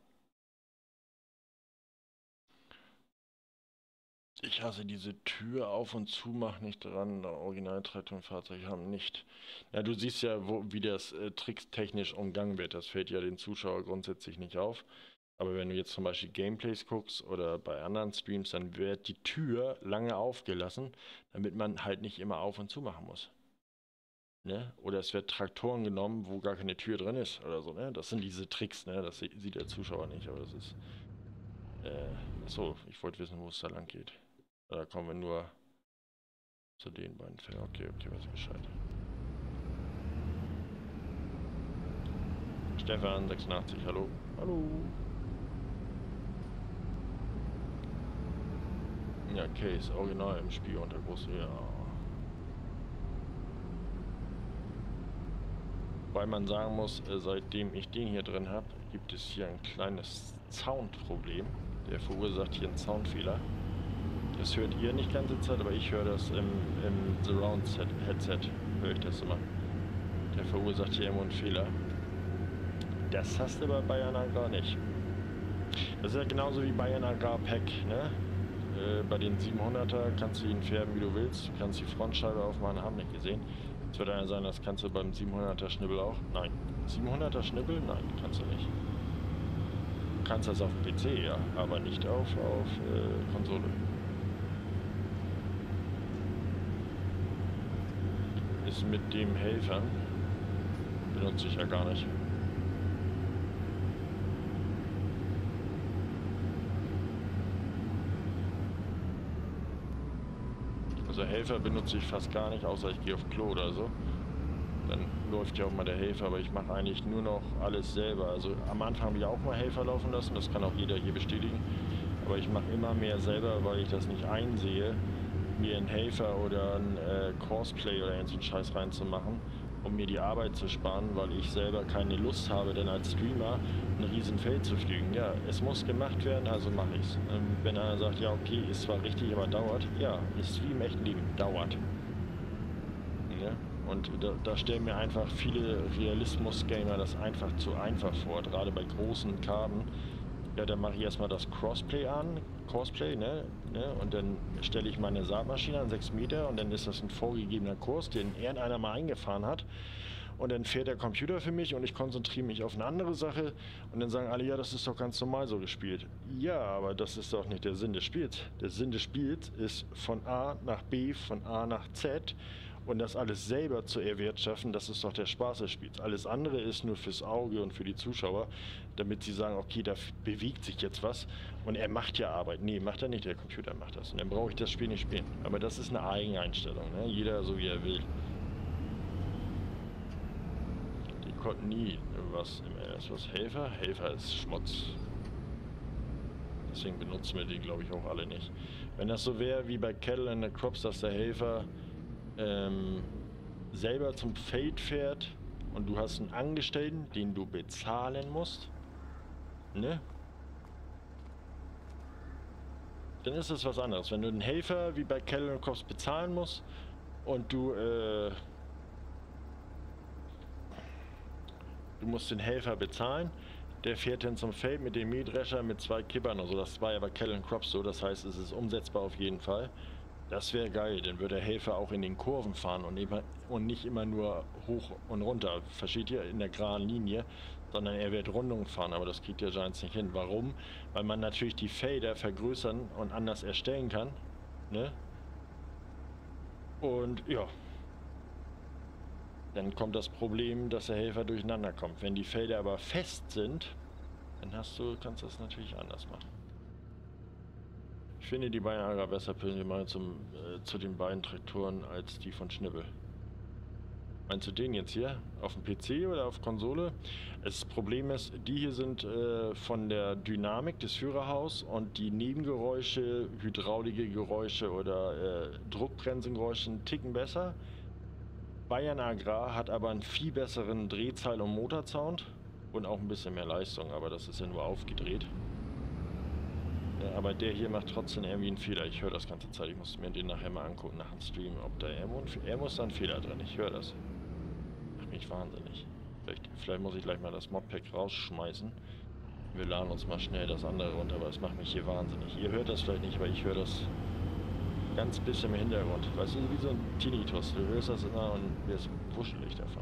Ich hasse diese Tür auf und zu, mach nicht dran, Originaltraktorfahrzeuge haben nicht. Ja, du siehst ja, wo, wie das äh, tricktechnisch umgangen wird. Das fällt ja den Zuschauer grundsätzlich nicht auf. Aber wenn du jetzt zum Beispiel Gameplays guckst oder bei anderen Streams, dann wird die Tür lange aufgelassen, damit man halt nicht immer auf und zu machen muss. Ne? Oder es wird Traktoren genommen, wo gar keine Tür drin ist oder so. Ne? Das sind diese Tricks, ne? Das sieht der Zuschauer nicht, aber das ist... Äh, achso, ich wollte wissen, wo es da lang geht. Da kommen wir nur zu den beiden Fällen. Okay, okay, weiß ich Bescheid. Stefan sechsundachtzig, hallo. Hallo. Ja, Case, original im Spiel unter groß, ja. Weil man sagen muss, äh, seitdem ich den hier drin habe, gibt es hier ein kleines Soundproblem. Der verursacht hier einen Soundfehler. Das hört ihr nicht ganze Zeit, aber ich höre das im, im Surround-Headset. Höre ich das immer. Der verursacht hier immer einen Fehler. Das hast du bei Bayern Agrar nicht. Das ist ja genauso wie Bayern Agrar Pack, ne? Äh, bei den siebenhunderter kannst du ihn färben, wie du willst. Du kannst die Frontscheibe aufmachen, haben nicht gesehen. Es wird einer sein, das kannst du beim siebenhunderter Schnibbel auch. Nein. siebenhunderter Schnibbel? Nein, kannst du nicht. Du kannst das auf dem P C, ja, aber nicht auf, auf äh, Konsole. Ist mit dem Helfer. Benutze ich ja gar nicht. Also Helfer benutze ich fast gar nicht, außer ich gehe auf Klo oder so. Dann läuft ja auch mal der Helfer, aber ich mache eigentlich nur noch alles selber. Also am Anfang habe ich auch mal Helfer laufen lassen, das kann auch jeder hier bestätigen. Aber ich mache immer mehr selber, weil ich das nicht einsehe, mir einen Helfer oder ein äh, Cosplay oder so einen Scheiß reinzumachen, um mir die Arbeit zu sparen, weil ich selber keine Lust habe, denn als Streamer ein riesen Feld zu fliegen. Ja, es muss gemacht werden, also mache ich es. Ähm, wenn einer sagt, ja okay, ist zwar richtig, aber dauert, ja, ist wie im echten Leben, dauert. Ja? Und da, da stellen mir einfach viele Realismus-Gamer das einfach zu einfach vor, gerade bei großen Karten. Ja, dann mache ich erstmal das Crossplay an, Cosplay, ne, ne, und dann stelle ich meine Saatmaschine an sechs Meter und dann ist das ein vorgegebener Kurs, den irgendeiner mal eingefahren hat. Und dann fährt der Computer für mich und ich konzentriere mich auf eine andere Sache und dann sagen alle, ja, das ist doch ganz normal so gespielt. Ja, aber das ist doch nicht der Sinn des Spiels. Der Sinn des Spiels ist von A nach B, von A nach Z. Und das alles selber zu erwirtschaften, das ist doch der Spaß des Spiels. Alles andere ist nur fürs Auge und für die Zuschauer, damit sie sagen, okay, da bewegt sich jetzt was und er macht ja Arbeit. Nee, macht er nicht, der Computer macht das. Und dann brauche ich das Spiel nicht spielen. Aber das ist eine Eigeneinstellung, ne? Jeder so wie er will. Die konnten nie was im L S. Was Helfer? Helfer ist Schmutz. Deswegen benutzen wir die, glaube ich, auch alle nicht. Wenn das so wäre wie bei Cattle and the Crops, dass der Helfer Ähm, selber zum Feld fährt und du hast einen Angestellten, den du bezahlen musst, ne? Dann ist es was anderes. Wenn du einen Helfer wie bei Cattle and Crops bezahlen musst und du, äh, du musst den Helfer bezahlen, der fährt dann zum Feld mit dem Mähdrescher mit zwei Kippern und so. Das war ja bei Cattle and Crops so, das heißt, es ist umsetzbar auf jeden Fall. Das wäre geil, dann würde der Helfer auch in den Kurven fahren und, immer, und nicht immer nur hoch und runter, versteht ihr, in der geraden Linie, sondern er wird Rundungen fahren, aber das kriegt der Giants nicht hin. Warum? Weil man natürlich die Felder vergrößern und anders erstellen kann, ne? Und ja, dann kommt das Problem, dass der Helfer durcheinander kommt. Wenn die Felder aber fest sind, dann hast du, kannst du das natürlich anders machen. Ich finde die beiden Agra besser mal zum, äh, zu den beiden Traktoren als die von Schnibbel. Meinst du den jetzt hier? Auf dem P C oder auf Konsole? Das Problem ist, die hier sind äh, von der Dynamik des Führerhaus und die Nebengeräusche, hydraulische Geräusche oder äh, Druckbremsengeräusche einen Ticken besser. Bayern Agrar hat aber einen viel besseren Drehzahl- und Motorsound und auch ein bisschen mehr Leistung, aber das ist ja nur aufgedreht. Ja, aber der hier macht trotzdem irgendwie einen Fehler. Ich höre das ganze Zeit. Ich muss mir den nachher mal angucken nach dem Stream, ob da irgendwo ein, er muss da einen Fehler drin. Ich höre das. Macht mich wahnsinnig. Vielleicht, vielleicht muss ich gleich mal das Modpack rausschmeißen. Wir laden uns mal schnell das andere runter, aber das macht mich hier wahnsinnig. Ihr hört das vielleicht nicht, aber ich höre das ganz bisschen im Hintergrund. Weißt du, wie so ein Tinnitus. Du hörst das immer und wirst wuschelig davon.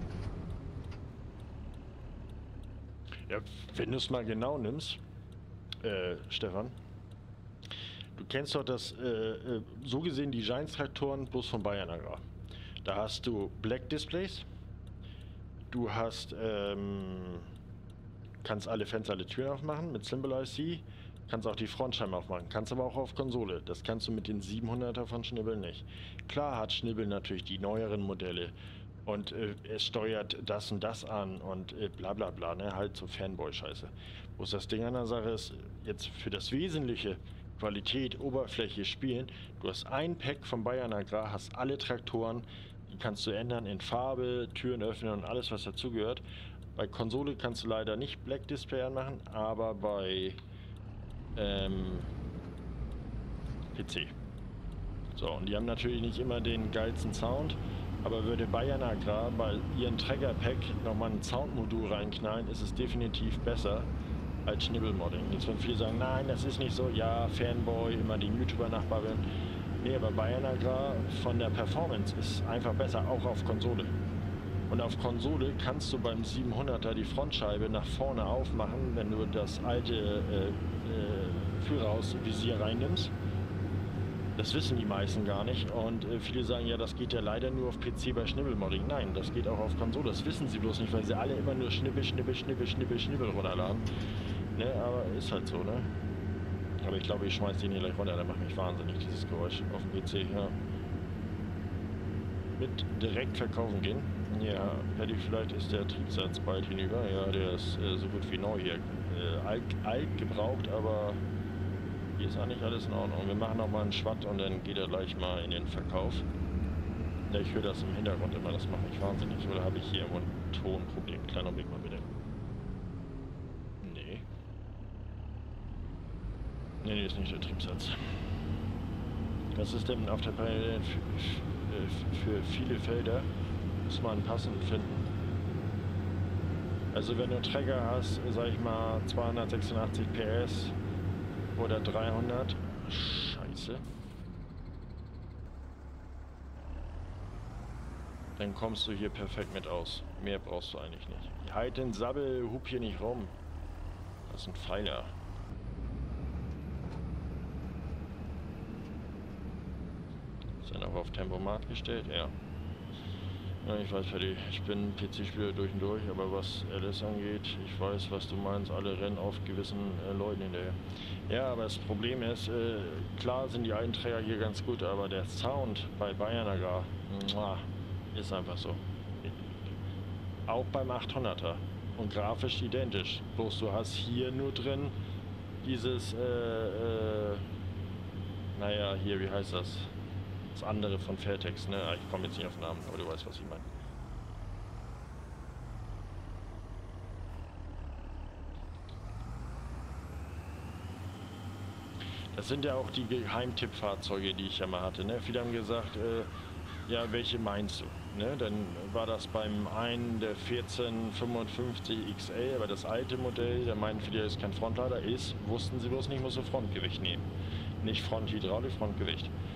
Ja, wenn du es mal genau nimmst, äh, Stefan, du kennst doch das, äh, so gesehen die Giants-Traktoren bloß von Bayern Agrar. Da hast du Black Displays, du hast, ähm, kannst alle Fenster, alle Türen aufmachen mit Symbol I C, kannst auch die Frontscheiben aufmachen, kannst aber auch auf Konsole. Das kannst du mit den siebenhunderter von Schnibbel nicht. Klar hat Schnibbel natürlich die neueren Modelle und äh, es steuert das und das an und äh, bla bla bla, ne? Halt so Fanboy-Scheiße. Wo es das Ding an der Sache ist, jetzt für das Wesentliche, Qualität, Oberfläche, Spielen, du hast ein Pack von Bayern Agrar, hast alle Traktoren, die kannst du ändern in Farbe, Türen öffnen und alles, was dazugehört. Bei Konsole kannst du leider nicht Black Display anmachen, aber bei ähm, P C. So, und die haben natürlich nicht immer den geilsten Sound, aber würde Bayern Agrar bei ihren Trigger-Pack nochmal ein Soundmodul reinknallen, ist es definitiv besser als Schnibbelmodding. Jetzt werden viele sagen, nein, das ist nicht so, ja, Fanboy, immer den YouTuber nachbabbeln. Nee, aber Bayern Agrar von der Performance ist einfach besser, auch auf Konsole. Und auf Konsole kannst du beim siebenhunderter die Frontscheibe nach vorne aufmachen, wenn du das alte äh, äh, Führerhausvisier reinnimmst. Das wissen die meisten gar nicht und äh, viele sagen, ja, das geht ja leider nur auf P C bei Schnibbelmodding. Nein, das geht auch auf Konsole. Das wissen sie bloß nicht, weil sie alle immer nur Schnibbel, Schnibbel, Schnibbel, Schnibbel, Schnibbel runterladen. Ne, aber ist halt so, ne? Aber ich glaube, ich schmeiß den hier gleich runter, der macht mich wahnsinnig, dieses Geräusch auf dem P C, ja. Mit direkt verkaufen gehen. Ja, Paddy, vielleicht ist der Triebsatz bald hinüber. Ja, der ist äh, so gut wie neu hier. Äh, alt, alt gebraucht, aber hier ist eigentlich alles in Ordnung. Wir machen noch mal einen Schwatt und dann geht er gleich mal in den Verkauf. Ja, ich höre das im Hintergrund immer, das macht mich wahnsinnig. Oder habe ich hier irgendwo ein Tonproblem? Kleiner Blick mal bitte. Nee. Nee, nee, ist nicht der Triebsatz. Was ist denn auf der Palette für, für viele Felder? Muss man einen passenden finden. Also wenn du einen Träger hast, sag ich mal zweihundertsechsundachtzig P S oder dreihundert, scheiße, dann kommst du hier perfekt mit aus. Mehr brauchst du eigentlich nicht. Halt den Sabbel, hub hier nicht rum. Das ist ein Pfeiler. Ist er noch auf Tempomat gestellt? Ja. Ja, ich weiß, Paddy, ich bin P C-Spieler durch und durch, aber was L S angeht, ich weiß, was du meinst, alle rennen auf gewissen äh, Leuten hinterher. Ja, aber das Problem ist, äh, klar sind die alten Träger hier ganz gut, aber der Sound bei Bayern Agrar, muah, ist einfach so. Auch beim achthunderter und grafisch identisch, bloß du hast hier nur drin dieses, äh, äh, naja, hier, wie heißt das? Das andere von Fairtex, ne? Ich komme jetzt nicht auf den Namen, aber du weißt, was ich meine. Das sind ja auch die Geheimtippfahrzeuge, die ich ja mal hatte, ne? Viele haben gesagt, äh, ja, welche meinst du? Ne? Dann war das beim einen der vierzehn fünfundfünfzig X L, aber das alte Modell, da meinten viele, ist kein Frontlader, ist, wussten sie bloß nicht, muss du Frontgewicht nehmen. Nicht Fronthydraulik, Frontgewicht.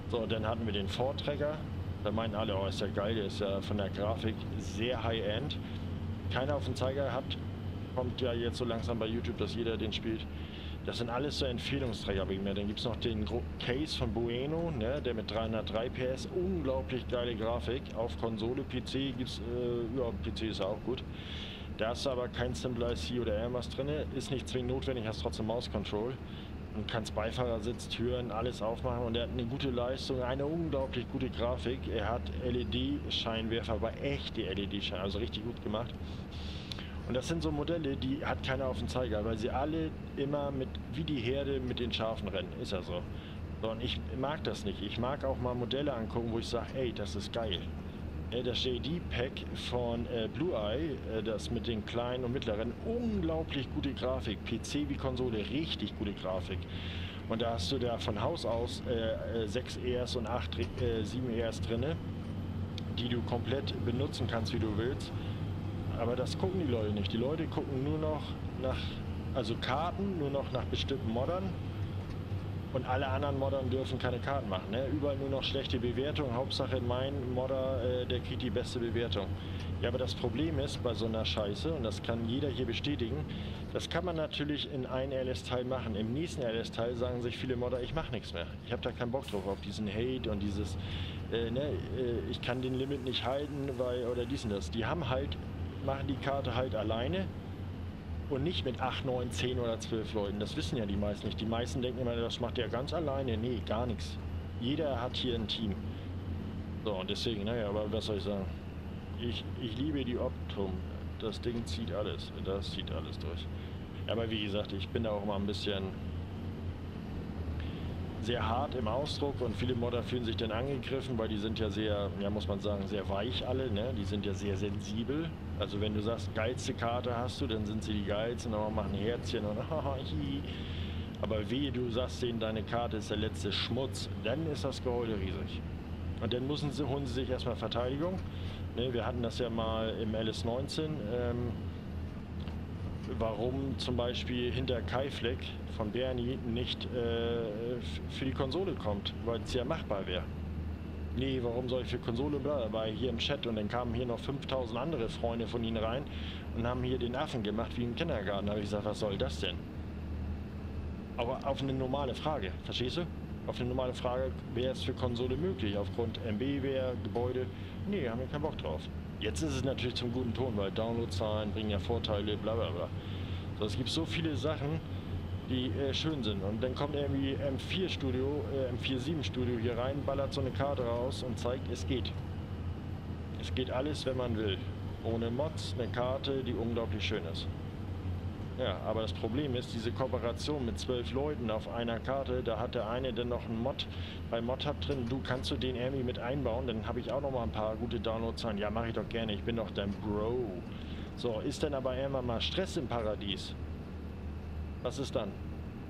So, dann hatten wir den Vorträger. Da meinten alle, oh, ist ja geil, der ist ja von der Grafik sehr high-end. Keiner auf dem Zeiger hat, kommt ja jetzt so langsam bei YouTube, dass jeder den spielt. Das sind alles so Empfehlungsträger wegen mir. Dann gibt es noch den Case von Bueno, ne, der mit dreihundertdrei P S, unglaublich geile Grafik. Auf Konsole, P C gibt es, äh, ja, P C ist auch gut. Da ist aber kein Simple I C oder irgendwas drin, ist nicht zwingend notwendig, hast trotzdem Mouse Control. Und kannst Beifahrersitz, Türen, alles aufmachen und er hat eine gute Leistung, eine unglaublich gute Grafik. Er hat L E D-Scheinwerfer, aber echte L E D-Scheinwerfer, also richtig gut gemacht. Und das sind so Modelle, die hat keiner auf dem Zeiger, weil sie alle immer mit, wie die Herde mit den Schafen rennen, ist ja so. So, und ich mag das nicht. Ich mag auch mal Modelle angucken, wo ich sage, ey, das ist geil. Das J D-Pack von äh, Blue Eye, äh, das mit den kleinen und mittleren, unglaublich gute Grafik. P C wie Konsole, richtig gute Grafik. Und da hast du da von Haus aus äh, sechs E S und acht, äh, sieben E S drin, die du komplett benutzen kannst, wie du willst. Aber das gucken die Leute nicht. Die Leute gucken nur noch nach, also Karten, nur noch nach bestimmten Moddern. Und alle anderen Moddern dürfen keine Karten machen. Ne? Überall nur noch schlechte Bewertungen. Hauptsache mein Modder, äh, der kriegt die beste Bewertung. Ja, aber das Problem ist bei so einer Scheiße, und das kann jeder hier bestätigen, das kann man natürlich in einem L S-Teil machen. Im nächsten L S-Teil sagen sich viele Modder, ich mache nichts mehr. Ich habe da keinen Bock drauf, auf diesen Hate und dieses, äh, ne, äh, ich kann den Limit nicht halten, weil, oder dies und das. Die haben halt, machen die Karte halt alleine. Und nicht mit acht, neun, zehn oder zwölf Leuten. Das wissen ja die meisten nicht. Die meisten denken immer, das macht der ganz alleine. Nee, gar nichts. Jeder hat hier ein Team. So, und deswegen, naja, aber was soll ich sagen? Ich, ich liebe die Optum. Das Ding zieht alles. Das zieht alles durch. Aber wie gesagt, ich bin da auch mal ein bisschen sehr hart im Ausdruck und viele Modder fühlen sich dann angegriffen, weil die sind ja sehr, ja muss man sagen, sehr weich alle, ne? Die sind ja sehr sensibel. Also wenn du sagst, geilste Karte hast du, dann sind sie die geilsten, aber machen Herzchen und hi. Aber wehe, du sagst denen, deine Karte ist der letzte Schmutz, dann ist das Geheule riesig. Und dann müssen sie, holen sie sich erstmal Verteidigung. Ne? Wir hatten das ja mal im L S neunzehn. Ähm, warum zum Beispiel hinter Kaifleck von Bernie nicht äh, für die Konsole kommt, weil es ja machbar wäre. Nee, warum soll ich für Konsole bleiben? War hier im Chat und dann kamen hier noch fünftausend andere Freunde von ihnen rein und haben hier den Affen gemacht wie im Kindergarten. Da habe ich gesagt, was soll das denn? Aber auf eine normale Frage, verstehst du? Auf eine normale Frage, wäre es für Konsole möglich, aufgrund M B-Ware, Gebäude? Nee, haben wir keinen Bock drauf. Jetzt ist es natürlich zum guten Ton, weil Downloadzahlen bringen ja Vorteile, bla bla bla. So, es gibt so viele Sachen, die äh, schön sind. Und dann kommt irgendwie M vier Studio, äh, M vier sieben Studio hier rein, ballert so eine Karte raus und zeigt, es geht. Es geht alles, wenn man will. Ohne Mods, eine Karte, die unglaublich schön ist. Ja, aber das Problem ist, diese Kooperation mit zwölf Leuten auf einer Karte, da hat der eine dann noch einen Mod bei ModHub drin, du kannst du den irgendwie mit einbauen, dann habe ich auch noch mal ein paar gute Downloadzahlen. Ja, mache ich doch gerne, ich bin doch dein Bro. So, ist dann aber irgendwann mal Stress im Paradies? Was ist dann?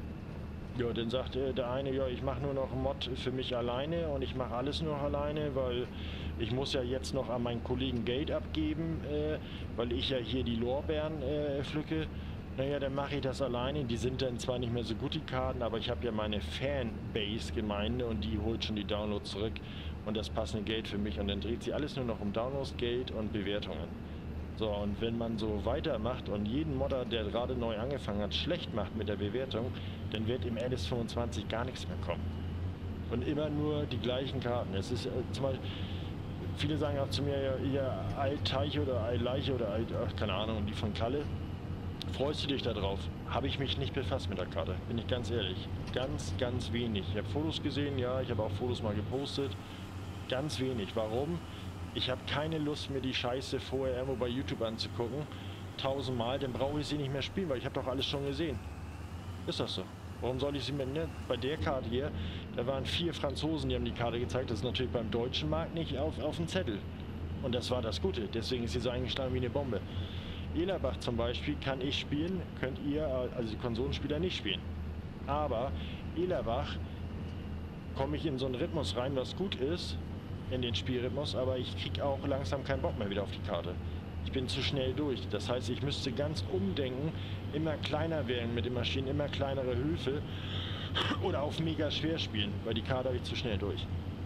Ja, dann sagt äh, der eine, ja, ich mache nur noch einen Mod für mich alleine und ich mache alles nur noch alleine, weil ich muss ja jetzt noch an meinen Kollegen Geld abgeben, äh, weil ich ja hier die Lorbeeren äh, pflücke. Naja, dann mache ich das alleine. Die sind dann zwar nicht mehr so gut, die Karten, aber ich habe ja meine Fanbase-Gemeinde und die holt schon die Downloads zurück und das passende Geld für mich. Und dann dreht sich alles nur noch um Downloads, Geld und Bewertungen. So, und wenn man so weitermacht und jeden Modder, der gerade neu angefangen hat, schlecht macht mit der Bewertung, dann wird im L S fünfundzwanzig gar nichts mehr kommen. Und immer nur die gleichen Karten. Es ist äh, zum Beispiel, viele sagen auch zu mir, ja, ja Altteich oder Altleiche oder Alt, ach, keine Ahnung, die von Kalle. Freust du dich da drauf? Habe ich mich nicht befasst mit der Karte, bin ich ganz ehrlich. Ganz, ganz wenig. Ich habe Fotos gesehen, ja, ich habe auch Fotos mal gepostet. Ganz wenig. Warum? Ich habe keine Lust, mir die Scheiße vorher irgendwo bei YouTube anzugucken. Tausendmal, dann brauche ich sie nicht mehr spielen, weil ich habe doch alles schon gesehen. Ist das so? Warum soll ich sie mit, ne? Bei der Karte hier, da waren vier Franzosen, die haben die Karte gezeigt. Das ist natürlich beim deutschen Markt nicht auf, auf dem Zettel. Und das war das Gute. Deswegen ist sie so eingeschlagen wie eine Bombe. Elerbach zum Beispiel kann ich spielen, könnt ihr, also die Konsolenspieler, nicht spielen. Aber Elerbach komme ich in so einen Rhythmus rein, was gut ist, in den Spielrhythmus, aber ich kriege auch langsam keinen Bock mehr wieder auf die Karte. Ich bin zu schnell durch. Das heißt, ich müsste ganz umdenken, immer kleiner werden mit den Maschinen, immer kleinere Höfe oder auf mega schwer spielen, weil die Karte habe ich zu schnell durch.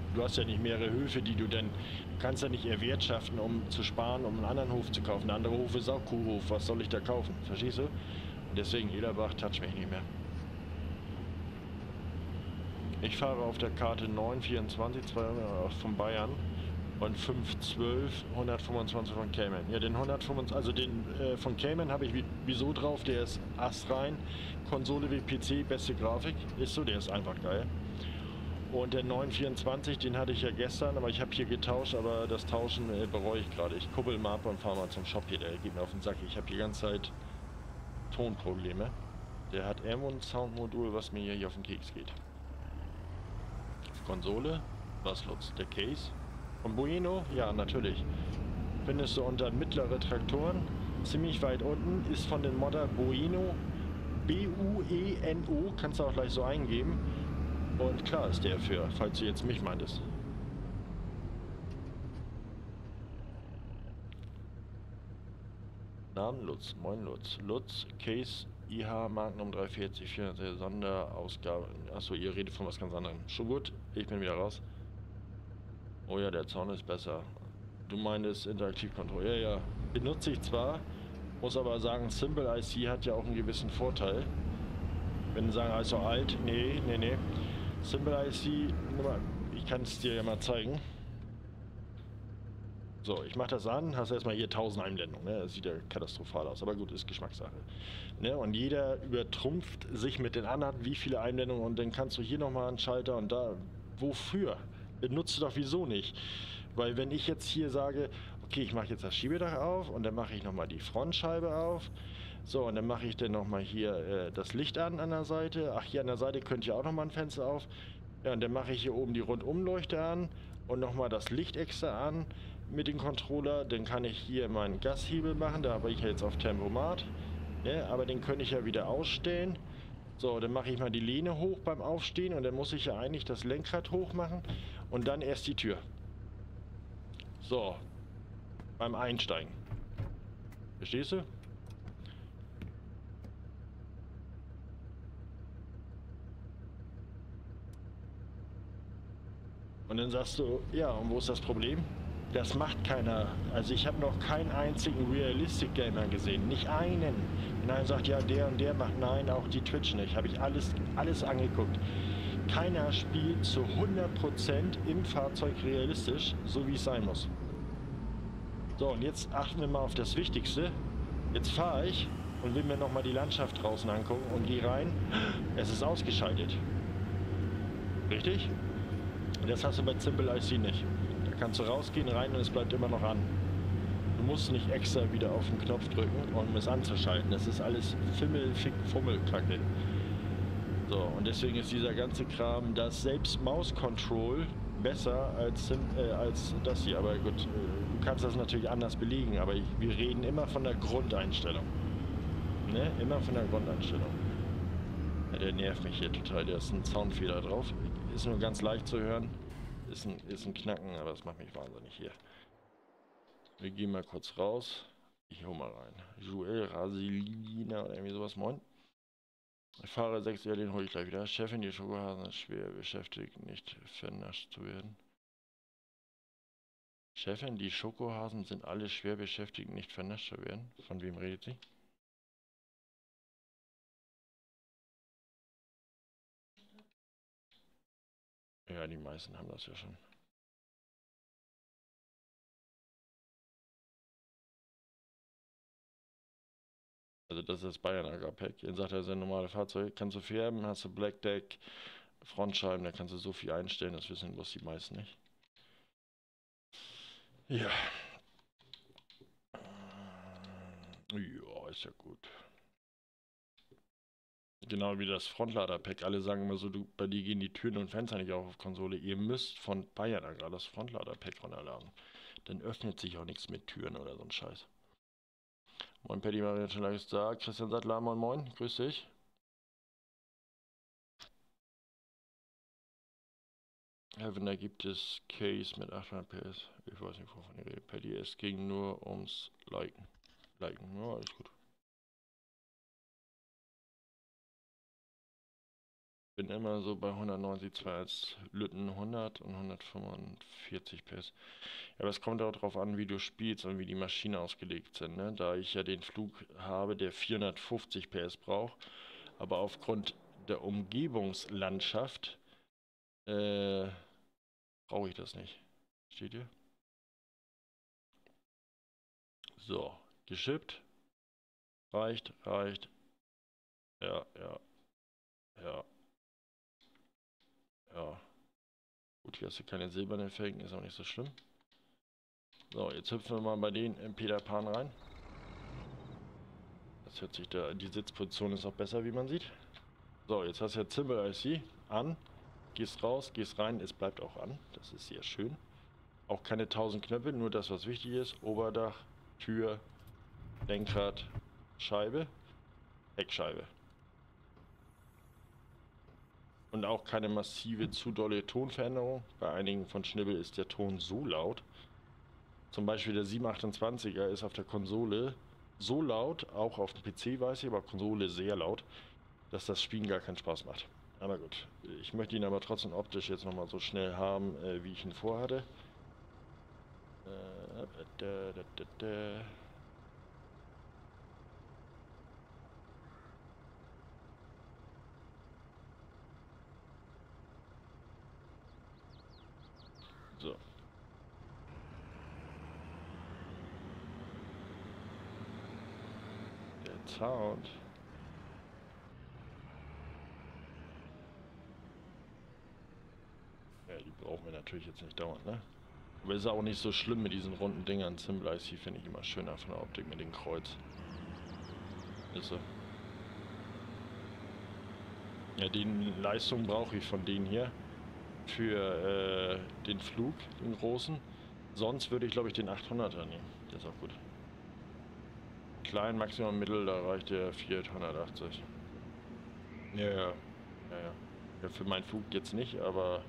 du hast ja nicht mehrere Höfe, die du dann, du kannst ja nicht erwirtschaften, um zu sparen, um einen anderen Hof zu kaufen. Der andere Hof ist auch Kuhhof, was soll ich da kaufen? Verstehst du? Und deswegen Ederbach touch mich nicht mehr. Ich fahre auf der Karte neun vierundzwanzig, zweihundert von Bayern und fünf zwölf, hundertfünfundzwanzig von Cayman. Ja, den hundertfünfundzwanzig, also den äh, von Cayman habe ich wie, wieso drauf, der ist astrein, Konsole wie P C, beste Grafik, ist so, der ist einfach geil. Und der neun vierundzwanzig, den hatte ich ja gestern, aber ich habe hier getauscht, aber das Tauschen äh, bereue ich gerade. Ich kuppel mal ab und fahre mal zum Shop hier, der geht mir auf den Sack. Ich habe die ganze Zeit Tonprobleme. Der hat irgendwo ein Soundmodul, was mir hier auf den Keks geht. Konsole, was nutzt der Case? Von Bueno? Ja, natürlich. Findest du unter mittlere Traktoren, ziemlich weit unten, ist von den Modder Bueno, B U E N O, kannst du auch gleich so eingeben. Und klar ist der für, falls du jetzt mich meintest. Namen Lutz, moin Lutz. Lutz, Case, I H, Magnum dreihundertvierzig, vierhundert Sonderausgabe. Achso, ihr redet von was ganz anderem. Schon gut, ich bin wieder raus. Oh ja, der Zaun ist besser. Du meinst Interaktivkontrolle. Ja, ja. Benutze ich zwar, muss aber sagen, Simple I C hat ja auch einen gewissen Vorteil. Wenn du sagen, also alt, nee, nee, nee. Simple I C, ich kann es dir ja mal zeigen. So, ich mache das an, hast erstmal hier tausend Einblendungen, ne? Das sieht ja katastrophal aus, aber gut, ist Geschmackssache. Ne? Und jeder übertrumpft sich mit den anderen, wie viele Einblendungen, und dann kannst du hier nochmal einen Schalter und da. Wofür? Benutzt du doch wieso nicht. Weil wenn ich jetzt hier sage, okay, ich mache jetzt das Schiebedach auf und dann mache ich nochmal die Frontscheibe auf. So, und dann mache ich dann nochmal hier äh, das Licht an an der Seite. Ach, hier an der Seite könnte ich auch nochmal ein Fenster auf. Ja, und dann mache ich hier oben die Rundumleuchte an und nochmal das Licht extra an mit dem Controller. Dann kann ich hier meinen Gashebel machen, da habe ich jetzt auf Tempomat. Ne, aber den könnte ich ja wieder ausstellen. So, dann mache ich mal die Lehne hoch beim Aufstehen und dann muss ich ja eigentlich das Lenkrad hoch machen und dann erst die Tür. So, beim Einsteigen. Verstehst du? Und dann sagst du, ja, und wo ist das Problem? Das macht keiner. Also ich habe noch keinen einzigen Realistic Gamer gesehen. Nicht einen. Und einer sagt, ja, der und der macht. Nein, auch die Twitch nicht. Habe ich alles, alles angeguckt. Keiner spielt zu hundert Prozent im Fahrzeug realistisch, so wie es sein muss. So, und jetzt achten wir mal auf das Wichtigste. Jetzt fahre ich und will mir nochmal die Landschaft draußen angucken und gehe rein. Es ist ausgeschaltet. Richtig? Und das hast du bei Simple I C nicht. Da kannst du rausgehen, rein und es bleibt immer noch an. Du musst nicht extra wieder auf den Knopf drücken, um es anzuschalten. Das ist alles Fimmel, Fick, Fummel, Kacke. So, und deswegen ist dieser ganze Kram, das selbst Mouse Control besser als, äh, als das hier. Aber gut, äh, du kannst das natürlich anders belegen, aber ich, wir reden immer von der Grundeinstellung. Ne? Immer von der Grundeinstellung. Ja, der nervt mich hier total, da ist ein Soundfehler drauf. Ist nur ganz leicht zu hören. Ist ein, ist ein Knacken, aber das macht mich wahnsinnig hier. Wir gehen mal kurz raus. Ich hol mal rein. Joel Rasilina oder irgendwie sowas, moin. Ich fahre sechs, ja, den hole ich gleich wieder. Chefin, die Schokohasen ist schwer beschäftigt, nicht vernascht zu werden. Chefin, die Schokohasen sind alle schwer beschäftigt, nicht vernascht zu werden. Von wem redet sie? Ja, die meisten haben das ja schon. Also das ist das Bayern Agri-Pack. Dann sagt er, das sind normale Fahrzeuge. Kannst du färben, hast du Black Deck, Frontscheiben, da kannst du so viel einstellen, das wissen bloß die meisten nicht. Ja. Ja, ist ja gut. Genau wie das Frontlader-Pack. Alle sagen immer so, du, bei dir gehen die Türen und Fenster nicht auf auf Konsole. Ihr müsst von Bayern Agri das Frontlader-Pack runterladen. Dann öffnet sich auch nichts mit Türen oder so ein Scheiß. Moin Paddy, Maria schon lange ist da. Christian Sattler, moin moin, grüß dich. Heaven, da gibt es Case mit achthundert P S. Ich weiß nicht, wovon ihr redet. Paddy, es ging nur ums Liken. Liken, ja, alles gut. bin immer so bei hundertneunzig, zwar als Lütten hundert und hundertfünfundvierzig P S. Ja, aber es kommt auch darauf an, wie du spielst und wie die Maschinen ausgelegt sind, ne? Da ich ja den Flug habe, der vierhundertfünfzig P S braucht, aber aufgrund der Umgebungslandschaft äh, brauche ich das nicht. Steht ihr? So, geschippt. Reicht, reicht. Ja, ja, ja, ja. Gut, hier hast du keine silbernen Felgen, ist auch nicht so schlimm. So, jetzt hüpfen wir mal bei denen im Peter Pan rein. Das hört sich da, die Sitzposition ist auch besser, wie man sieht. So, jetzt hast du ja Symbol I C an. Gehst raus, gehst rein, es bleibt auch an. Das ist sehr schön. Auch keine tausend Knöpfe, nur das, was wichtig ist. Oberdach, Tür, Lenkrad, Scheibe, Heckscheibe. Und auch keine massive, zu dolle Tonveränderung. Bei einigen von Schnibbel ist der Ton so laut. Zum Beispiel der siebenhundertachtundzwanziger ist auf der Konsole so laut, auch auf dem P C weiß ich, aber Konsole sehr laut, dass das Spielen gar keinen Spaß macht. Aber gut, ich möchte ihn aber trotzdem optisch jetzt nochmal so schnell haben, äh, wie ich ihn vorhatte. Äh, da, da, da, da. So. Der Sound. Ja, die brauchen wir natürlich jetzt nicht dauernd, ne? Aber ist auch nicht so schlimm mit diesen runden Dingern. Symbol I C finde ich immer schöner von der Optik mit dem Kreuz. Ist so. Ja, die Leistung brauche ich von denen hier. Für äh, den Flug, den großen. Sonst würde ich, glaube ich, den achthunderter nehmen. Der ist auch gut. Klein, Maximum, Mittel, da reicht der vierhundertachtzig. Ja, ja, ja, ja. Ja, für meinen Flug jetzt nicht, aber...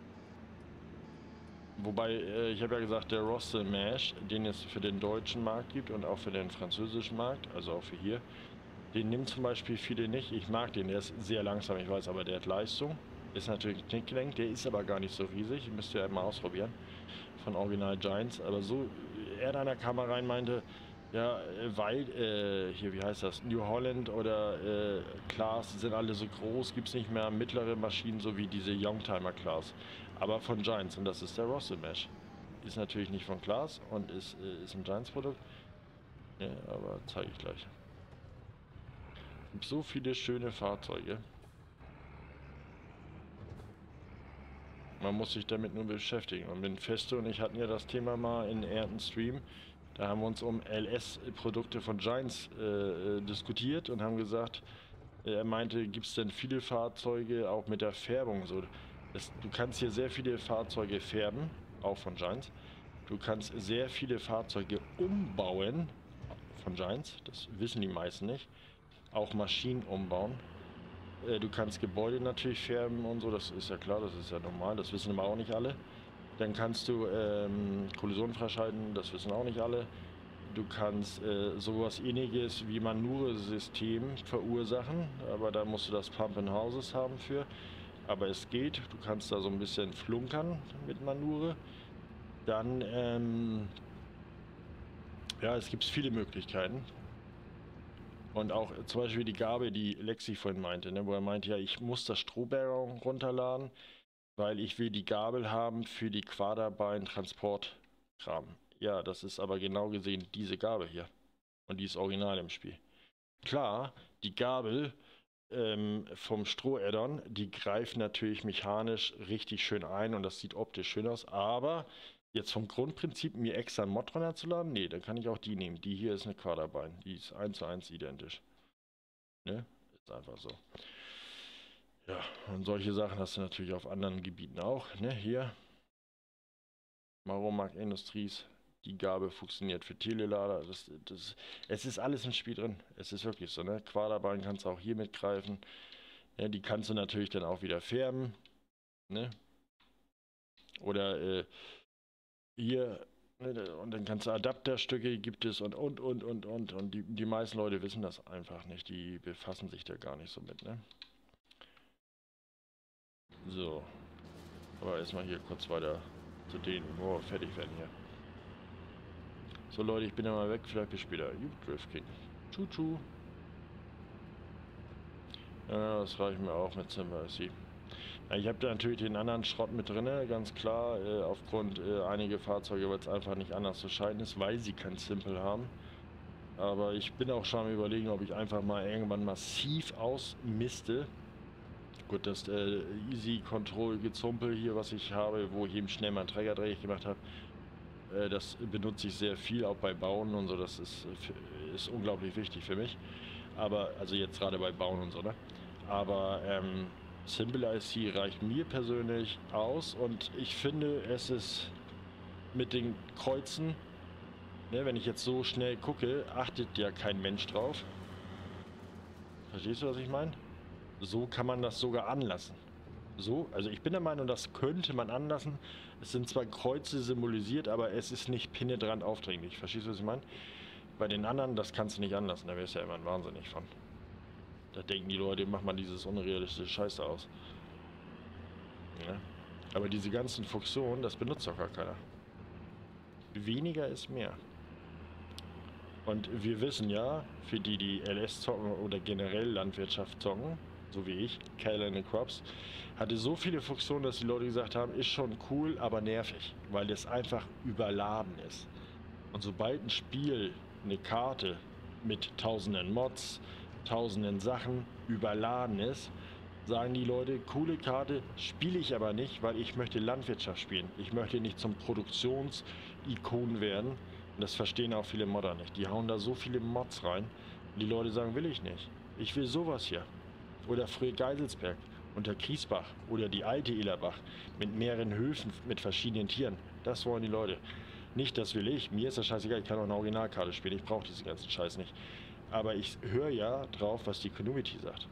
Wobei, äh, ich habe ja gesagt, der Rosse Mesh, den es für den deutschen Markt gibt und auch für den französischen Markt, also auch für hier, den nimmt zum Beispiel viele nicht. Ich mag den, der ist sehr langsam, ich weiß, aber der hat Leistung. Ist natürlich knickgelenkt, der ist aber gar nicht so riesig. Müsst ihr ja mal ausprobieren. Von Original Giants. Aber so, er in einer Kamera rein meinte, ja, weil, äh, hier, wie heißt das? New Holland oder äh, Class sind alle so groß, gibt es nicht mehr mittlere Maschinen, so wie diese Youngtimer Class. Aber von Giants, und das ist der Rosse Mesh. Ist natürlich nicht von Class und ist, äh, ist ein Giants-Produkt. Ja, aber zeige ich gleich. Es gibt so viele schöne Fahrzeuge. Man muss sich damit nur beschäftigen. Und mit Festo und ich hatten ja das Thema mal in Erden Stream. Da haben wir uns um L S-Produkte von Giants äh, diskutiert und haben gesagt, äh, er meinte, gibt es denn viele Fahrzeuge auch mit der Färbung? So, das, du kannst hier sehr viele Fahrzeuge färben, auch von Giants. Du kannst sehr viele Fahrzeuge umbauen von Giants, das wissen die meisten nicht. Auch Maschinen umbauen. Äh, du kannst Gebäude natürlich färben und so, das ist ja klar, das ist ja normal, das wissen aber auch nicht alle. Dann kannst du ähm, Kollisionen freischalten, das wissen auch nicht alle. Du kannst äh, sowas ähnliches wie Manure-System verursachen, aber da musst du das Pump in Houses haben für. Aber es geht, du kannst da so ein bisschen flunkern mit Manure. Dann, ähm, ja, es gibt viele Möglichkeiten. Und auch äh, zum Beispiel die Gabel, die Lexi vorhin meinte, ne, wo er meinte, ja, ich muss das Strohberger runterladen, weil ich will die Gabel haben für die Quaderbein-Transportkram. Ja, das ist aber genau gesehen diese Gabel hier. Und die ist original im Spiel. Klar, die Gabel ähm, vom Strohaddon, die greift natürlich mechanisch richtig schön ein und das sieht optisch schön aus, aber jetzt vom Grundprinzip mir extra einen Mod runterzuladen, nee, dann kann ich auch die nehmen. Die hier ist eine Quaderbein, die ist eins zu eins identisch. Ne? Ist einfach so. Ja, und solche Sachen hast du natürlich auf anderen Gebieten auch. Ne? Hier, Maromac Industries, die Gabel funktioniert für Telelader. Das, das, es ist alles im Spiel drin. Es ist wirklich so. Ne? Quaderbein kannst du auch hier mitgreifen. Ne? Die kannst du natürlich dann auch wieder färben. Ne? Oder äh, hier, ne? Und dann kannst du Adapterstücke gibt es und und und und und. Und die, die meisten Leute wissen das einfach nicht. Die befassen sich da gar nicht so mit. Ne? So. Aber erstmal hier kurz weiter zu denen, wo wir fertig werden hier. So Leute, ich bin ja mal weg, vielleicht bis später. Gut, Drift King. Tschu tschu. Ja, das reicht mir auch mit Simmercy. Ja, ich habe da natürlich den anderen Schrott mit drin, ganz klar, äh, aufgrund äh, einige Fahrzeuge, weil es einfach nicht anders zu schalten ist, weil sie kein Simple haben. Aber ich bin auch schon am Überlegen, ob ich einfach mal irgendwann massiv ausmiste. Gut, das äh, Easy Control Gezumpel hier, was ich habe, wo ich eben schnell meinen Träger dreckig gemacht habe, äh, das benutze ich sehr viel, auch bei Bauen und so. Das ist, ist unglaublich wichtig für mich. Aber, also jetzt gerade bei Bauen und so, ne? Aber, ähm, Simple I C reicht mir persönlich aus und ich finde, es ist mit den Kreuzen, ne, wenn ich jetzt so schnell gucke, achtet ja kein Mensch drauf. Verstehst du, was ich meine? So kann man das sogar anlassen. So, also ich bin der Meinung, das könnte man anlassen. Es sind zwar Kreuze symbolisiert, aber es ist nicht penetrant aufdringlich. Verstehst du, was ich meine? Bei den anderen, das kannst du nicht anlassen, da wärst du ja immer wahnsinnig von. Da denken die Leute, mach mal dieses unrealistische Scheiße aus. Ja? Aber diese ganzen Funktionen, das benutzt doch gar keiner. Weniger ist mehr. Und wir wissen ja, für die, die L S zocken oder generell Landwirtschaft zocken, so wie ich, Carolina Crops, hatte so viele Funktionen, dass die Leute gesagt haben, ist schon cool, aber nervig, weil es einfach überladen ist. Und sobald ein Spiel, eine Karte mit tausenden Mods, tausenden Sachen überladen ist, sagen die Leute, coole Karte, spiele ich aber nicht, weil ich möchte Landwirtschaft spielen. Ich möchte nicht zum Produktionsikon werden. Und das verstehen auch viele Modder nicht. Die hauen da so viele Mods rein. Und die Leute sagen, will ich nicht. Ich will sowas hier. Oder früher Geiselsberg unter Kriesbach oder die alte Illerbach mit mehreren Höfen mit verschiedenen Tieren. Das wollen die Leute. Nicht, das will ich. Mir ist das scheißegal. Ich kann auch eine Originalkarte spielen. Ich brauche diesen ganzen Scheiß nicht. Aber ich höre ja drauf, was die Community sagt.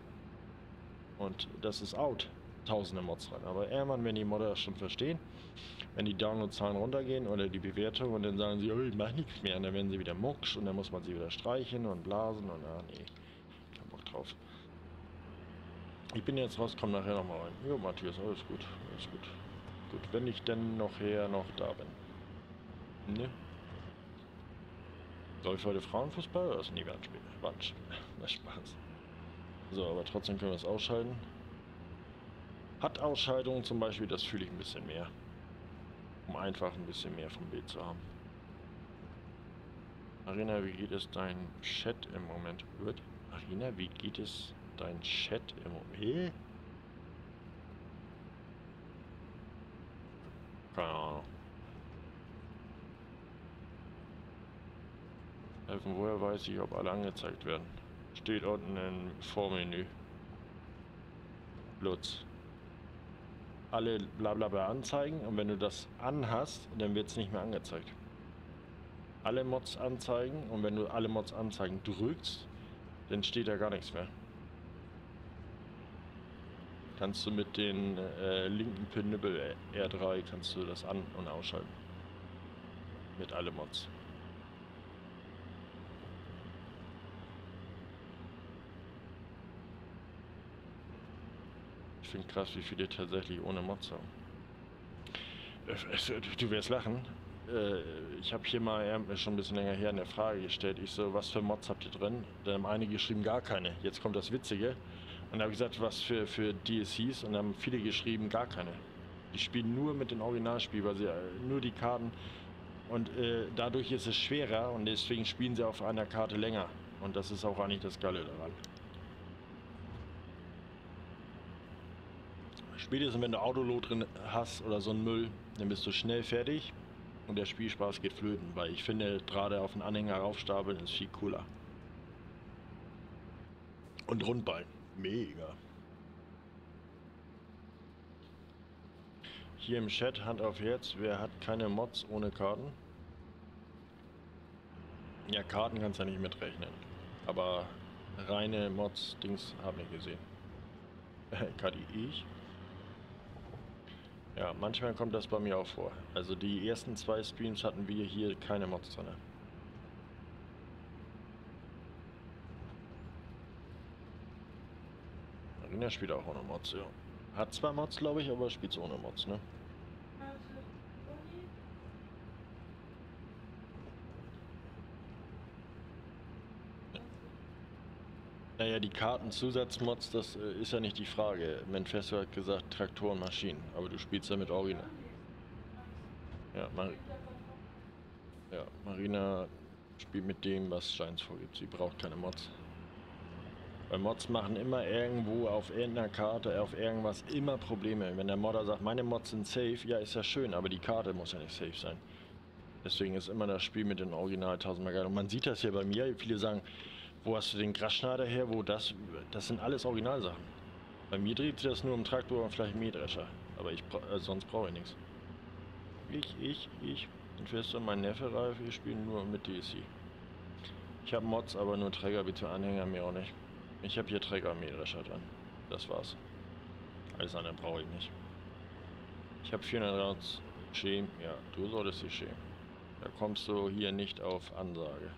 Und das ist out. Tausende Mods rein. Aber irgendwann, wenn die Modder das schon verstehen, wenn die Downloadzahlen runtergehen oder die Bewertung und dann sagen sie, oh, ich mach nichts mehr. Und dann werden sie wieder mucksch und dann muss man sie wieder streichen und blasen und ah, nee. Kein Bock drauf. Ich bin jetzt raus, komm nachher nochmal rein. Jo, Matthias, alles gut. Alles gut. Gut, wenn ich denn nachher noch da bin. Ne? Läuft heute Frauenfußball oder ist nie Wandspiel? Wandspiel. Na Spaß. So, aber trotzdem können wir es ausschalten. Hat Ausschaltung zum Beispiel, das fühle ich ein bisschen mehr. Um einfach ein bisschen mehr vom Bild zu haben. Arena, wie geht es dein Chat im Moment? Wird Arena, wie geht es dein Chat im Moment? Keine Ahnung. Helfen, woher weiß ich, ob alle angezeigt werden? Steht unten im Vormenü. Lutz. Alle blablabla anzeigen und wenn du das anhast, dann wird es nicht mehr angezeigt. Alle Mods anzeigen und wenn du alle Mods anzeigen drückst, dann steht da gar nichts mehr. Kannst du mit den äh, linken Pinüppel R drei kannst du das an- und ausschalten. Mit alle Mods. Ich finde krass, wie viele tatsächlich ohne Mods haben. Du wirst lachen. Ich habe hier mal schon ein bisschen länger her eine Frage gestellt. Ich so, was für Mods habt ihr drin? Dann haben einige geschrieben, gar keine. Jetzt kommt das Witzige. Und dann habe ich gesagt, was für, für D L Cs? Und dann haben viele geschrieben, gar keine. Die spielen nur mit dem Originalspiel, weil sie äh, nur die Karten. Und äh, dadurch ist es schwerer und deswegen spielen sie auf einer Karte länger. Und das ist auch eigentlich das Geile daran. Spätestens wenn du Autolot drin hast oder so ein Müll, dann bist du schnell fertig und der Spielspaß geht flöten, weil ich finde, gerade auf den Anhänger raufstapeln ist viel cooler. Und Rundballen, mega. Hier im Chat, Hand auf Herz, wer hat keine Mods ohne Karten? Ja, Karten kannst du ja nicht mitrechnen, aber reine Mods, Dings, habe ich gesehen. Kadi, ich? Ja, manchmal kommt das bei mir auch vor. Also die ersten zwei Streams hatten wir hier keine Mods drin. Arena spielt auch ohne Mods, ja. Hat zwar Mods, glaube ich, aber spielt ohne Mods, ne? Naja, die Kartenzusatzmods, das äh, ist ja nicht die Frage. Manifesto hat gesagt Traktoren, Maschinen, aber du spielst ja mit Original. Ja, Mar ja, Marina spielt mit dem, was Giants vorgibt. Sie braucht keine Mods. Weil Mods machen immer irgendwo auf irgendeiner Karte, auf irgendwas immer Probleme. Wenn der Modder sagt, meine Mods sind safe, ja, ist ja schön, aber die Karte muss ja nicht safe sein. Deswegen ist immer das Spiel mit den Original tausendmal geil. Und man sieht das hier bei mir. Viele sagen, wo hast du den Grasschneider her? Wo das? Das sind alles Originalsachen. Bei mir dreht sich das nur um Traktor und vielleicht Mähdrescher. Aber ich äh, sonst brauche ich nichts. Ich, ich, ich, Manifesto, mein Neffe Ralf, wir spielen nur mit D S C. Ich habe Mods, aber nur Träger, bitte Anhänger, mehr auch nicht. Ich habe hier Träger und Mähdrescher dran. Das war's. Alles andere brauche ich nicht. Ich habe vierhundert Rad schämen. Ja, du solltest dich schämen. Da kommst du hier nicht auf Ansage.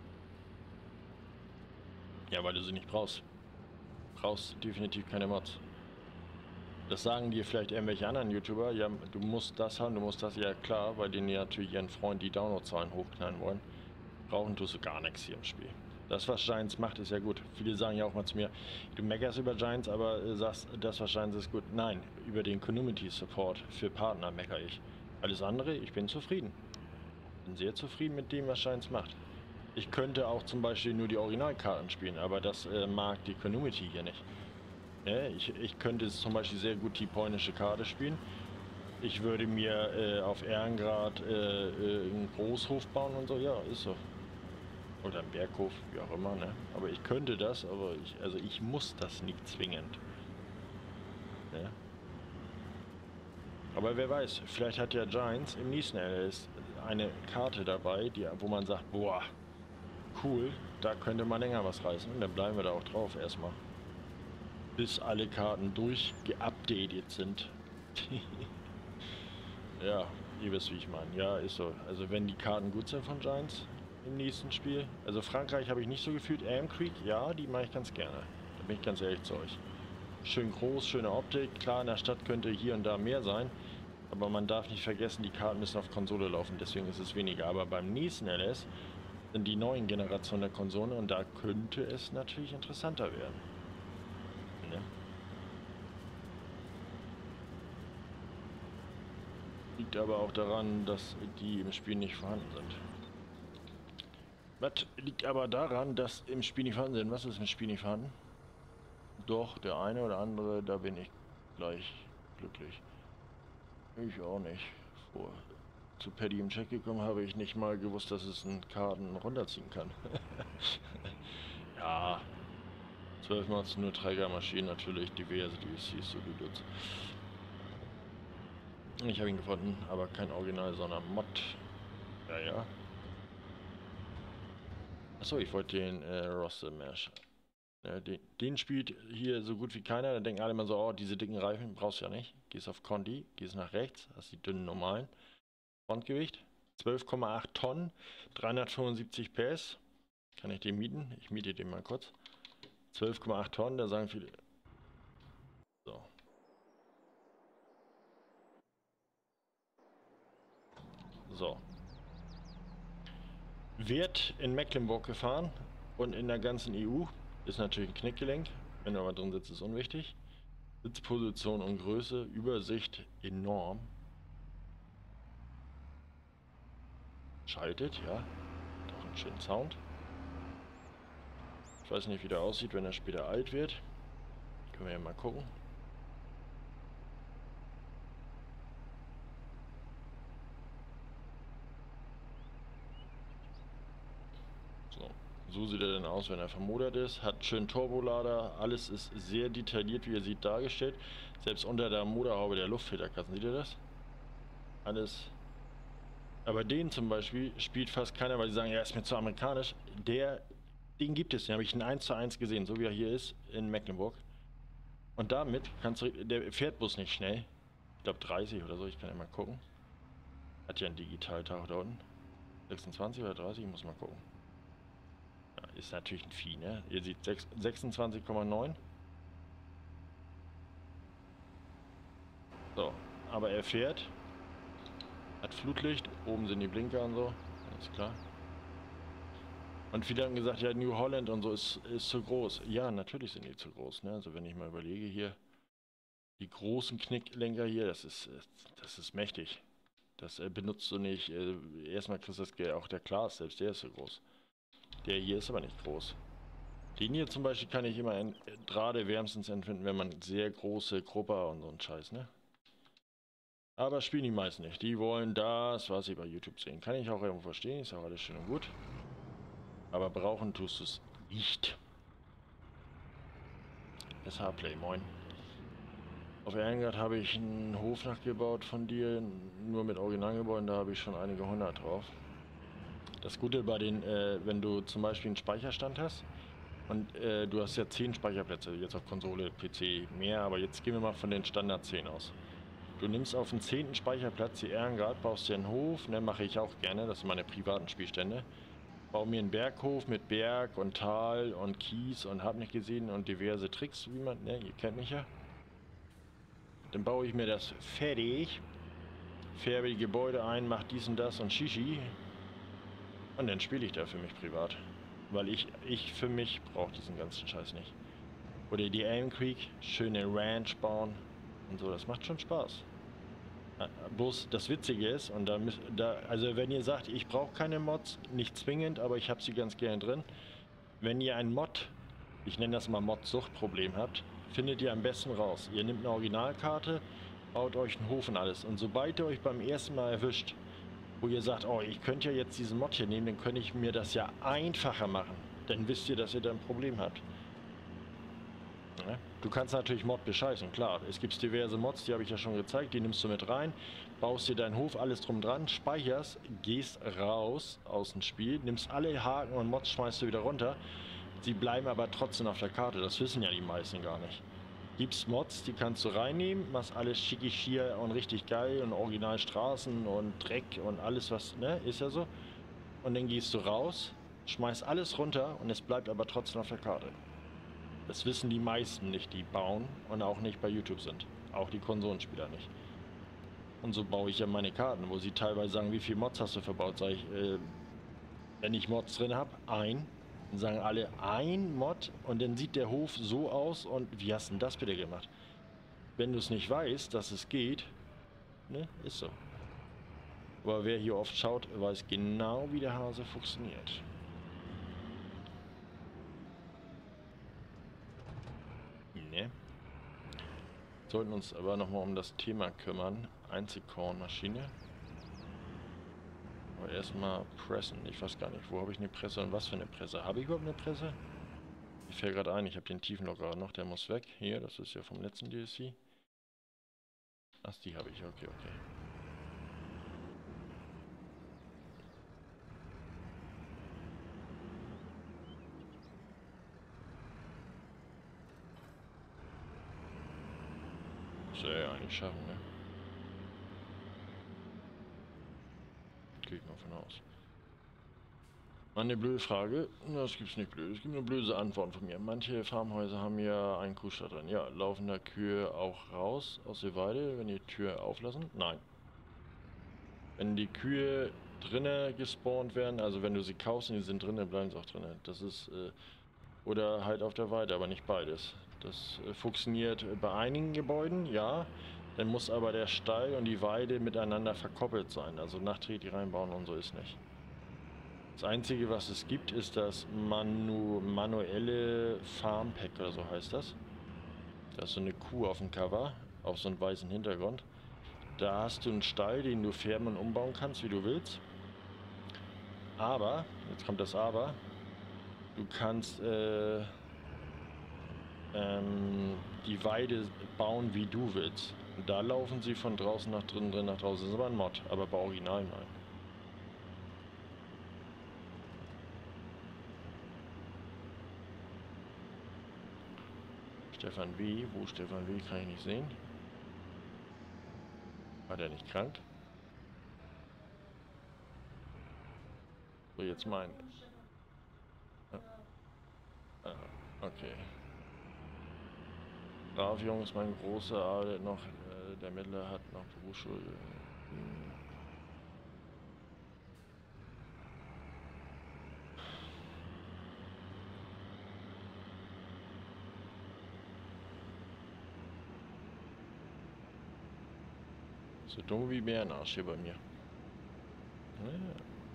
Ja, weil du sie nicht brauchst. Brauchst definitiv keine Mods. Das sagen dir vielleicht irgendwelche anderen YouTuber. Ja, du musst das haben, du musst das. Ja klar, weil denen ja natürlich ihren Freund die Downloadzahlen hochknallen wollen. Brauchen tust du gar nichts hier im Spiel. Das, was Giants macht, ist ja gut. Viele sagen ja auch mal zu mir, du meckerst über Giants, aber äh, sagst, das, was Giants ist gut. Nein, über den Community Support für Partner meckere ich. Alles andere, ich bin zufrieden. Bin sehr zufrieden mit dem, was Giants macht. Ich könnte auch zum Beispiel nur die Originalkarten spielen, aber das äh, mag die Community hier nicht. Ja, ich, ich könnte zum Beispiel sehr gut die polnische Karte spielen. Ich würde mir äh, auf Ehrengrad äh, äh, einen Großhof bauen und so, ja, ist so. Oder einen Berghof, wie auch immer, ne? Aber ich könnte das, aber ich, also ich muss das nicht zwingend. Ne? Aber wer weiß, vielleicht hat ja Giants im nächsten L S eine Karte dabei, die, wo man sagt, boah, cool, da könnte man länger was reißen. Und dann bleiben wir da auch drauf erstmal. Bis alle Karten durchgeupdatet sind. Ja, ihr wisst, wie ich meine. Ja, ist so. Also wenn die Karten gut sind von Giants im nächsten Spiel. Also Frankreich habe ich nicht so gefühlt. Elm Creek, ja, die mache ich ganz gerne. Da bin ich ganz ehrlich zu euch. Schön groß, schöne Optik. Klar, in der Stadt könnte hier und da mehr sein. Aber man darf nicht vergessen, die Karten müssen auf Konsole laufen. Deswegen ist es weniger. Aber beim nächsten L S sind die neuen Generationen der Konsole und da könnte es natürlich interessanter werden. Ne? Liegt aber auch daran, dass die im Spiel nicht vorhanden sind. Was liegt aber daran, dass im Spiel nicht vorhanden sind? Was ist im Spiel nicht vorhanden? Doch, der eine oder andere, da bin ich gleich glücklich. Ich auch nicht. Vor zu Paddy im Check gekommen habe ich nicht mal gewusst, dass es einen Karten runterziehen kann. Ja, zwölf Mods, nur Trägermaschinen, natürlich diverse D L Cs, so wie Dutz. Ich habe ihn gefunden, aber kein Original, sondern Mod. Ja, ja. Achso, ich wollte den äh, Roster Mesh. Äh, den, den spielt hier so gut wie keiner. Da denken alle immer so, oh, diese dicken Reifen brauchst du ja nicht. Gehst auf Conti, gehst nach rechts, hast die dünnen normalen. Frontgewicht zwölf Komma acht Tonnen, dreihundertfünfundsiebzig P S. Kann ich den mieten? Ich miete den mal kurz. zwölf Komma acht Tonnen, da sagen viele. So. So. Wird in Mecklenburg gefahren und in der ganzen E U. Ist natürlich ein Knickgelenk. Wenn du aber drin sitzt, ist unwichtig. Sitzposition und Größe, Übersicht enorm. Schaltet, ja. Hat auch einen schönen Sound. Ich weiß nicht, wie der aussieht, wenn er später alt wird. Können wir ja mal gucken. So. So sieht er denn aus, wenn er vermodert ist. Hat schön Turbolader. Alles ist sehr detailliert, wie ihr seht, dargestellt. Selbst unter der Motorhaube der Luftfilterkasten. Seht ihr das? Alles. Aber den zum Beispiel spielt fast keiner, weil sie sagen, er ist mir zu amerikanisch. Der, den gibt es. Den habe ich in eins zu eins gesehen, so wie er hier ist in Mecklenburg. Und damit kannst du, der fährt bloß nicht schnell. Ich glaube dreißig oder so, ich kann ja mal gucken. Hat ja einen Digitaltag da unten. sechsundzwanzig oder dreißig, ich muss mal gucken. Ja, ist natürlich ein Vieh, ne? Ihr seht sechsundzwanzig Komma neun. So, aber er fährt. Hat Flutlicht, oben sind die Blinker und so, alles klar. Und viele haben gesagt, ja, New Holland und so ist, ist zu groß. Ja, natürlich sind die zu groß, ne? Also wenn ich mal überlege hier, die großen Knicklenker hier, das ist, das ist mächtig. Das äh, benutzt du nicht. Äh, erstmal kriegst du das Geld, auch der Klaas, selbst der ist so groß. Der hier ist aber nicht groß. Den hier zum Beispiel kann ich immer in, äh, gerade wärmstens empfinden, wenn man sehr große Grupper und so einen Scheiß, ne? Aber spielen die meisten nicht. Die wollen das, was sie bei YouTube sehen. Kann ich auch irgendwo verstehen, ist auch alles schön und gut. Aber brauchen tust du es nicht. S H Play, moin. Auf Erngard habe ich einen Hof nachgebaut von dir, nur mit Originalgebäuden, da habe ich schon einige hundert drauf. Das Gute bei den, äh, wenn du zum Beispiel einen Speicherstand hast und äh, du hast ja zehn Speicherplätze, jetzt auf Konsole, P C mehr, aber jetzt gehen wir mal von den Standard zehn aus. Du nimmst auf den zehnten Speicherplatz die Ehrengard, baust dir einen Hof, ne, mache ich auch gerne, das sind meine privaten Spielstände. Bau mir einen Berghof mit Berg und Tal und Kies und hab nicht gesehen und diverse Tricks, wie man, ne, ihr kennt mich ja. Dann baue ich mir das fertig, färbe die Gebäude ein, mach dies und das und Shishi. Und dann spiele ich da für mich privat. Weil ich, ich für mich brauche diesen ganzen Scheiß nicht. Oder die Elm Creek, schöne Ranch bauen und so, das macht schon Spaß. Bloß das Witzige ist, und da, da also wenn ihr sagt, ich brauche keine Mods, nicht zwingend, aber ich habe sie ganz gerne drin. Wenn ihr ein Mod, ich nenne das mal Mod-Suchtproblem habt, findet ihr am besten raus. Ihr nehmt eine Originalkarte, baut euch einen Hof und alles. Und sobald ihr euch beim ersten Mal erwischt, wo ihr sagt, oh, ich könnte ja jetzt diesen Mod hier nehmen, dann könnte ich mir das ja einfacher machen. Dann wisst ihr, dass ihr da ein Problem habt. Ja? Du kannst natürlich Mod bescheißen, klar. Es gibt diverse Mods, die habe ich ja schon gezeigt, die nimmst du mit rein, baust dir deinen Hof, alles drum dran, speicherst, gehst raus aus dem Spiel, nimmst alle Haken und Mods, schmeißt du wieder runter. Sie bleiben aber trotzdem auf der Karte, das wissen ja die meisten gar nicht. Gibt's Mods, die kannst du reinnehmen, machst alles schickig hier und richtig geil und Originalstraßen und Dreck und alles was, ne, ist ja so. Und dann gehst du raus, schmeißt alles runter und es bleibt aber trotzdem auf der Karte. Das wissen die meisten nicht, die bauen und auch nicht bei YouTube sind. Auch die Konsolenspieler nicht. Und so baue ich ja meine Karten, wo sie teilweise sagen, wie viele Mods hast du verbaut? Sag ich, äh, wenn ich Mods drin habe, ein. Dann sagen alle ein Mod und dann sieht der Hof so aus und wie hast du denn das bitte gemacht? Wenn du es nicht weißt, dass es geht, ne, ist so. Aber wer hier oft schaut, weiß genau, wie der Hase funktioniert. Ne? Sollten uns aber nochmal um das Thema kümmern. Einzelkornmaschine. Aber erstmal pressen. Ich weiß gar nicht, wo habe ich eine Presse und was für eine Presse. Habe ich überhaupt eine Presse? Ich fällt gerade ein, ich habe den Tiefenlockerer noch, der muss weg. Hier, das ist ja vom letzten D L C. Ach, die habe ich, okay, okay. Soll ja eigentlich schaffen, ne? Gehe ich mal von aus. Eine blöde Frage, das gibt's nicht blöd, es gibt nur blöde Antworten von mir. Manche Farmhäuser haben ja einen Kuhstall drin. Ja, laufen da Kühe auch raus aus der Weide, wenn die Tür auflassen? Nein. Wenn die Kühe drinnen gespawnt werden, also wenn du sie kaufst und die sind drinnen, bleiben sie auch drinnen. Das ist, äh, oder halt auf der Weide, aber nicht beides. Das äh, funktioniert bei einigen Gebäuden, ja. Dann muss aber der Stall und die Weide miteinander verkoppelt sein. Also nachträglich reinbauen und so ist nicht. Das Einzige, was es gibt, ist das Manu manuelle Farm Pack oder so heißt das. Da ist so eine Kuh auf dem Cover, auf so einem weißen Hintergrund. Da hast du einen Stall, den du färben und umbauen kannst, wie du willst. Aber, jetzt kommt das Aber, du kannst äh, ähm, die Weide bauen, wie du willst. Und da laufen sie von draußen nach drinnen, drin nach draußen. Das ist aber ein Mod, aber bei Original nein. Stefan W. Wo Stefan W. kann ich nicht sehen. War der nicht krank? So, jetzt mein. Ah, ah, okay. Brav Jungs, mein großer arbeitet noch äh, der Mittler hat noch Berufsschule. Hm. So dumm wie Bärenarsch hier bei mir. Naja.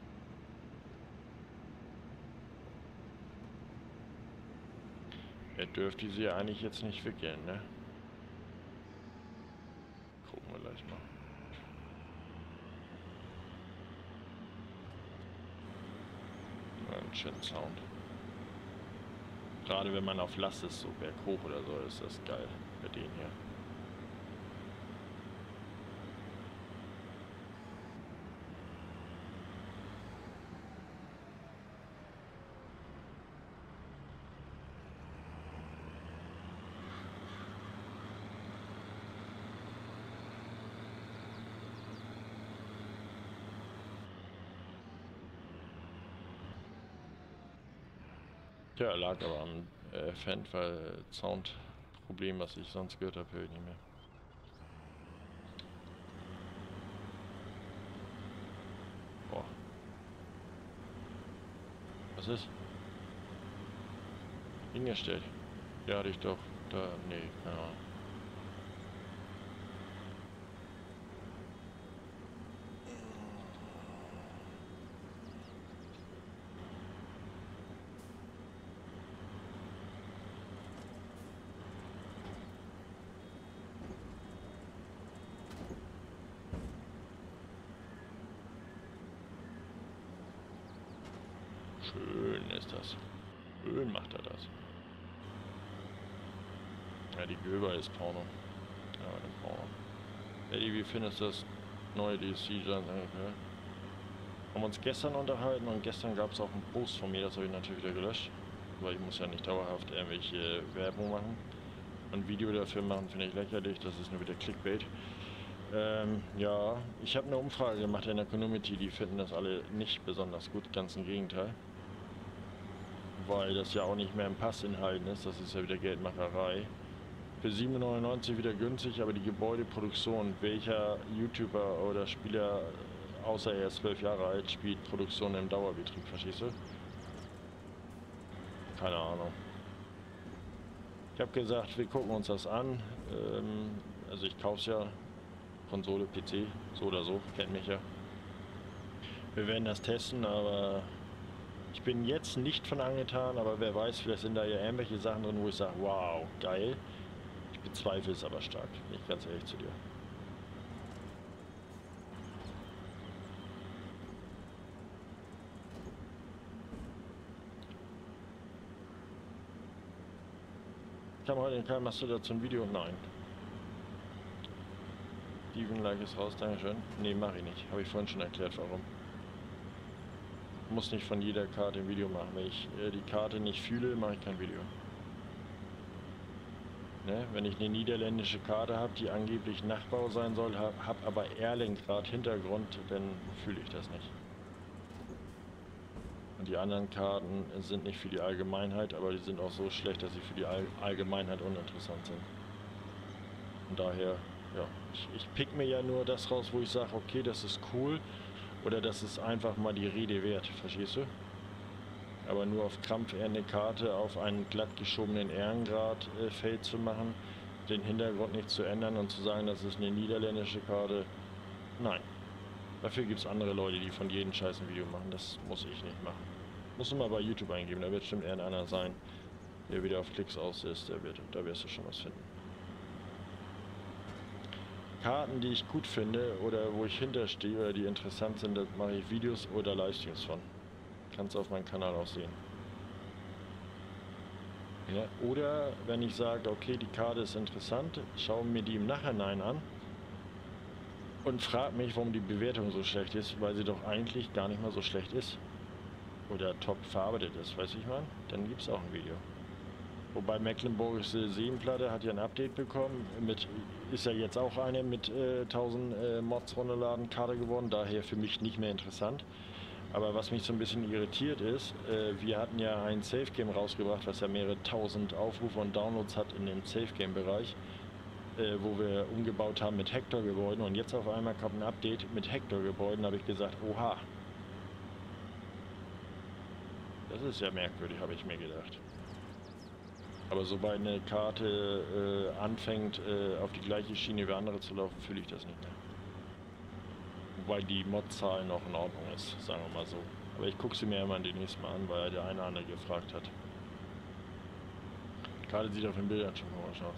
Er dürfte sie ja eigentlich jetzt nicht wickeln, ne? Gucken wir gleich mal. Ja, ein schöner Sound. Gerade wenn man auf Last ist, so berghoch oder so, ist das geil bei denen hier. Ja, lag aber am äh, Fanfall Soundproblem, was ich sonst gehört habe, höre ich nicht mehr. Boah. Was ist? Hingestellt. Ja, hatte ich doch. Da, nee, keine Ahnung. Schön ist das. Schön macht er das. Ja, die Göber ist Porno. Ja, den Porno. Eddie, wie findest du das neue D L C? Okay. Haben uns gestern unterhalten und gestern gab es auch einen Post von mir, das habe ich natürlich wieder gelöscht. Weil ich muss ja nicht dauerhaft irgendwelche Werbung machen. Ein Video dafür machen finde ich lächerlich, das ist nur wieder Clickbait. Ähm, ja, ich habe eine Umfrage gemacht in der Community, die finden das alle nicht besonders gut, ganz im Gegenteil. Weil das ja auch nicht mehr im Pass enthalten ist, das ist ja wieder Geldmacherei. Für sieben neunundneunzig wieder günstig, aber die Gebäudeproduktion, welcher YouTuber oder Spieler, außer er ist zwölf Jahre alt, spielt Produktion im Dauerbetrieb, verstehst du? Keine Ahnung. Ich habe gesagt, wir gucken uns das an. Ähm, also ich kaufe es ja, Konsole, P C, so oder so, kennt mich ja. Wir werden das testen, aber ich bin jetzt nicht von angetan, aber wer weiß, vielleicht sind da ja irgendwelche Sachen drin, wo ich sage, wow, geil. Ich bezweifle es aber stark, bin ich ganz ehrlich zu dir. Kam heute in Keim, machst du dazu ein Video? Nein. Steven, like ist raus, dankeschön. Nee, mache ich nicht. Habe ich vorhin schon erklärt, warum. Ich muss nicht von jeder Karte ein Video machen. Wenn ich äh, die Karte nicht fühle, mache ich kein Video. Ne? Wenn ich eine niederländische Karte habe, die angeblich Nachbau sein soll, habe hab aber Erlengrad Hintergrund, dann fühle ich das nicht. Und die anderen Karten sind nicht für die Allgemeinheit, aber die sind auch so schlecht, dass sie für die All Allgemeinheit uninteressant sind. Und daher, ja, ich, ich pick mir ja nur das raus, wo ich sage, okay, das ist cool. Oder das ist einfach mal die Rede wert, verstehst du? Aber nur auf Krampf eher eine Karte auf einen glatt geschobenen Ehrengrad äh, Feld zu machen, den Hintergrund nicht zu ändern und zu sagen, das ist eine niederländische Karte. Nein. Dafür gibt es andere Leute, die von jedem Scheiß ein Video machen. Das muss ich nicht machen. Muss du mal bei YouTube eingeben, da wird bestimmt irgendeiner sein, der wieder auf Klicks aus ist, der wird, da wirst du schon was finden. Karten, die ich gut finde oder wo ich hinterstehe oder die interessant sind, da mache ich Videos oder Livestreams von. Kannst du auf meinem Kanal auch sehen. Ja, oder wenn ich sage, okay, die Karte ist interessant, schaue mir die im Nachhinein an und frage mich, warum die Bewertung so schlecht ist, weil sie doch eigentlich gar nicht mal so schlecht ist. Oder top verarbeitet ist, weiß ich mal, dann gibt es auch ein Video. Wobei Mecklenburgische Seenplatte hat ja ein Update bekommen, mit, ist ja jetzt auch eine mit äh, tausend äh, Mods runterladen Karte geworden, daher für mich nicht mehr interessant. Aber was mich so ein bisschen irritiert ist, äh, wir hatten ja ein Safe Game rausgebracht, was ja mehrere tausend Aufrufe und Downloads hat in dem Safe Game Bereich. äh, wo wir umgebaut haben mit Hector-Gebäuden und jetzt auf einmal kommt ein Update mit Hector-Gebäuden, habe ich gesagt, oha. Das ist ja merkwürdig, habe ich mir gedacht. Aber sobald eine Karte äh, anfängt, äh, auf die gleiche Schiene wie andere zu laufen, fühle ich das nicht mehr. Wobei die Mod-Zahl noch in Ordnung ist, sagen wir mal so. Aber ich gucke sie mir immer demnächst mal an, weil der eine oder andere gefragt hat. Die Karte sieht auf den Bildern schon komisch aus.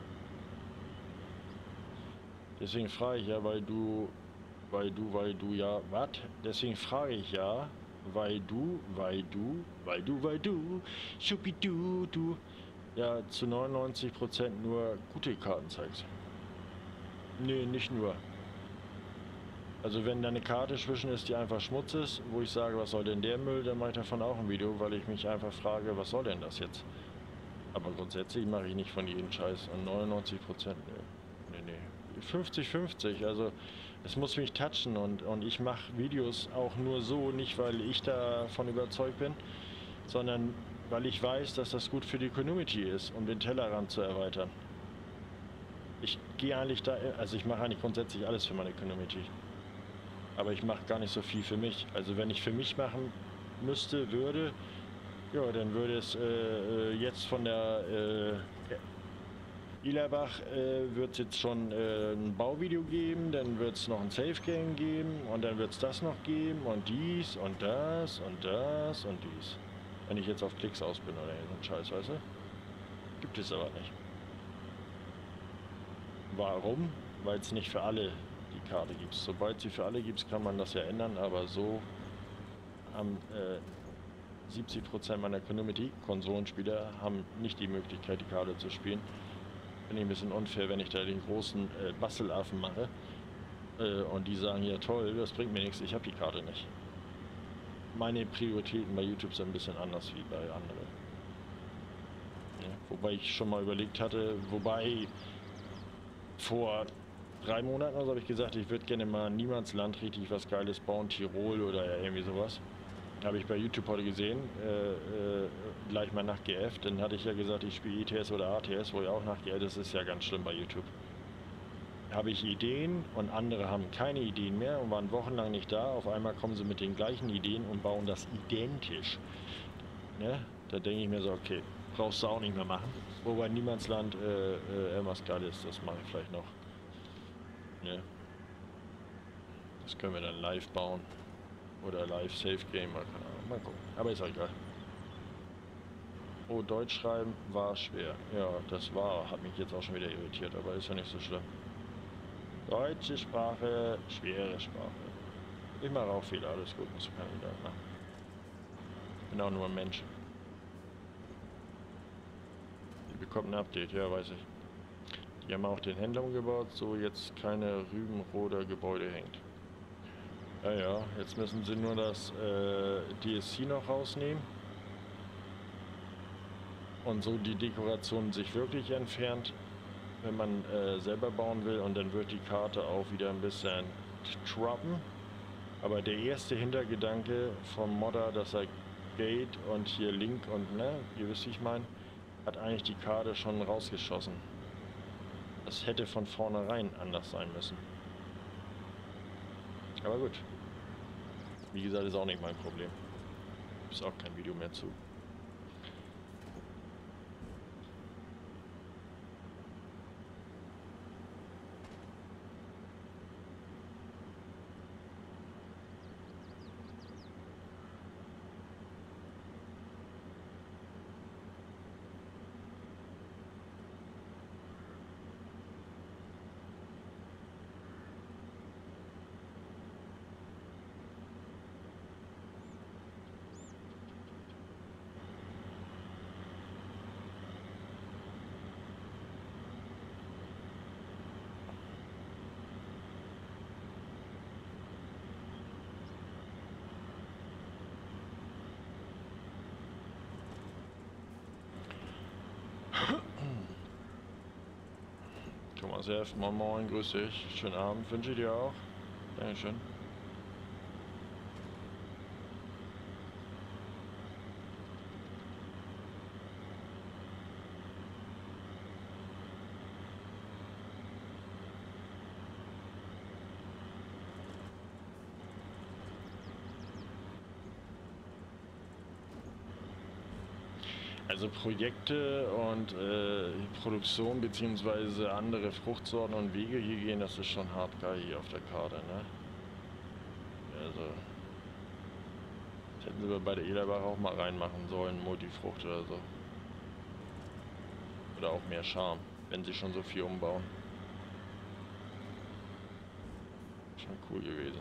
Deswegen frage ich ja, weil du, weil du, weil du ja, was? Deswegen frage ich ja, weil du, weil du, weil du, weil du, schuppidu, du, ja zu neunundneunzig Prozent nur gute Karten zeigst. Nee, nicht nur. Also wenn da eine Karte zwischen ist, die einfach Schmutz ist, wo ich sage, was soll denn der Müll, dann mache ich davon auch ein Video, weil ich mich einfach frage, was soll denn das jetzt? Aber grundsätzlich mache ich nicht von jedem Scheiß und neunundneunzig Prozent, nee, nee, nee. fünfzig fünfzig, also es muss mich touchen und, und ich mache Videos auch nur so, nicht weil ich davon überzeugt bin, sondern weil ich weiß, dass das gut für die Community ist, um den Tellerrand zu erweitern. Ich gehe eigentlich da, also ich mache eigentlich grundsätzlich alles für meine Community. Aber ich mache gar nicht so viel für mich. Also wenn ich für mich machen müsste, würde, ja, dann würde es äh, jetzt von der äh, Ilerbach äh, wird es jetzt schon äh, ein Bauvideo geben, dann wird es noch ein Safe Game geben und dann wird es das noch geben und dies und das und das und dies. Wenn ich jetzt auf Klicks aus bin oder so ein Scheiß, weißt du? Gibt es aber nicht. Warum? Weil es nicht für alle die Karte gibt. Sobald sie für alle gibt, kann man das ja ändern, aber so haben äh, siebzig Prozent meiner Community, Konsolenspieler, haben nicht die Möglichkeit, die Karte zu spielen. Finde ich ein bisschen unfair, wenn ich da den großen äh, Bastelaffen mache äh, und die sagen, ja toll, das bringt mir nichts, ich habe die Karte nicht. Meine Prioritäten bei YouTube sind ein bisschen anders wie bei anderen. Ja, wobei ich schon mal überlegt hatte, wobei vor drei Monaten also habe ich gesagt, ich würde gerne mal Niemandsland richtig was Geiles bauen, Tirol oder irgendwie sowas. Habe ich bei YouTube heute gesehen, äh, äh, gleich mal nach G F. Dann hatte ich ja gesagt, ich spiele E T S oder A T S, wo ja auch nach G F, das ist ja ganz schlimm bei YouTube. Habe ich Ideen und andere haben keine Ideen mehr und waren wochenlang nicht da. Auf einmal kommen sie mit den gleichen Ideen und bauen das identisch. Ne? Da denke ich mir so, okay, brauchst du auch nicht mehr machen. Wobei Niemandsland äh, äh, irgendwas geil ist, das mache ich vielleicht noch. Ne? Das können wir dann live bauen. Oder live Safe Game, mal, keine Ahnung, mal gucken. Aber ist auch egal. Oh, Deutsch schreiben war schwer. Ja, das war, hat mich jetzt auch schon wieder irritiert, aber ist ja nicht so schlimm. Deutsche Sprache, schwere Sprache. Ich mache auch Fehler, alles gut, muss keiner wieder machen. Ich bin auch nur ein Mensch. Die bekommt ein Update, ja, weiß ich. Die haben auch den Händler umgebaut, so jetzt keine Rübenroder Gebäude hängt. Ja, ja, jetzt müssen sie nur das äh, D S C noch rausnehmen. Und so die Dekoration sich wirklich entfernt, wenn man äh, selber bauen will. Und dann wird die Karte auch wieder ein bisschen droppen. Aber der erste Hintergedanke vom Modder, dass er Gate und hier Link und, ne, ihr wisst, wie ich meine, hat eigentlich die Karte schon rausgeschossen. Das hätte von vornherein anders sein müssen. Aber gut. Wie gesagt, ist auch nicht mein Problem. Ist auch kein Video mehr zu. Thomas F., moin moin, grüß dich. Schönen Abend, wünsche ich dir auch. Dankeschön. Also Projekte und äh, Produktion beziehungsweise andere Fruchtsorten und Wege hier gehen, das ist schon hart geil hier auf der Karte, ne? Also, das hätten sie bei der Ederbach auch mal reinmachen sollen, Multifrucht oder so. Oder auch mehr Charme, wenn sie schon so viel umbauen. Schon cool gewesen.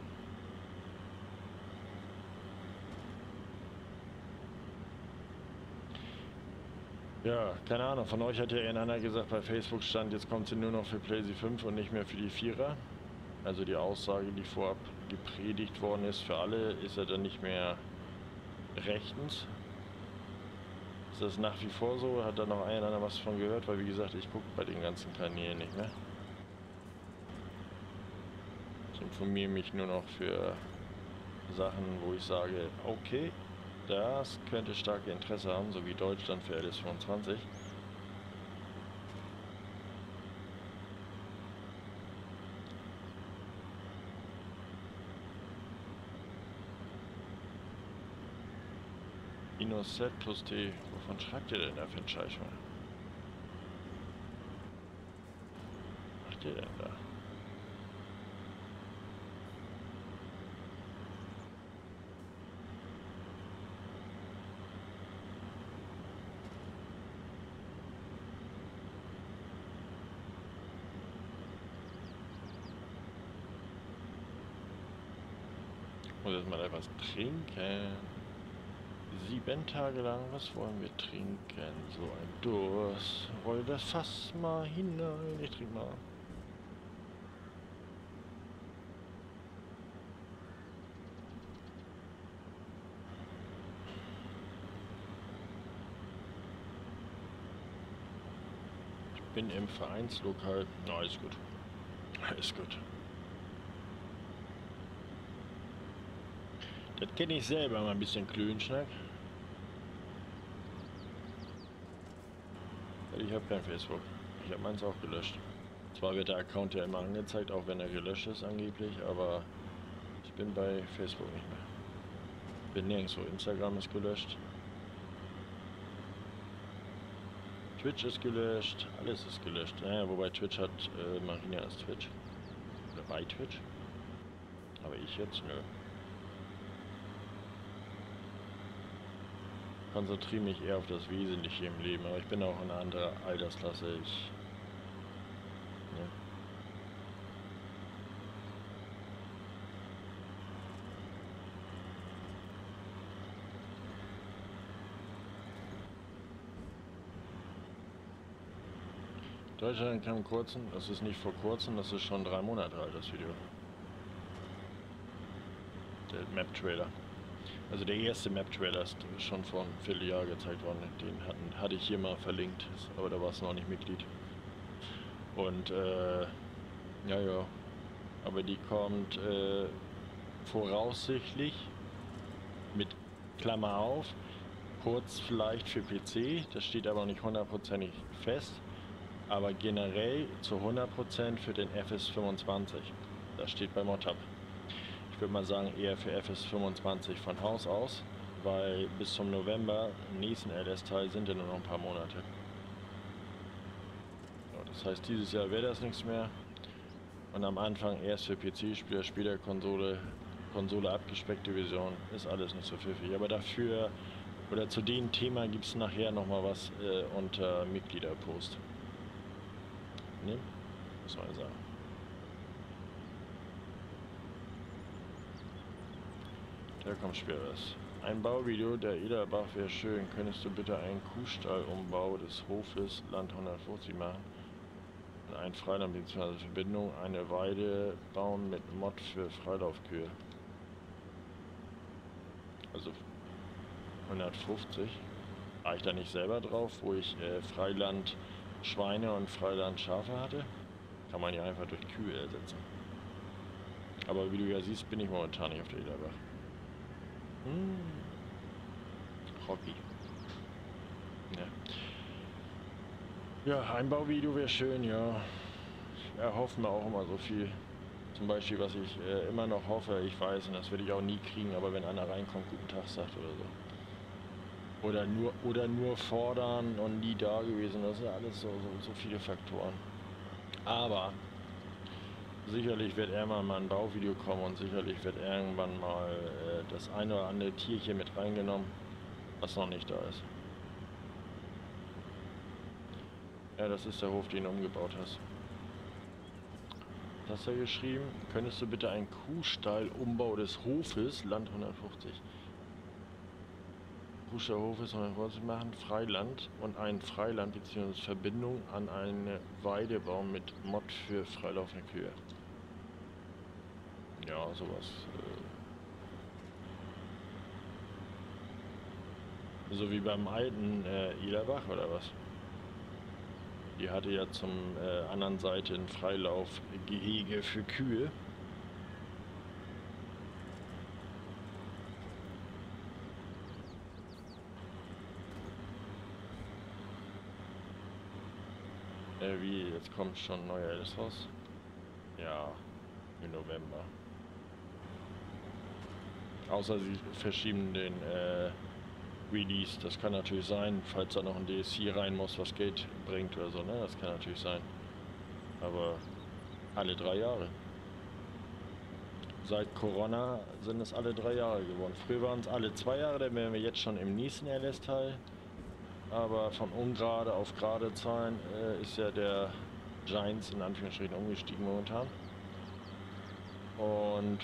Ja, keine Ahnung, von euch hat ja einer gesagt, bei Facebook stand, jetzt kommt sie nur noch für PlayStation fünf und nicht mehr für die Vierer. Also die Aussage, die vorab gepredigt worden ist für alle, ist ja dann nicht mehr rechtens. Ist das nach wie vor so? Hat da noch einer was von gehört? Weil wie gesagt, ich gucke bei den ganzen Kanälen nicht mehr. Ich informiere mich nur noch für Sachen, wo ich sage, okay, das könnte starke Interesse haben, so wie Deutschland für L S fünfundzwanzig. Innocet plus T. Wovon schreibt ihr denn da für einen Scheiß? Was macht ihr denn da? Ich muss jetzt mal etwas trinken. Sieben Tage lang, was wollen wir trinken? So ein Durst. Roll das Fass mal hinein. Ich trinke mal. Ich bin im Vereinslokal. Na, alles gut. Alles gut. Das kenne ich selber, mal ein bisschen Klönschnack. Ich habe kein Facebook. Ich habe meins auch gelöscht. Zwar wird der Account ja immer angezeigt, auch wenn er gelöscht ist angeblich, aber ich bin bei Facebook nicht mehr. Bin nirgendwo. Instagram ist gelöscht. Twitch ist gelöscht. Alles ist gelöscht. Naja, wobei Twitch hat äh, Marina als Twitch. Oder bei Twitch. Aber ich jetzt nö. Konzentriere mich eher auf das Wesentliche im Leben, aber ich bin auch in einer anderen Altersklasse. Ich, ne? Deutschland kam kurzen, das ist nicht vor kurzem, das ist schon drei Monate alt, das Video. Der Map-Trailer. Also der erste Map-Trailer ist schon vor einem Vierteljahr gezeigt worden. Den hatten, hatte ich hier mal verlinkt, aber da war es noch nicht Mitglied. Und äh, ja, ja. Aber die kommt äh, voraussichtlich mit Klammer auf, kurz vielleicht für P C, das steht aber nicht hundertprozentig fest, aber generell zu hundert Prozent für den F S fünfundzwanzig. Das steht bei Motab. Ich würde mal sagen eher für F S fünfundzwanzig von Haus aus, weil bis zum November im nächsten L S-Teil sind ja nur noch ein paar Monate. So, das heißt, dieses Jahr wäre das nichts mehr. Und am Anfang erst für P C-Spieler, später Konsole, Konsole abgespeckte Version, ist alles nicht so pfiffig. Aber dafür, oder zu dem Thema gibt es nachher nochmal was äh, unter Mitgliederpost. Ne? Muss man sagen. Da kommt später was. Ein Bauvideo der Ederbach wäre schön. Könntest du bitte einen Kuhstallumbau des Hofes Land hundertfünfzig machen? Und ein Freiland bzw. Verbindung, eine Weide bauen mit Mod für Freilaufkühe. Also hundertfünfzig. War ich da nicht selber drauf, wo ich äh, Freiland Schweine und Freiland Schafe hatte? Kann man ja einfach durch Kühe ersetzen. Aber wie du ja siehst, bin ich momentan nicht auf der Ederbach. Hm. Rocky. Ja. Ja, ein Bauvideo wäre schön, ja. Ich erhoffe mir auch immer so viel. Zum Beispiel, was ich äh, immer noch hoffe, ich weiß, und das werde ich auch nie kriegen, aber wenn einer reinkommt, guten Tag sagt oder so. Oder nur, oder nur fordern und nie da gewesen. Das sind alles so, so, so viele Faktoren. Aber sicherlich wird irgendwann mal ein Bauvideo kommen und sicherlich wird irgendwann mal äh, das eine oder andere Tierchen mit reingenommen, was noch nicht da ist. Ja, das ist der Hof, den du umgebaut hast. Was hast du geschrieben? Könntest du bitte einen Kuhstall-Umbau des Hofes, Land hundertfünfzig, Kuhstallhof ist hundertfünfzig machen, Freiland und ein Freiland bzw. Verbindung an eine Weidebau mit Mod für freilaufende Kühe. Ja, sowas. Äh, so wie beim alten äh, Ederbach oder was? Die hatte ja zum äh, anderen Seite ein Freilaufgehege für Kühe. Äh, wie, jetzt kommt schon ein neuer Alice raus? Ja, im November. Außer sie verschieben den äh, Release. Das kann natürlich sein, falls da noch ein D L C rein muss, was Geld bringt oder so, ne? Das kann natürlich sein. Aber alle drei Jahre. Seit Corona sind es alle drei Jahre geworden. Früher waren es alle zwei Jahre, dann wären wir jetzt schon im nächsten L S-Teil. Aber von ungerade auf gerade Zahlen äh, ist ja der Giants in Anführungsstrichen umgestiegen momentan. Und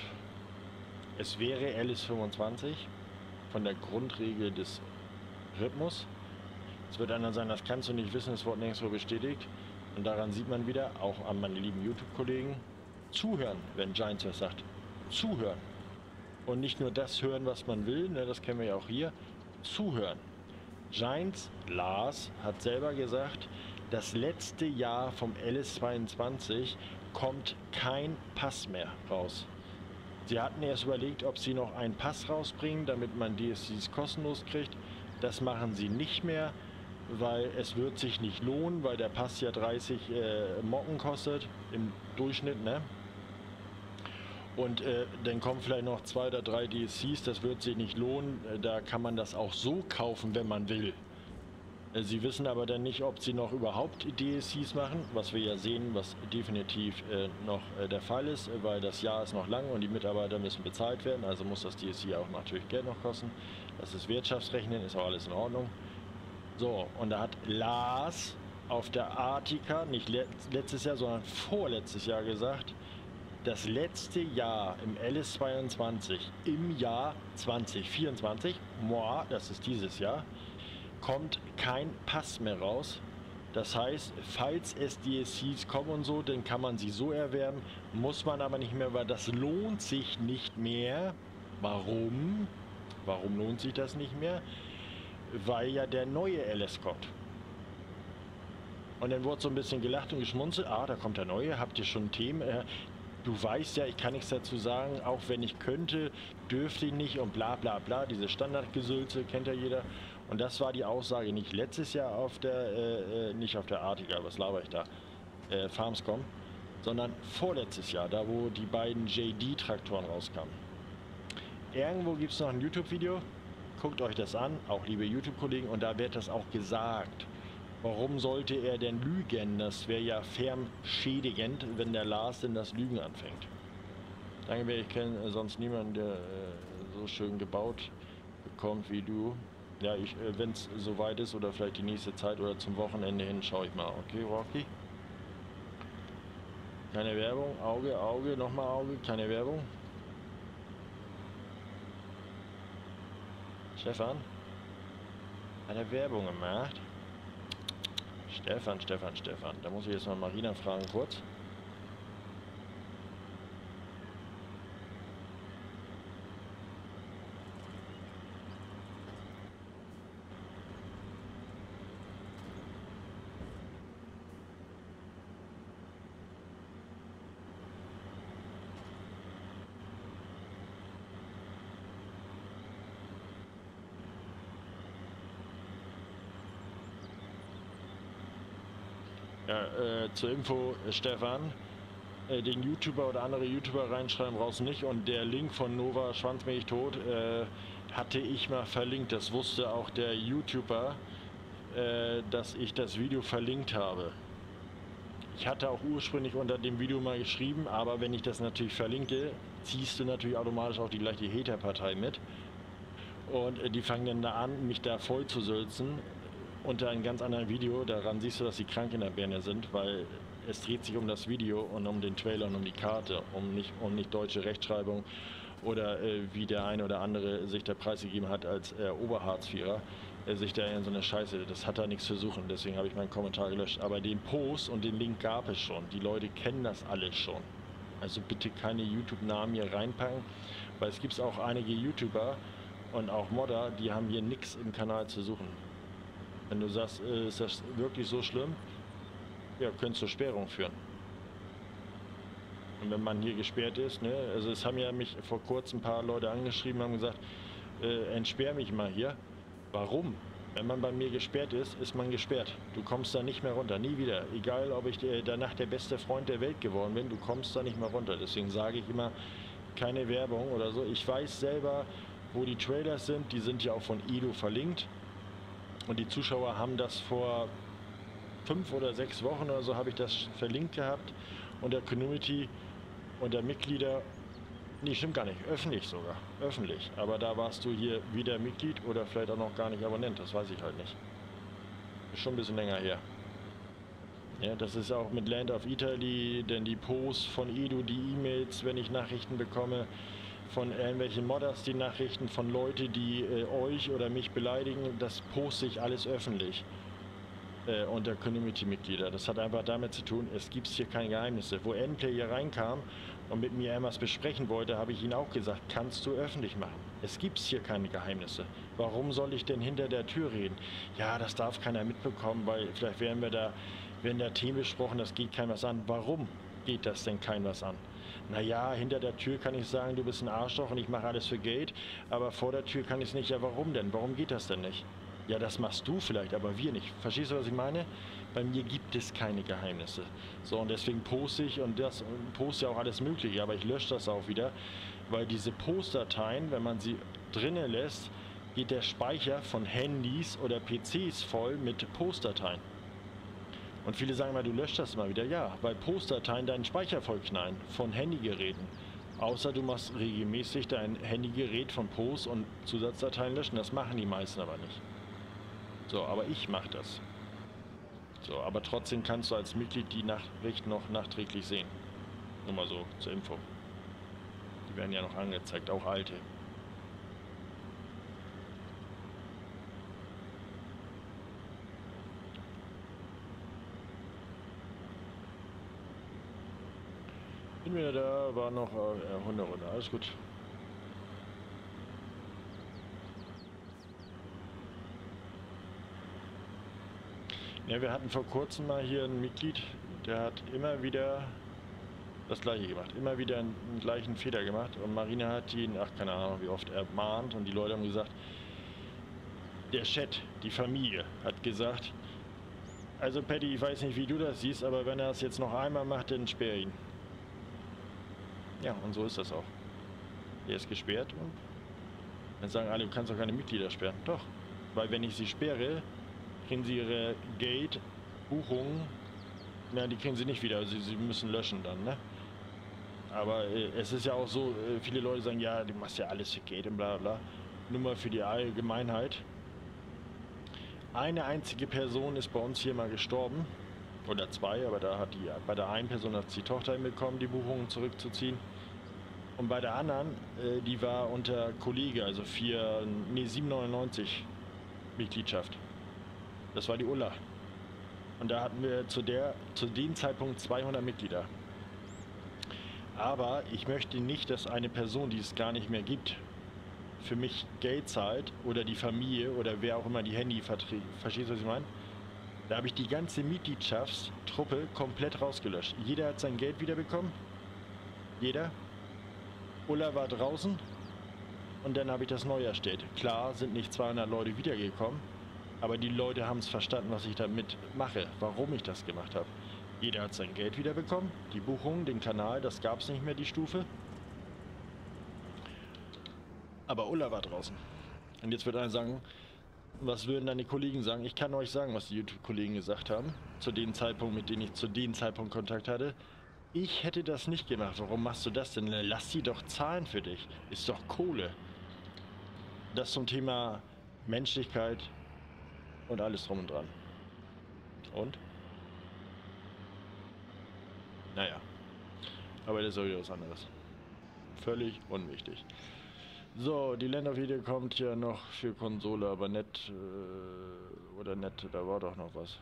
es wäre L S fünfundzwanzig von der Grundregel des Rhythmus. Es wird einer sein, das kannst du nicht wissen, das Wort nirgendwo bestätigt. Und daran sieht man wieder, auch an meine lieben YouTube-Kollegen, zuhören, wenn Giants was sagt. Zuhören. Und nicht nur das hören, was man will, ne, das kennen wir ja auch hier. Zuhören. Giants, Lars, hat selber gesagt, das letzte Jahr vom L S zweiundzwanzig kommt kein Pass mehr raus. Sie hatten erst überlegt, ob sie noch einen Pass rausbringen, damit man D S Cs kostenlos kriegt. Das machen sie nicht mehr, weil es wird sich nicht lohnen, weil der Pass ja dreißig äh, Mocken kostet im Durchschnitt, ne? Und äh, dann kommen vielleicht noch zwei oder drei D S Cs, das wird sich nicht lohnen. Da kann man das auch so kaufen, wenn man will. Sie wissen aber dann nicht, ob sie noch überhaupt D S Cs machen, was wir ja sehen, was definitiv äh, noch äh, der Fall ist, weil das Jahr ist noch lang und die Mitarbeiter müssen bezahlt werden, also muss das D S C auch natürlich Geld noch kosten. Das ist Wirtschaftsrechnen, ist auch alles in Ordnung. So, und da hat Lars auf der Artika, nicht let letztes Jahr, sondern vorletztes Jahr gesagt, das letzte Jahr im L S zweiundzwanzig, im Jahr zwanzig vierundzwanzig, moi, das ist dieses Jahr, kommt kein Pass mehr raus. Das heißt, falls es D S Cs kommen und so, dann kann man sie so erwerben, muss man aber nicht mehr, weil das lohnt sich nicht mehr. Warum? Warum lohnt sich das nicht mehr? Weil ja der neue L S kommt. Und dann wurde so ein bisschen gelacht und geschmunzelt. Ah, da kommt der neue, habt ihr schon Themen? Äh, du weißt ja, ich kann nichts dazu sagen, auch wenn ich könnte, dürfte ich nicht und bla bla bla, diese Standardgesülze kennt ja jeder. Und das war die Aussage nicht letztes Jahr auf der, äh, nicht auf der Artiga, was laber ich da, äh, Farmscom, sondern vorletztes Jahr, da wo die beiden J D-Traktoren rauskamen. Irgendwo gibt es noch ein YouTube-Video, guckt euch das an, auch liebe YouTube-Kollegen, und da wird das auch gesagt. Warum sollte er denn lügen? Das wäre ja fernschädigend, wenn der Lars denn das Lügen anfängt. Danke, ich kenne äh, sonst niemanden, der äh, so schön gebaut bekommt wie du. Ja, ich, äh, wenn es soweit ist oder vielleicht die nächste Zeit oder zum Wochenende hin, schaue ich mal. Okay, Rocky? Keine Werbung. Auge, Auge, nochmal Auge. Keine Werbung. Stefan? Hat er Werbung gemacht? Stefan, Stefan, Stefan. Da muss ich jetzt mal Marina fragen kurz. Ja, äh, zur Info, Stefan, äh, den YouTuber oder andere YouTuber reinschreiben brauchst du nicht und der Link von Nova Schwanz mich tot, äh, hatte ich mal verlinkt. Das wusste auch der YouTuber, äh, dass ich das Video verlinkt habe. Ich hatte auch ursprünglich unter dem Video mal geschrieben, aber wenn ich das natürlich verlinke, ziehst du natürlich automatisch auch die gleiche Hater-Partei mit. Und äh, die fangen dann da an, mich da voll zu sülzen unter einem ganz anderen Video. Daran siehst du, dass sie krank in der Birne sind, weil es dreht sich um das Video und um den Trailer und um die Karte, um nicht, um nicht deutsche Rechtschreibung oder äh, wie der eine oder andere sich da preisgegeben hat als äh, Oberharzvierer, äh, sich da in so eine Scheiße, das hat da nichts zu suchen, deswegen habe ich meinen Kommentar gelöscht. Aber den Post und den Link gab es schon, die Leute kennen das alles schon. Also bitte keine YouTube-Namen hier reinpacken, weil es gibt auch einige YouTuber und auch Modder, die haben hier nichts im Kanal zu suchen. Wenn du sagst, äh, ist das wirklich so schlimm? Ja, könnte zur Sperrung führen. Und wenn man hier gesperrt ist, ne, also es haben ja mich vor kurzem ein paar Leute angeschrieben, haben gesagt, äh, entsperr mich mal hier. Warum? Wenn man bei mir gesperrt ist, ist man gesperrt. Du kommst da nicht mehr runter, nie wieder. Egal, ob ich äh, danach der beste Freund der Welt geworden bin, du kommst da nicht mehr runter. Deswegen sage ich immer, keine Werbung oder so. Ich weiß selber, wo die Trailers sind, die sind ja auch von Edo verlinkt. Und die Zuschauer haben das vor fünf oder sechs Wochen oder so, habe ich das verlinkt gehabt. Und der Community und der Mitglieder, nee, stimmt gar nicht, öffentlich sogar, öffentlich. Aber da warst du hier wieder Mitglied oder vielleicht auch noch gar nicht Abonnent, das weiß ich halt nicht. Ist schon ein bisschen länger her. Ja, das ist auch mit Land of Italy, denn die Posts von Edo, die E-Mails, wenn ich Nachrichten bekomme, von irgendwelchen Modders, die Nachrichten von Leuten, die äh, euch oder mich beleidigen, das poste ich alles öffentlich äh, unter Community-Mitglieder. Das hat einfach damit zu tun, es gibt hier keine Geheimnisse. Wo Endplay hier reinkam und mit mir irgendwas besprechen wollte, habe ich ihn auch gesagt, kannst du öffentlich machen. Es gibt hier keine Geheimnisse. Warum soll ich denn hinter der Tür reden? Ja, das darf keiner mitbekommen, weil vielleicht werden wir da, werden da Themen besprochen, das geht keinem was an. Warum geht das denn keinem was an? Naja, hinter der Tür kann ich sagen, du bist ein Arschloch und ich mache alles für Geld, aber vor der Tür kann ich es nicht. Ja, warum denn? Warum geht das denn nicht? Ja, das machst du vielleicht, aber wir nicht. Verstehst du, was ich meine? Bei mir gibt es keine Geheimnisse. So, und deswegen poste ich und das und poste ja auch alles Mögliche, aber ich lösche das auch wieder, weil diese Postdateien, wenn man sie drinnen lässt, geht der Speicher von Handys oder P Cs voll mit Postdateien. Und viele sagen mal, du löscht das mal wieder. Ja, weil Postdateien deinen Speicher vollknallen von Handygeräten. Außer du machst regelmäßig dein Handygerät von Post und Zusatzdateien löschen. Das machen die meisten aber nicht. So, aber ich mache das. So, aber trotzdem kannst du als Mitglied die Nachricht noch nachträglich sehen. Nur mal so zur Info. Die werden ja noch angezeigt, auch alte. Bin wieder da, war noch äh, Hunderunde, alles gut. Ja, wir hatten vor kurzem mal hier ein Mitglied, der hat immer wieder das gleiche gemacht, immer wieder einen, einen gleichen Fehler gemacht und Marina hat ihn, ach keine Ahnung wie oft, ermahnt und die Leute haben gesagt, der Chat, die Familie hat gesagt, also Patty, ich weiß nicht wie du das siehst, aber wenn er es jetzt noch einmal macht, dann sperr ihn. Ja, und so ist das auch. Er ist gesperrt und dann sagen alle, du kannst doch keine Mitglieder sperren. Doch, weil wenn ich sie sperre, kriegen sie ihre Gate-Buchungen, na, die kriegen sie nicht wieder, also sie müssen löschen dann, ne? Aber äh, es ist ja auch so, äh, viele Leute sagen, ja, du machst ja alles für Gate und bla bla. Nur mal für die Allgemeinheit. Eine einzige Person ist bei uns hier mal gestorben. Oder zwei, aber da hat die, bei der einen Person hat die Tochter hinbekommen, die Buchungen zurückzuziehen. Und bei der anderen, äh, die war unter Kollege, also vier, nee, sieben neunundneunzig Mitgliedschaft. Das war die Ulla. Und da hatten wir zu, der, zu dem Zeitpunkt zweihundert Mitglieder. Aber ich möchte nicht, dass eine Person, die es gar nicht mehr gibt, für mich Geld zahlt oder die Familie oder wer auch immer die Handy verträgt. Verstehst du, was ich meine? Da habe ich die ganze Mitgliedschaftstruppe komplett rausgelöscht. Jeder hat sein Geld wiederbekommen. Jeder. Ulla war draußen. Und dann habe ich das neu erstellt. Klar sind nicht zweihundert Leute wiedergekommen. Aber die Leute haben es verstanden, was ich damit mache. Warum ich das gemacht habe. Jeder hat sein Geld wiederbekommen. Die Buchung, den Kanal, das gab es nicht mehr, die Stufe. Aber Ulla war draußen. Und jetzt wird einer sagen, was würden deine Kollegen sagen? Ich kann euch sagen, was die YouTube-Kollegen gesagt haben, zu dem Zeitpunkt, mit dem ich zu dem Zeitpunkt Kontakt hatte. Ich hätte das nicht gemacht. Warum machst du das denn? Lass sie doch zahlen für dich. Ist doch Kohle. Das zum Thema Menschlichkeit und alles drum und dran. Und? Naja. Aber das ist auch wieder was anderes. Völlig unwichtig. So, die Ländervideo kommt ja noch für Konsole, aber nett, äh, oder nett, da war doch noch was.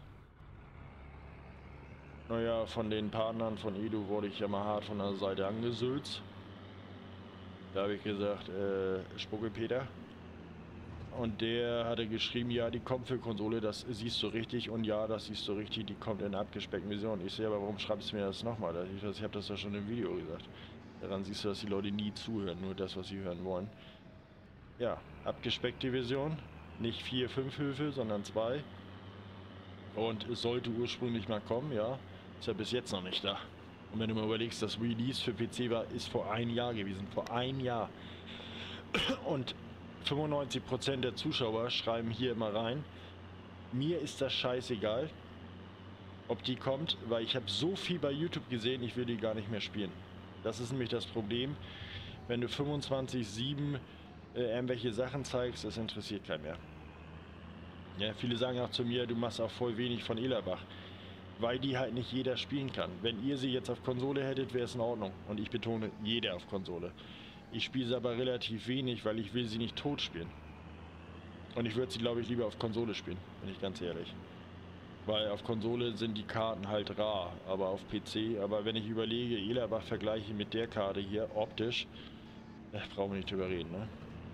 Naja, von den Partnern von Edu wurde ich ja mal hart von der Seite angesülzt. Da habe ich gesagt, äh, Spuckelpeter. Und der hatte geschrieben, ja, die kommt für Konsole, das siehst du richtig. Und ja, das siehst du richtig, die kommt in einer abgespeckten Version. Ich sehe, aber warum schreibst du mir das nochmal? Ich, ich habe das ja schon im Video gesagt. Daran siehst du, dass die Leute nie zuhören, nur das, was sie hören wollen. Ja, abgespeckte Version. Nicht vier, fünf Höfe, sondern zwei. Und es sollte ursprünglich mal kommen, ja. Ist ja bis jetzt noch nicht da. Und wenn du mal überlegst, das Release für P C war, ist vor ein Jahr gewesen. Vor ein Jahr. Und fünfundneunzig Prozent der Zuschauer schreiben hier immer rein, mir ist das scheißegal, ob die kommt, weil ich habe so viel bei YouTube gesehen, ich will die gar nicht mehr spielen. Das ist nämlich das Problem, wenn du fünfundzwanzig sieben äh, irgendwelche Sachen zeigst, das interessiert keinen mehr. Ja, viele sagen auch zu mir, du machst auch voll wenig von Elabach, weil die halt nicht jeder spielen kann. Wenn ihr sie jetzt auf Konsole hättet, wäre es in Ordnung. Und ich betone, jeder auf Konsole. Ich spiele sie aber relativ wenig, weil ich will sie nicht tot spielen. Und ich würde sie, glaube ich, lieber auf Konsole spielen, bin ich ganz ehrlich. Weil auf Konsole sind die Karten halt rar, aber auf P C, aber wenn ich überlege, Elabach vergleiche mit der Karte hier, optisch, äh, brauchen wir nicht drüber reden, ne?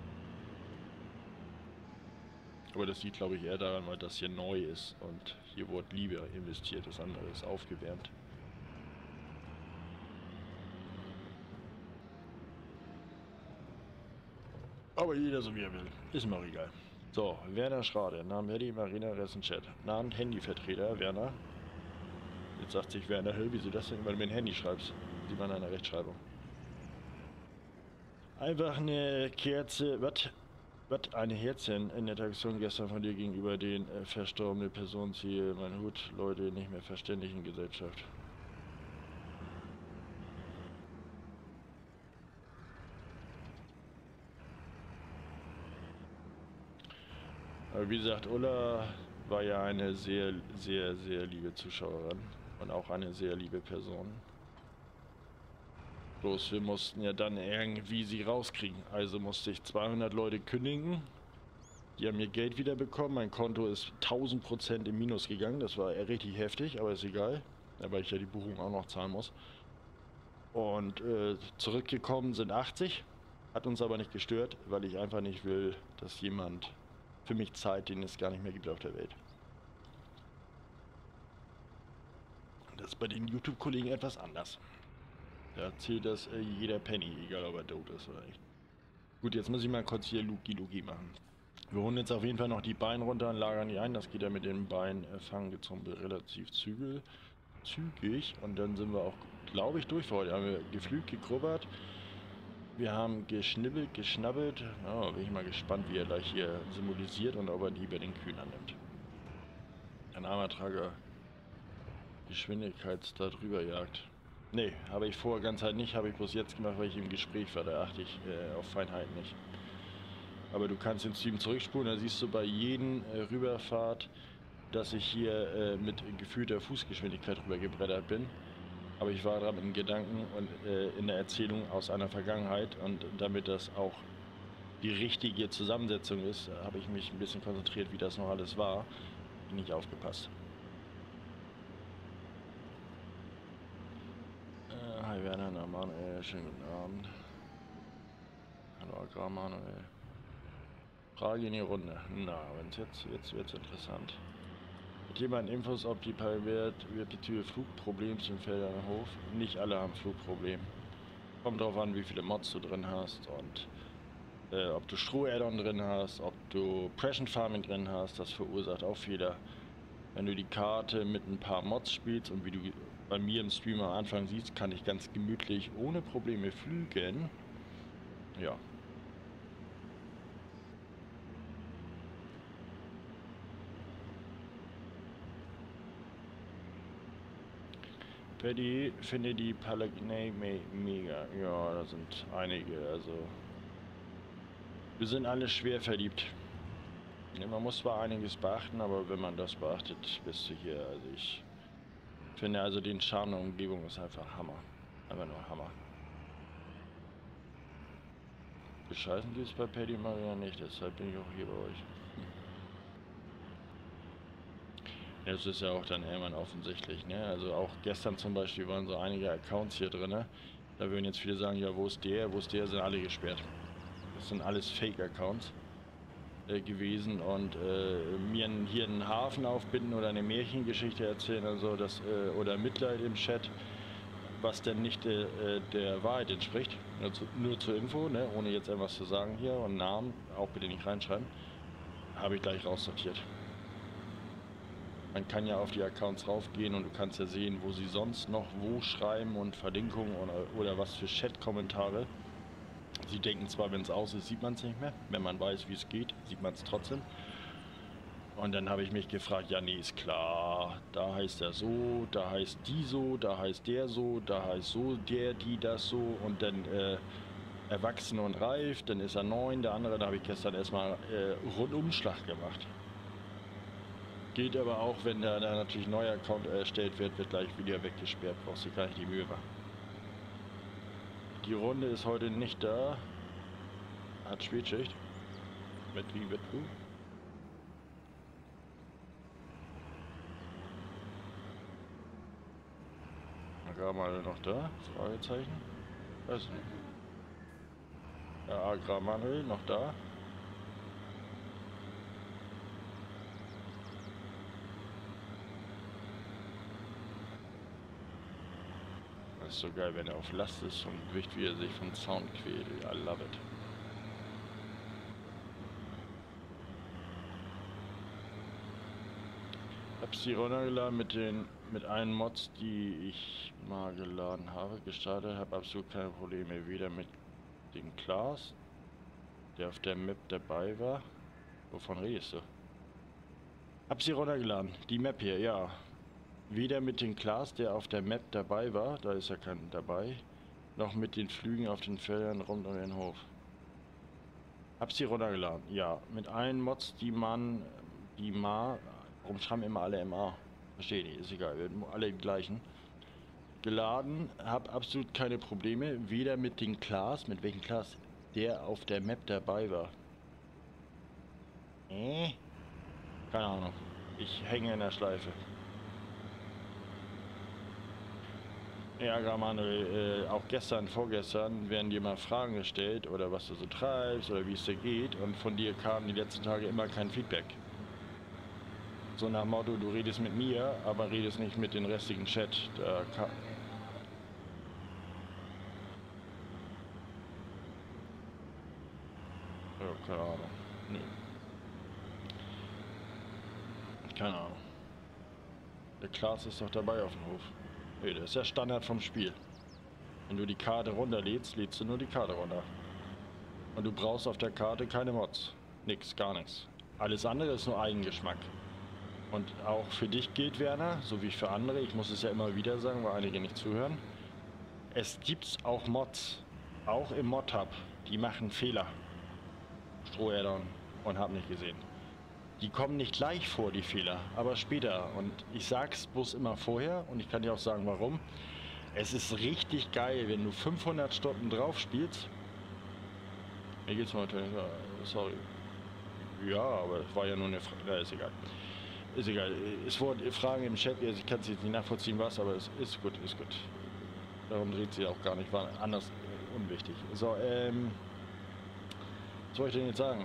Aber das liegt, glaube ich, eher daran, weil das hier neu ist und hier wurde lieber investiert, das andere ist aufgewärmt. Aber jeder so wie er will, ist mir auch egal. So, Werner Schrade, Namen Handy, Marina, Rest in Chat. Namen Handyvertreter, Werner. Jetzt sagt sich Werner, hey, wieso das denn, weil du mit dem Handy schreibst? Sieht man an der Rechtschreibung. Einfach eine Kerze, was? Was? Eine Herzchen in der Interaktion gestern von dir gegenüber den äh, verstorbenen Personenziel, mein Hut, Leute, nicht mehr verständigen Gesellschaft. Aber wie gesagt, Ulla war ja eine sehr, sehr, sehr liebe Zuschauerin und auch eine sehr liebe Person. Bloß wir mussten ja dann irgendwie sie rauskriegen. Also musste ich zweihundert Leute kündigen. Die haben ihr Geld wieder bekommen. Mein Konto ist tausend Prozent im Minus gegangen. Das war richtig heftig, aber ist egal. Weil ich ja die Buchung auch noch zahlen muss. Und äh, zurückgekommen sind achtzig. Hat uns aber nicht gestört, weil ich einfach nicht will, dass jemand für mich zahlt, den es gar nicht mehr gibt auf der Welt. Das ist bei den YouTube-Kollegen etwas anders. Da zählt das äh, jeder Penny, egal ob er tot ist oder nicht. Gut, jetzt muss ich mal kurz hier Luki Luki machen. Wir holen jetzt auf jeden Fall noch die Beine runter und lagern die ein. Das geht ja mit dem Beinfanggezumpe relativ zügig. zügig. Und dann sind wir auch, glaube ich, durch für heute. Haben wir geflügt, gekrubbert. Wir haben geschnibbelt, geschnabbelt. Oh, bin ich mal gespannt, wie er gleich hier symbolisiert und ob er die bei den Kühen annimmt. Ein Armertrager Geschwindigkeits da drüber jagt. Nee, habe ich vorher ganz halt nicht, habe ich bloß jetzt gemacht, weil ich im Gespräch war, da achte ich äh, auf Feinheiten nicht. Aber du kannst den Stream zurückspulen, da siehst du bei jedem äh, Rüberfahrt, dass ich hier äh, mit gefühlter Fußgeschwindigkeit rübergebrettert bin. Aber ich war dran in Gedanken und äh, in der Erzählung aus einer Vergangenheit und damit das auch die richtige Zusammensetzung ist, habe ich mich ein bisschen konzentriert, wie das noch alles war. Bin nicht aufgepasst. Äh, hi Werner, na Manuel, schönen guten Abend. Hallo Agrar Manuel. Frage in die Runde. Na, wenn's jetzt, jetzt wird's interessant. Hat jemand Infos, ob die Palwert wird die Tür Flugproblem zum Feldernhof? Nicht alle haben Flugproblem. Kommt drauf an, wie viele Mods du drin hast und äh, ob du Stroh-Addon drin hast, ob du Prescient Farming drin hast, das verursacht auch Fehler. Wenn du die Karte mit ein paar Mods spielst und wie du bei mir im Stream am Anfang siehst, kann ich ganz gemütlich ohne Probleme flügen. Ja. Paddy, finde die Palaginei me mega. Ja, da sind einige, also... Wir sind alle schwer verliebt. Ja, man muss zwar einiges beachten, aber wenn man das beachtet, bist du hier. Also ich finde also den Charme der Umgebung ist einfach Hammer. Einfach nur Hammer. Bescheißen gibt es bei Paddy mal wieder nicht, deshalb bin ich auch hier bei euch. Das ist ja auch dann irgendwann offensichtlich, ne? Also auch gestern zum Beispiel waren so einige Accounts hier drin. Da würden jetzt viele sagen, ja, wo ist der, wo ist der, sind alle gesperrt. Das sind alles Fake-Accounts äh, gewesen und äh, mir hier einen Hafen aufbinden oder eine Märchengeschichte erzählen also das, äh, oder Mitleid im Chat, was denn nicht äh, der Wahrheit entspricht. Nur, zu, nur zur Info, ne? Ohne jetzt etwas zu sagen hier und Namen, auch bitte nicht reinschreiben, habe ich gleich raussortiert. Man kann ja auf die Accounts raufgehen und du kannst ja sehen, wo sie sonst noch wo schreiben und Verlinkungen oder, oder was für Chat-Kommentare. Sie denken zwar, wenn es aus ist, sieht man es nicht mehr. Wenn man weiß, wie es geht, sieht man es trotzdem. Und dann habe ich mich gefragt, ja nee, ist klar, da heißt er so, da heißt die so, da heißt der so, da heißt so, der, die, das so und dann äh, erwachsen und reif, dann ist er neun, der andere, da habe ich gestern erstmal äh, Rundumschlag gemacht. Geht aber auch, wenn da, da natürlich ein neuer Account erstellt wird, wird gleich wieder weggesperrt, brauchst du gar nicht die Mühe machen. Die Runde ist heute nicht da, hat Spätschicht, mit wie wird du? Agrarmanuel noch da? Fragezeichen? Weiß nicht. Ja, Agrarmanuel noch da? Das ist so geil, wenn er auf Last ist und wicht, wie er sich vom Sound quält. I love it. Hab sie runtergeladen mit den mit allen Mods, die ich mal geladen habe, gestartet, habe absolut keine Probleme. Weder mit dem Class, der auf der Map dabei war. Wovon redest du? Hab sie runtergeladen. Die Map hier, ja. Weder mit dem Class, der auf der Map dabei war, da ist ja kein dabei, noch mit den Flügen auf den Feldern rund um den Hof. Hab sie runtergeladen, ja. Mit allen Mods, die man, die Ma, warum schreiben immer alle M A? Verstehe nicht, ist egal, wir haben alle die gleichen. Geladen, hab absolut keine Probleme, weder mit dem Class, mit welchem Class, der auf der Map dabei war. Äh? Keine Ahnung, ich hänge in der Schleife. Ja, Manuel, äh, auch gestern, vorgestern werden dir mal Fragen gestellt oder was du so treibst oder wie es dir geht und von dir kam die letzten Tage immer kein Feedback. So nach Motto, du redest mit mir, aber redest nicht mit den restlichen Chat. Da kann ja, keine Ahnung. Nö. Keine Ahnung. Der Klaas ist doch dabei auf dem Hof. Nee, das ist der Standard vom Spiel. Wenn du die Karte runterlädst, lädst du nur die Karte runter. Und du brauchst auf der Karte keine Mods. Nix, gar nichts. Alles andere ist nur Eigengeschmack. Und auch für dich gilt, Werner, so wie für andere, ich muss es ja immer wieder sagen, weil einige nicht zuhören. Es gibt auch Mods, auch im Mod-Hub, die machen Fehler. Stroh-Addon und hab nicht gesehen. Die kommen nicht gleich vor, die Fehler, aber später. Und ich sag's bloß immer vorher und ich kann dir auch sagen, warum. Es ist richtig geil, wenn du fünfhundert Stunden drauf spielst. Mir geht's mal, sorry. Ja, aber es war ja nur eine Frage. Ja, ist egal. Ist egal. Es wurden Fragen im Chat, ich kann es jetzt nicht nachvollziehen, was, aber es ist gut, ist gut. Darum dreht sich auch gar nicht, war anders unwichtig. So, ähm. Was soll ich denn jetzt sagen?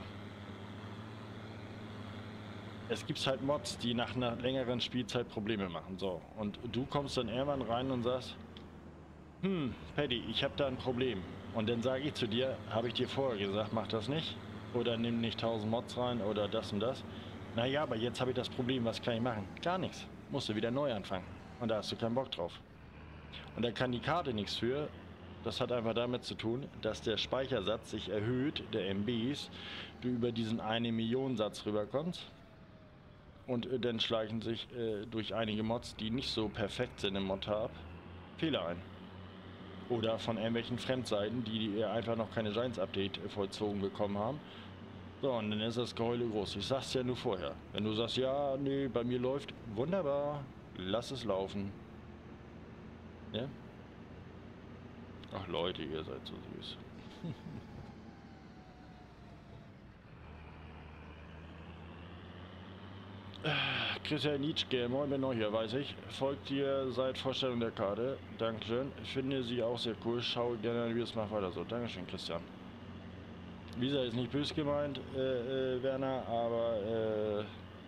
Es gibt halt Mods, die nach einer längeren Spielzeit Probleme machen. So, und du kommst dann irgendwann rein und sagst, hm, Paddy, ich habe da ein Problem. Und dann sage ich zu dir, habe ich dir vorher gesagt, mach das nicht. Oder nimm nicht tausend Mods rein oder das und das. Naja, aber jetzt habe ich das Problem, was kann ich machen? Gar nichts. Musst du wieder neu anfangen. Und da hast du keinen Bock drauf. Und da kann die Karte nichts für. Das hat einfach damit zu tun, dass der Speichersatz sich erhöht, der M Bs, du über diesen eine Million Satz rüberkommst. Und äh, dann schleichen sich äh, durch einige Mods, die nicht so perfekt sind im Mod-Hub, Fehler ein. Oder von irgendwelchen Fremdseiten, die einfach noch keine Giants-Update vollzogen bekommen haben. So, und dann ist das Geheule groß. Ich sag's ja nur vorher. Wenn du sagst, ja, nee, bei mir läuft, wunderbar, lass es laufen. Ja? Ach Leute, ihr seid so süß. Christian Nietzsche, moin, bin neu hier, weiß ich. Folgt dir seit Vorstellung der Karte. Dankeschön. Ich finde sie auch sehr cool. Schau gerne ein Videos, mach weiter so. Dankeschön, Christian. Visa ist nicht böse gemeint, äh, äh, Werner, aber äh,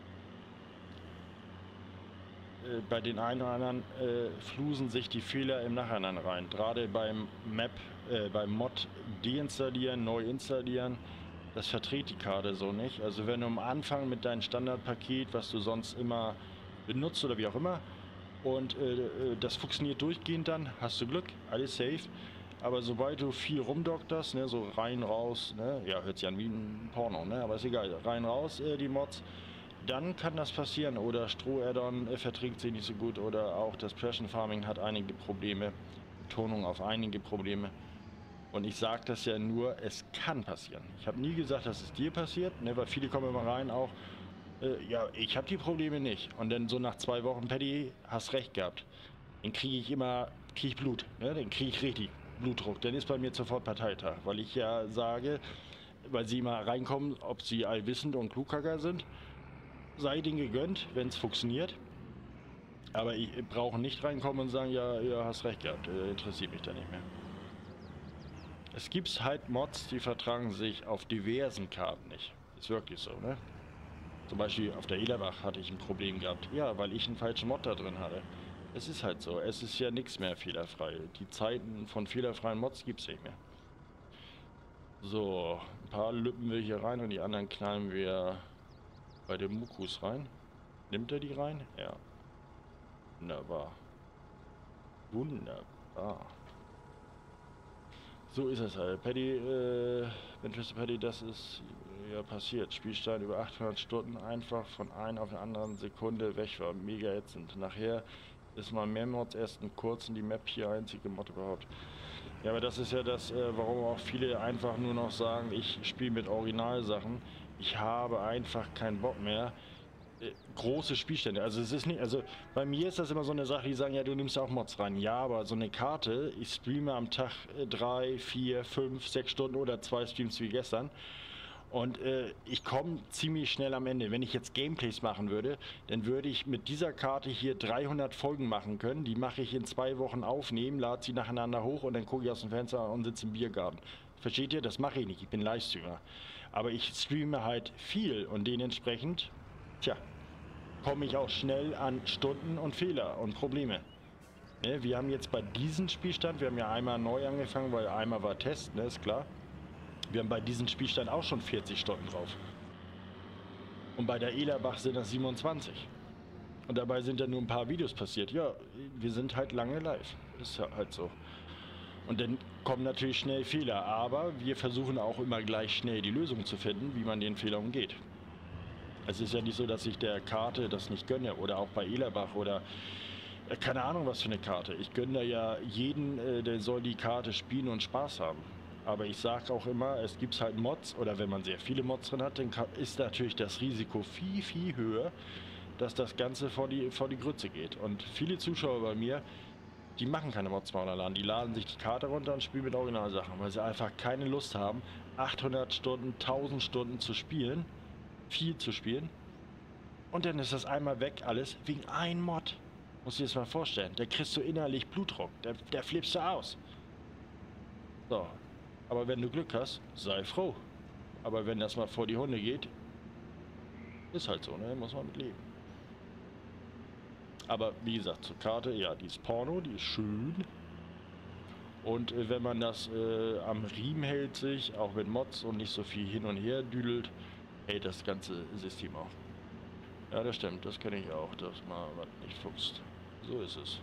äh, bei den einen oder anderen äh, flusen sich die Fehler im Nachhinein rein. Gerade beim Map, äh, beim Mod deinstallieren, neu installieren, das verträgt die Karte so nicht. Also wenn du am Anfang mit deinem Standardpaket, was du sonst immer benutzt oder wie auch immer, und äh, das funktioniert durchgehend, dann hast du Glück, alles safe. Aber sobald du viel rumdokterst, ne, so rein, raus, ne, ja, hört sich an wie ein Porno, ne, aber ist egal, rein, raus, äh, die Mods, dann kann das passieren. Oder Stroh-Addon äh, verträgt sich nicht so gut, oder auch das Pression Farming hat einige Probleme, Betonung auf einige Probleme. Und ich sage das ja nur, es kann passieren. Ich habe nie gesagt, dass es dir passiert, ne, weil viele kommen immer rein auch, äh, ja, ich habe die Probleme nicht. Und dann so nach zwei Wochen, Paddy, hast recht gehabt. Dann kriege ich immer, kriege ich Blut, ne? Dann kriege ich richtig Blutdruck. Dann ist bei mir sofort Parteitag, weil ich ja sage, weil sie immer reinkommen, ob sie allwissend und Klughacker sind, sei denen gegönnt, wenn es funktioniert. Aber ich brauche nicht reinkommen und sagen, ja, ja, hast recht gehabt, äh, interessiert mich da nicht mehr. Es gibt halt Mods, die vertragen sich auf diversen Karten nicht. Ist wirklich so, ne? Zum Beispiel auf der Elerbach hatte ich ein Problem gehabt. Ja, weil ich einen falschen Mod da drin hatte. Es ist halt so. Es ist ja nichts mehr fehlerfrei. Die Zeiten von fehlerfreien Mods gibt es nicht mehr. So, ein paar lüppen wir hier rein und die anderen knallen wir bei den Mukus rein. Nimmt er die rein? Ja. Wunderbar. Wunderbar. So ist es halt. Paddy, äh, Manchester Paddy, das ist ja passiert. Spielstand über achthundert Stunden einfach von einer auf eine andere Sekunde weg war. Mega ätzend. Nachher ist mal mehr Mods erst einen kurzen, die Map hier einzige Mod überhaupt. Ja, aber das ist ja das, äh, warum auch viele einfach nur noch sagen, ich spiele mit Originalsachen. Ich habe einfach keinen Bock mehr. Äh, große Spielstände. Also es ist nicht, also bei mir ist das immer so eine Sache, die sagen, ja, du nimmst auch Mods rein. Ja, aber so eine Karte, ich streame am Tag äh, drei, vier, fünf, sechs Stunden oder zwei Streams wie gestern. Und äh, ich komme ziemlich schnell am Ende. Wenn ich jetzt Gameplays machen würde, dann würde ich mit dieser Karte hier dreihundert Folgen machen können. Die mache ich in zwei Wochen aufnehmen, lade sie nacheinander hoch und dann gucke ich aus dem Fenster und sitze im Biergarten. Versteht ihr? Das mache ich nicht. Ich bin Livestreamer. Aber ich streame halt viel und dementsprechend, tja, komme ich auch schnell an Stunden und Fehler und Probleme. Ne, wir haben jetzt bei diesem Spielstand, wir haben ja einmal neu angefangen, weil einmal war Test, ne, ist klar. Wir haben bei diesem Spielstand auch schon vierzig Stunden drauf. Und bei der Elerbach sind das siebenundzwanzig. Und dabei sind ja nur ein paar Videos passiert. Ja, wir sind halt lange live. Ist ja halt so. Und dann kommen natürlich schnell Fehler. Aber wir versuchen auch immer gleich schnell die Lösung zu finden, wie man den Fehler umgeht. Es ist ja nicht so, dass ich der Karte das nicht gönne. Oder auch bei Elerbach oder äh, keine Ahnung was für eine Karte. Ich gönne da ja jeden, äh, der soll die Karte spielen und Spaß haben. Aber ich sage auch immer, es gibt halt Mods, oder wenn man sehr viele Mods drin hat, dann ist natürlich das Risiko viel, viel höher, dass das Ganze vor die, vor die Grütze geht. Und viele Zuschauer bei mir, die machen keine Mods mehr runterladen. Die laden sich die Karte runter und spielen mit Originalsachen, weil sie einfach keine Lust haben, achthundert Stunden, tausend Stunden zu spielen, viel zu spielen. Und dann ist das einmal weg, alles, wegen einem Mod. Musst du dir das mal vorstellen. Da kriegst du innerlich Blutdruck. Da, da flippst du aus. So. Aber wenn du Glück hast, sei froh. Aber wenn das mal vor die Hunde geht, ist halt so, ne? Muss man mit leben. Aber wie gesagt, zur Karte, ja, die ist Porno, die ist schön. Und äh, wenn man das äh, am Riemen hält sich, auch mit Mods und nicht so viel hin und her düdelt, hält das ganze System auch. Ja, das stimmt, das kenne ich auch, dass man was nicht fuchst. So ist es.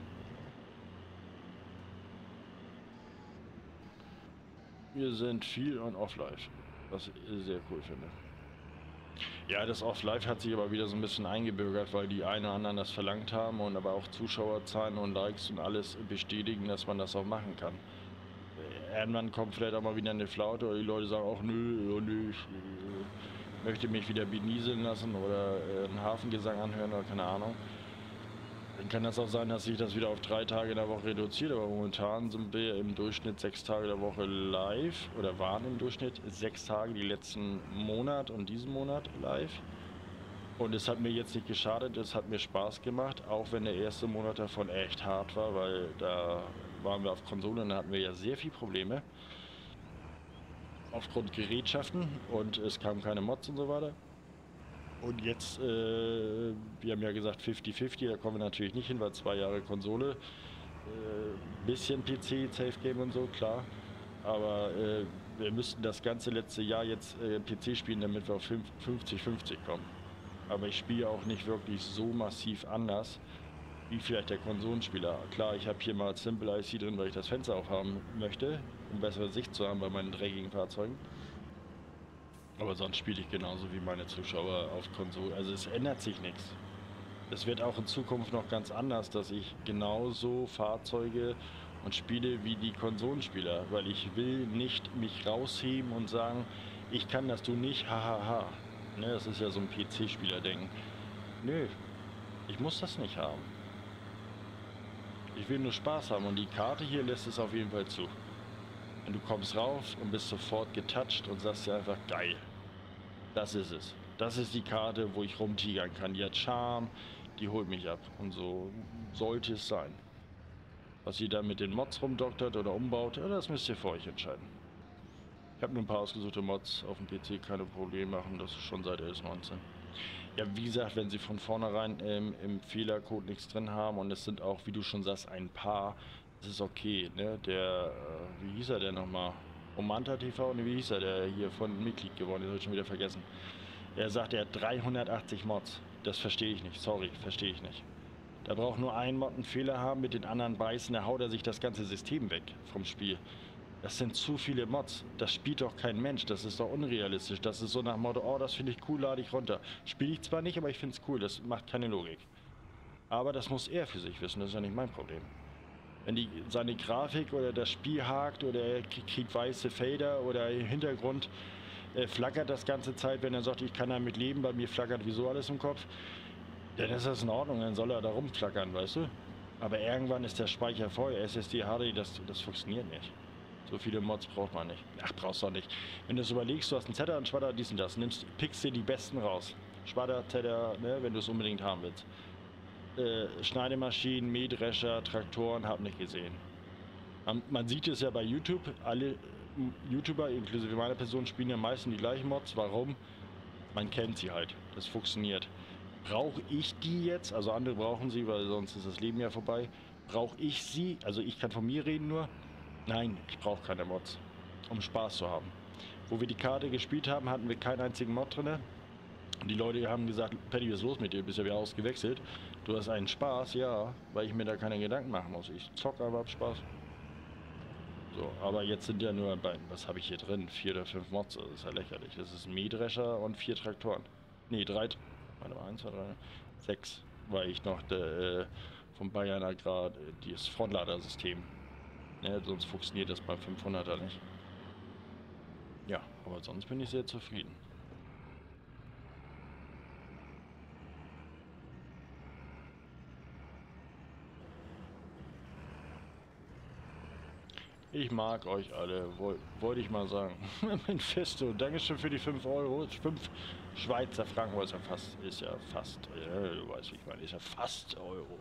Wir sind viel on off live, was ich sehr cool finde. Ja, das Off-Live hat sich aber wieder so ein bisschen eingebürgert, weil die einen oder anderen das verlangt haben und aber auch Zuschauerzahlen und Likes und alles bestätigen, dass man das auch machen kann. Irgendwann kommt vielleicht auch mal wieder eine Flaute oder die Leute sagen auch, nö, nö, ich äh, möchte mich wieder benieseln lassen oder äh, einen Hafengesang anhören oder keine Ahnung. Dann kann das auch sein, dass sich das wieder auf drei Tage in der Woche reduziert, aber momentan sind wir im Durchschnitt sechs Tage der Woche live oder waren im Durchschnitt sechs Tage die letzten Monat und diesen Monat live. Und es hat mir jetzt nicht geschadet, es hat mir Spaß gemacht, auch wenn der erste Monat davon echt hart war, weil da waren wir auf Konsole und da hatten wir ja sehr viel Probleme. Aufgrund Gerätschaften und es kamen keine Mods und so weiter. Und jetzt, äh, wir haben ja gesagt fünfzig fünfzig, da kommen wir natürlich nicht hin, weil zwei Jahre Konsole, äh, bisschen P C, Safe Game und so, klar. Aber äh, wir müssten das ganze letzte Jahr jetzt äh, P C spielen, damit wir auf fünfzig fünfzig kommen. Aber ich spiele auch nicht wirklich so massiv anders, wie vielleicht der Konsolenspieler. Klar, ich habe hier mal Simple I C drin, weil ich das Fenster aufhaben möchte, um bessere Sicht zu haben bei meinen dreckigen Fahrzeugen. Aber sonst spiele ich genauso wie meine Zuschauer auf Konsole. Also es ändert sich nichts. Es wird auch in Zukunft noch ganz anders, dass ich genauso Fahrzeuge und spiele wie die Konsolenspieler, weil ich will nicht mich rausheben und sagen, ich kann das, du nicht, hahaha. Ne, das ist ja so ein P C-Spieler-Denken. Nö, ich muss das nicht haben. Ich will nur Spaß haben und die Karte hier lässt es auf jeden Fall zu. Und du kommst rauf und bist sofort getoucht und sagst dir einfach, geil. Das ist es. Das ist die Karte, wo ich rumtigern kann. Die hat Charme, die holt mich ab. Und so sollte es sein. Was ihr da mit den Mods rumdoktert oder umbaut, das müsst ihr für euch entscheiden. Ich habe nur ein paar ausgesuchte Mods auf dem P C, keine Probleme machen, das ist schon seit L S neunzehn. Ja, wie gesagt, wenn sie von vornherein ähm, im Fehlercode nichts drin haben und es sind auch, wie du schon sagst, ein paar, das ist okay, ne? Der, äh, wie hieß er denn nochmal? Romanta T V, ne, wie hieß er, der hier von Mitglied geworden, den habe ich schon wieder vergessen. Er sagt, er hat dreihundertachtzig Mods. Das verstehe ich nicht, sorry, verstehe ich nicht. Da braucht nur ein Mod einen Fehler haben, mit den anderen beißen, da haut er sich das ganze System weg vom Spiel. Das sind zu viele Mods. Das spielt doch kein Mensch. Das ist doch unrealistisch. Das ist so nach dem Motto, oh, das finde ich cool, lade ich runter. Spiele ich zwar nicht, aber ich finde es cool. Das macht keine Logik. Aber das muss er für sich wissen. Das ist ja nicht mein Problem. Wenn die, seine Grafik oder das Spiel hakt oder er kriegt weiße Fader oder im Hintergrund äh, flackert das ganze Zeit, wenn er sagt, ich kann damit leben, bei mir flackert wieso alles im Kopf, dann ist das in Ordnung. Dann soll er da rumflackern, weißt du? Aber irgendwann ist der Speicher voll. S S D, H D, das, das funktioniert nicht. So viele Mods braucht man nicht. Ach, brauchst du auch nicht. Wenn du es überlegst, du hast einen Zetter, einen Schwadder, dies und das. Nimmst, pickst dir die besten raus. Schwadder, Zetter, ne, wenn du es unbedingt haben willst. Äh, Schneidemaschinen, Mähdrescher, Traktoren, hab nicht gesehen. Man, man sieht es ja bei YouTube. Alle YouTuber, inklusive meiner Person, spielen ja meistens die gleichen Mods. Warum? Man kennt sie halt. Das funktioniert. Brauche ich die jetzt? Also andere brauchen sie, weil sonst ist das Leben ja vorbei. Brauche ich sie? Also ich kann von mir reden nur. Nein, ich brauche keine Mods, um Spaß zu haben. Wo wir die Karte gespielt haben, hatten wir keinen einzigen Mod drin. Und die Leute haben gesagt, Paddy, was ist los mit dir? Du bist ja wieder ausgewechselt. Du hast einen Spaß, ja, weil ich mir da keine Gedanken machen muss. Ich zock aber hab Spaß. So, aber jetzt sind ja nur bei, was habe ich hier drin? Vier oder fünf Mods, das ist ja lächerlich. Das ist ein Mähdrescher und vier Traktoren. Nee, drei, warte mal, eins, zwei, drei, sechs, weil ich noch der, äh, vom Bayern Agrar, äh, das Frontladersystem. Ja, sonst funktioniert das beim fünfhunderter nicht. Ja, aber sonst bin ich sehr zufrieden. Ich mag euch alle, wollte ich mal sagen. Mein Festo, Dankeschön für die fünf Euro. fünf Schweizer Franken, ist ja fast, ist ja fast, ja, du weißt, wie ich meine, ist ja fast Euro.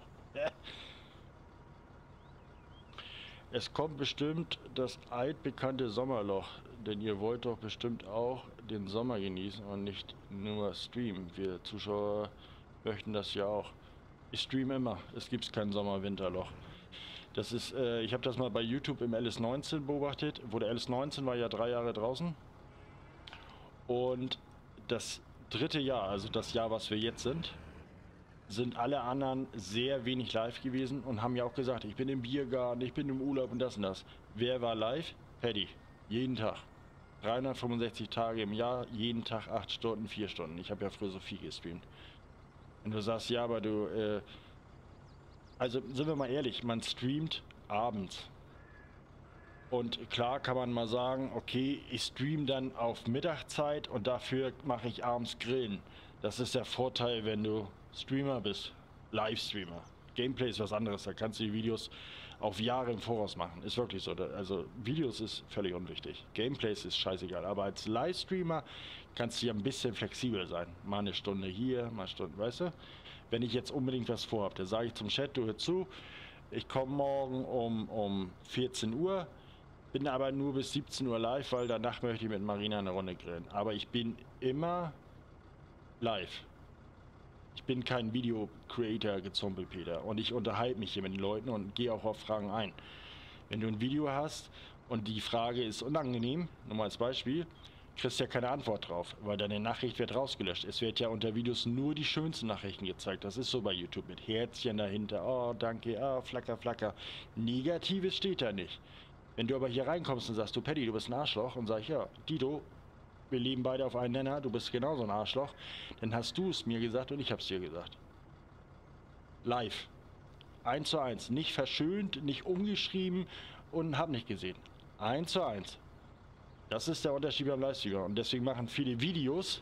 Es kommt bestimmt das altbekannte Sommerloch, denn ihr wollt doch bestimmt auch den Sommer genießen und nicht nur streamen. Wir Zuschauer möchten das ja auch. Ich streame immer, es gibt kein Sommer-Winterloch. Das ist, äh, ich habe das mal bei YouTube im L S neunzehn beobachtet, wo der L S neunzehn war ja drei Jahre draußen. Und das dritte Jahr, also das Jahr, was wir jetzt sind, sind alle anderen sehr wenig live gewesen und haben ja auch gesagt, ich bin im Biergarten, ich bin im Urlaub und das und das. Wer war live? Paddy. Jeden Tag. dreihundertfünfundsechzig Tage im Jahr, jeden Tag acht Stunden, vier Stunden. Ich habe ja früher so viel gestreamt. Und du sagst, ja, aber du, äh, also sind wir mal ehrlich, man streamt abends. Und klar kann man mal sagen, okay, ich streame dann auf Mittagszeit und dafür mache ich abends Grillen. Das ist der Vorteil, wenn du Streamer bist, Livestreamer. Gameplay ist was anderes, da kannst du die Videos auf Jahre im Voraus machen. Ist wirklich so. Also Videos ist völlig unwichtig. Gameplays ist scheißegal. Aber als Livestreamer kannst du ja ein bisschen flexibel sein. Mal eine Stunde hier, mal eine Stunde, weißt du? Wenn ich jetzt unbedingt was vorhabe, dann sage ich zum Chat, du hör zu, ich komme morgen um, um vierzehn Uhr, bin aber nur bis siebzehn Uhr live, weil danach möchte ich mit Marina eine Runde grillen. Aber ich bin immer live. Ich bin kein Video-Creator gezumpelt, Peter. Und ich unterhalte mich hier mit den Leuten und gehe auch auf Fragen ein. Wenn du ein Video hast und die Frage ist unangenehm, nur mal als Beispiel, kriegst du ja keine Antwort drauf, weil deine Nachricht wird rausgelöscht. Es wird ja unter Videos nur die schönsten Nachrichten gezeigt. Das ist so bei YouTube mit Herzchen dahinter. Oh, danke, oh, flacker, flacker. Negatives steht da nicht. Wenn du aber hier reinkommst und sagst, du Paddy, du bist ein Arschloch, und sag ich, ja, Dito, wir leben beide auf einen Nenner, du bist genauso ein Arschloch, dann hast du es mir gesagt und ich hab's dir gesagt. Live. Eins zu eins. Nicht verschönt, nicht umgeschrieben und hab nicht gesehen. Eins zu eins. Das ist der Unterschied beim Livestreamer. Und deswegen machen viele Videos,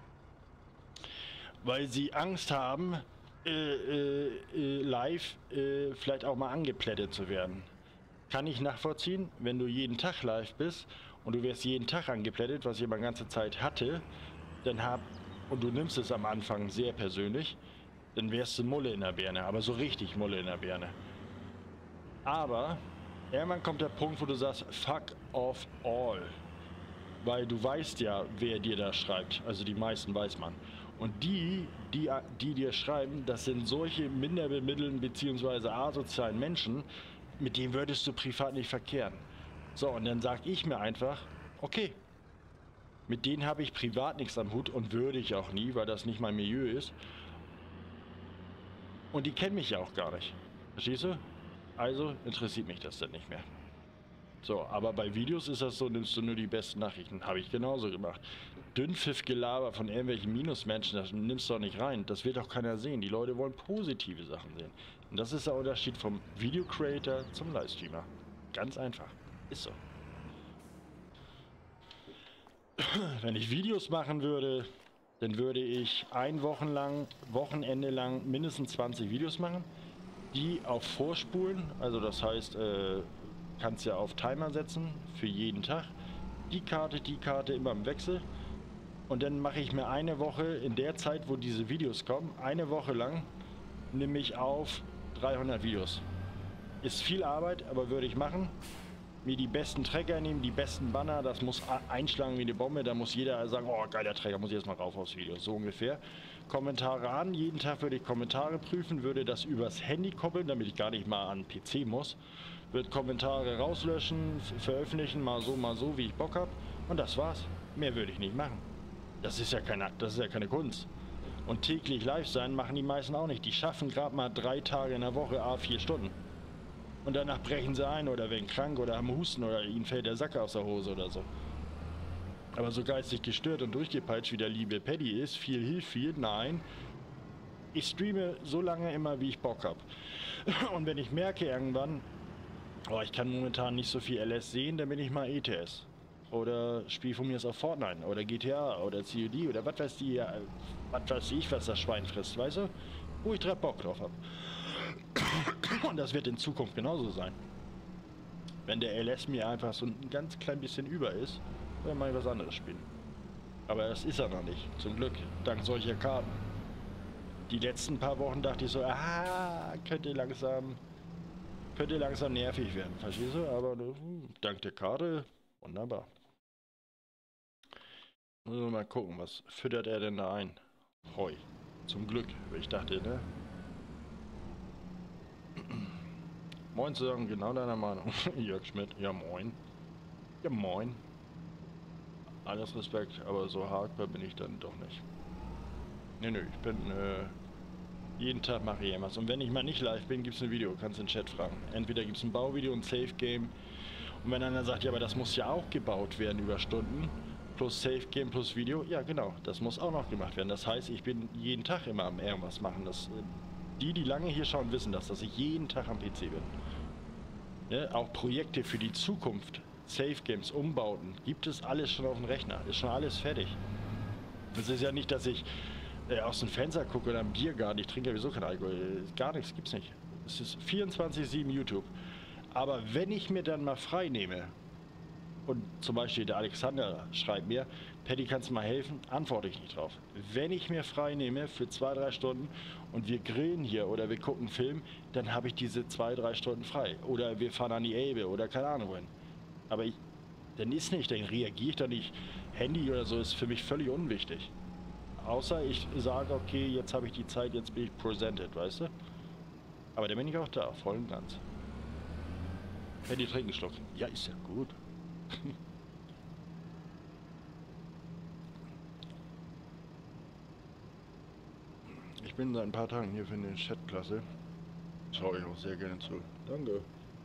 weil sie Angst haben, äh, äh, äh, live äh, vielleicht auch mal angeplättet zu werden. Kann ich nachvollziehen, wenn du jeden Tag live bist und du wirst jeden Tag angeplättet, was ich immer ganze Zeit hatte, dann hab, und du nimmst es am Anfang sehr persönlich, dann wärst du Mulle in der Birne, aber so richtig Mulle in der Birne. Aber irgendwann kommt der Punkt, wo du sagst, fuck off all. Weil du weißt ja, wer dir da schreibt. Also die meisten weiß man. Und die, die, die dir schreiben, das sind solche minderbemittelten bzw. asozialen Menschen, mit denen würdest du privat nicht verkehren. So, und dann sag ich mir einfach, okay, mit denen habe ich privat nichts am Hut und würde ich auch nie, weil das nicht mein Milieu ist. Und die kennen mich ja auch gar nicht. Verstehst du? Also interessiert mich das dann nicht mehr. So, aber bei Videos ist das so, nimmst du nur die besten Nachrichten. Habe ich genauso gemacht. Dünnpfiff-Gelaber von irgendwelchen Minusmenschen, das nimmst du doch nicht rein. Das wird doch keiner sehen. Die Leute wollen positive Sachen sehen. Und das ist der Unterschied vom Video-Creator zum Livestreamer. Ganz einfach. Ist so. Wenn ich Videos machen würde, dann würde ich ein Wochen lang, Wochenende lang mindestens zwanzig Videos machen, die auf Vorspulen, also das heißt, äh, kannst ja auf Timer setzen für jeden Tag. Die Karte, die Karte immer im Wechsel. Und dann mache ich mir eine Woche in der Zeit, wo diese Videos kommen, eine Woche lang, nehme ich auf dreihundert Videos. Ist viel Arbeit, aber würde ich machen. Mir die besten Tracker nehmen, die besten Banner, das muss einschlagen wie eine Bombe. Da muss jeder sagen, oh geiler Tracker, muss ich jetzt mal rauf aufs Video. So ungefähr. Kommentare an, jeden Tag würde ich Kommentare prüfen, würde das übers Handy koppeln, damit ich gar nicht mal an den P C muss. Wird Kommentare rauslöschen, veröffentlichen, mal so, mal so, wie ich Bock habe. Und das war's. Mehr würde ich nicht machen. Das ist ja keine, das ist ja keine Kunst. Und täglich live sein machen die meisten auch nicht. Die schaffen gerade mal drei Tage in der Woche, a vier Stunden. Und danach brechen sie ein oder werden krank oder haben Husten oder ihnen fällt der Sack aus der Hose oder so. Aber so geistig gestört und durchgepeitscht wie der liebe Paddy ist, viel hilft viel, nein. Ich streame so lange immer, wie ich Bock habe. Und wenn ich merke irgendwann, oh, ich kann momentan nicht so viel L S sehen, dann bin ich mal E T S. Oder spiele von mir aus auf Fortnite oder G T A oder C O D oder was weiß die, was weiß ich, was das Schwein frisst, weißt du? Wo ich direkt Bock drauf habe. Und das wird in Zukunft genauso sein. Wenn der L S mir einfach so ein ganz klein bisschen über ist, dann mache ich was anderes spielen. Aber das ist er noch nicht, zum Glück, dank solcher Karten. Die letzten paar Wochen dachte ich so, ah, könnte langsam, könnte langsam nervig werden, verstehst du? Aber dank der Karte, wunderbar. Müssen wir mal gucken, was füttert er denn da ein? Heu. Zum Glück, weil ich dachte, ne? Moin zusammen, genau deiner Meinung. Jörg Schmidt, ja moin. Ja moin. Alles Respekt, aber so hardcore bin ich dann doch nicht. Nö, nö, ich bin, äh, jeden Tag mache ich irgendwas. Und wenn ich mal nicht live bin, gibt es ein Video, kannst du in den Chat fragen. Entweder gibt es ein Bauvideo, ein Safe Game Und wenn einer sagt, ja, aber das muss ja auch gebaut werden über Stunden, plus Safe Game plus Video, ja genau, das muss auch noch gemacht werden. Das heißt, ich bin jeden Tag immer am irgendwas machen. Das, äh, die, die lange hier schauen, wissen das, dass ich jeden Tag am P C bin. Ne? Auch Projekte für die Zukunft, Safe Games, Umbauten, gibt es alles schon auf dem Rechner. Ist schon alles fertig. Es ist ja nicht, dass ich äh, aus dem Fenster gucke oder am Biergarten. Ich trinke ja sowieso kein Alkohol. Gar nichts gibt's nicht. Es ist vierundzwanzig sieben YouTube. Aber wenn ich mir dann mal frei nehme, und zum Beispiel der Alexander schreibt mir, Paddy, kannst du mal helfen? Antworte ich nicht drauf. Wenn ich mir frei nehme für zwei, drei Stunden und wir grillen hier oder wir gucken einen Film, dann habe ich diese zwei, drei Stunden frei. Oder wir fahren an die Elbe oder keine Ahnung wohin. Aber ich, dann ist nicht, dann reagiere ich da nicht. Handy oder so ist für mich völlig unwichtig. Außer ich sage, okay, jetzt habe ich die Zeit, jetzt bin ich presented, weißt du? Aber dann bin ich auch da, voll und ganz. Paddy, trink einen Schluck. Ja, ist ja gut. Ich bin seit ein paar Tagen hier für eine Chatklasse. Schaue ich auch sehr gerne zu. Danke.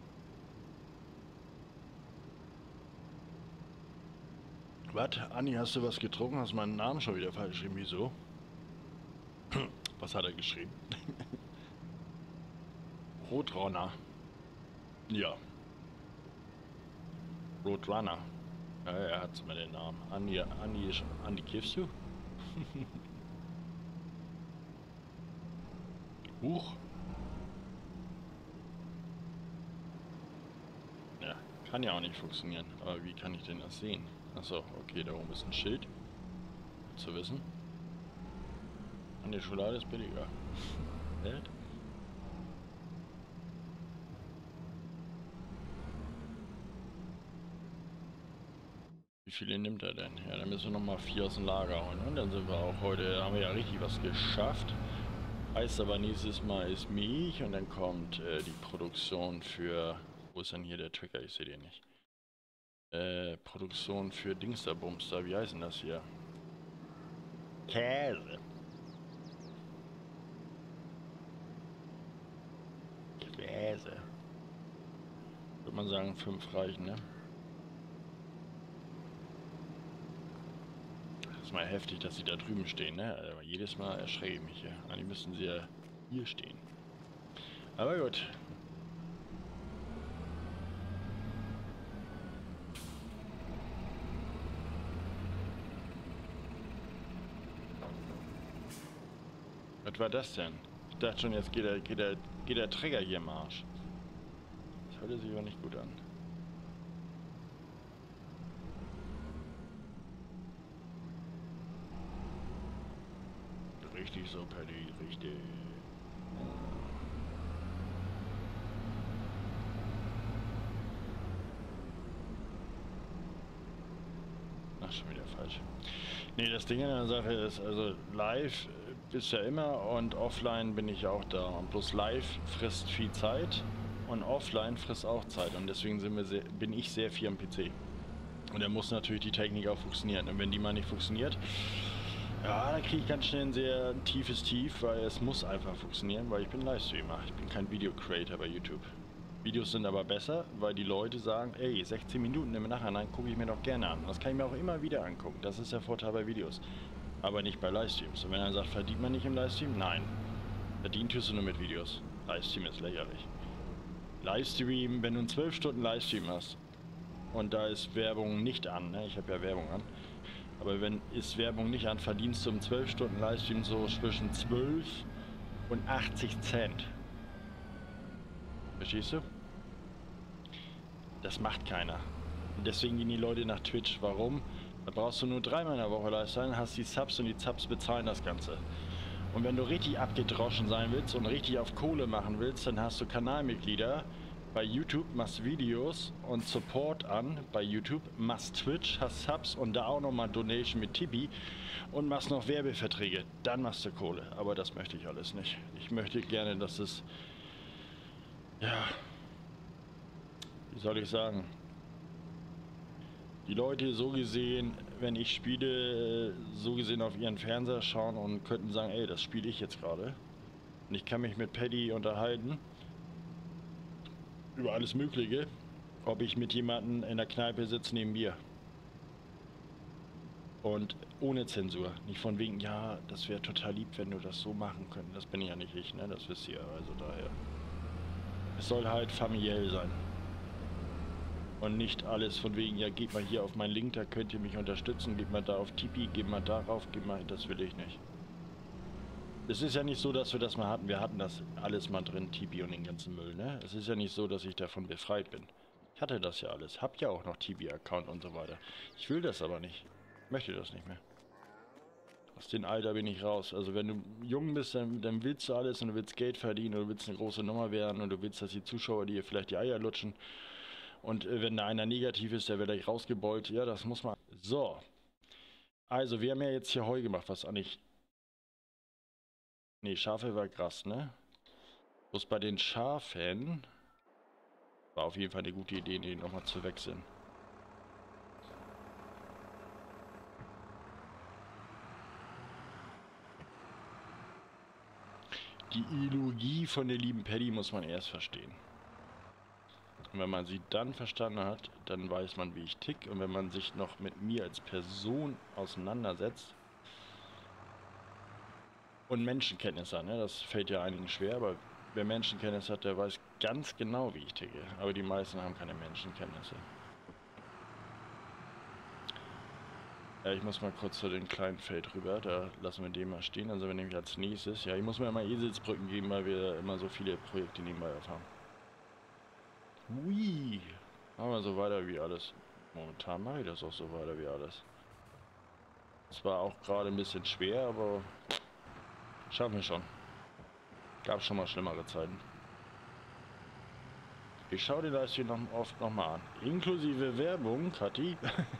Was? Anni, hast du was getrunken? Hast meinen Namen schon wieder falsch geschrieben? Wieso? Was hat er geschrieben? Roadrunner. Ja. Roadrunner. Ja, er hat mal den Namen. Anni, Anni, Anni, kiffst du? Huch. Ja, kann ja auch nicht funktionieren. Aber wie kann ich denn das sehen? Achso, okay, da oben ist ein Schild. Zu wissen. An der Schokolade ist billiger. Welt? Wie viele nimmt er denn? Ja, dann müssen wir nochmal vier aus dem Lager holen. Und dann sind wir auch heute, haben wir ja richtig was geschafft. Heißt aber nächstes Mal ist Milch und dann kommt äh, die Produktion für... Wo ist denn hier der Trigger? Ich sehe den nicht. Äh, Produktion für Dingsterbumster. Wie heißt denn das hier? Käse. Käse. Würde man sagen, fünf reichen, ne? Das ist mal heftig, dass sie da drüben stehen, ne? Aber jedes Mal erschrecke ich mich hier. Eigentlich müssten sie ja hier stehen. Aber gut. Was war das denn? Ich dachte schon, jetzt geht der, geht der, geht der Trigger hier im Arsch. Das hört sich aber nicht gut an. Richtig so, Paddy, richtig. Ach, schon wieder falsch. Nee, das Ding an der Sache ist, also live ist ja immer und offline bin ich auch da. Und bloß live frisst viel Zeit und offline frisst auch Zeit. Und deswegen sind wir sehr, bin ich sehr viel am P C. Und da muss natürlich die Technik auch funktionieren. Und wenn die mal nicht funktioniert, ja, dann kriege ich ganz schnell ein sehr tiefes Tief, weil es muss einfach funktionieren, weil ich bin Livestreamer. Ich bin kein Video-Creator bei YouTube. Videos sind aber besser, weil die Leute sagen, ey, sechzehn Minuten im Nachhinein gucke ich mir doch gerne an. Das kann ich mir auch immer wieder angucken. Das ist der Vorteil bei Videos. Aber nicht bei Livestreams. Und wenn er sagt, verdient man nicht im Livestream? Nein. Verdient tust du nur mit Videos. Livestream ist lächerlich. Livestream, wenn du einen zwölf Stunden Livestream hast und da ist Werbung nicht an, ne? Ich habe ja Werbung an. Aber wenn ist Werbung nicht an, verdienst du im zwölf Stunden Livestream so zwischen zwölf und achtzig Cent. Verstehst du? Das macht keiner. Und deswegen gehen die Leute nach Twitch. Warum? Da brauchst du nur dreimal in der Woche live sein, hast die Subs und die Subs bezahlen das Ganze. Und wenn du richtig abgedroschen sein willst und richtig auf Kohle machen willst, dann hast du Kanalmitglieder bei YouTube, machst Videos und Support an bei YouTube, machst Twitch, hast Subs und da auch nochmal Donation mit Tibi und machst noch Werbeverträge. Dann machst du Kohle. Aber das möchte ich alles nicht. Ich möchte gerne, dass es... Ja... Wie soll ich sagen? Die Leute so gesehen, wenn ich spiele, so gesehen auf ihren Fernseher schauen und könnten sagen, ey, das spiele ich jetzt gerade. Und ich kann mich mit Paddy unterhalten. Über alles Mögliche. ob ich mit jemandem in der Kneipe sitze neben mir. Und ohne Zensur. Nicht von wegen, ja, das wäre total lieb, wenn du das so machen könntest. Das bin ja nicht ich, ne? Das wisst ihr. Also daher. Es soll halt familiell sein. Und nicht alles von wegen, ja, geht mal hier auf meinen Link, da könnt ihr mich unterstützen. Geht mal da auf Tipeee, geht mal darauf, geht mal, das will ich nicht. Es ist ja nicht so, dass wir das mal hatten. Wir hatten das alles mal drin, Tipeee und den ganzen Müll, ne? Es ist ja nicht so, dass ich davon befreit bin. Ich hatte das ja alles. Hab ja auch noch Tipeee-Account und so weiter. Ich will das aber nicht. Ich möchte das nicht mehr. Aus dem Alter bin ich raus. Also wenn du jung bist, dann, dann willst du alles und du willst Geld verdienen und du willst eine große Nummer werden und du willst, dass die Zuschauer dir vielleicht die Eier lutschen. Und äh, wenn da einer negativ ist, der wird gleich rausgebeult. Ja, das muss man... So. Also, wir haben ja jetzt hier Heu gemacht, was eigentlich... Ne, Schafe war Gras, ne? Bloß bei den Schafen... War auf jeden Fall eine gute Idee, die nochmal zu wechseln. Die Ideologie von der lieben Paddy muss man erst verstehen. Und wenn man sie dann verstanden hat, dann weiß man, wie ich tick. Und wenn man sich noch mit mir als Person auseinandersetzt und Menschenkenntnis hat, ne, das fällt ja einigen schwer, aber wer Menschenkenntnis hat, der weiß ganz genau, wie ich ticke. Aber die meisten haben keine Menschenkenntnisse. Ja, ich muss mal kurz zu dem kleinen Feld rüber, da lassen wir den mal stehen, dann sind wir nämlich als nächstes. Ja, ich muss mir immer Eselsbrücken geben, weil wir immer so viele Projekte nebenbei aufhaben. Hui, machen wir so weiter wie alles. Momentan mache ich das auch so weiter wie alles. Es war auch gerade ein bisschen schwer, aber schaffen wir schon. Gab schon mal schlimmere Zeiten. Ich schaue den Livestream noch oft nochmal an. Inklusive Werbung, Kathi.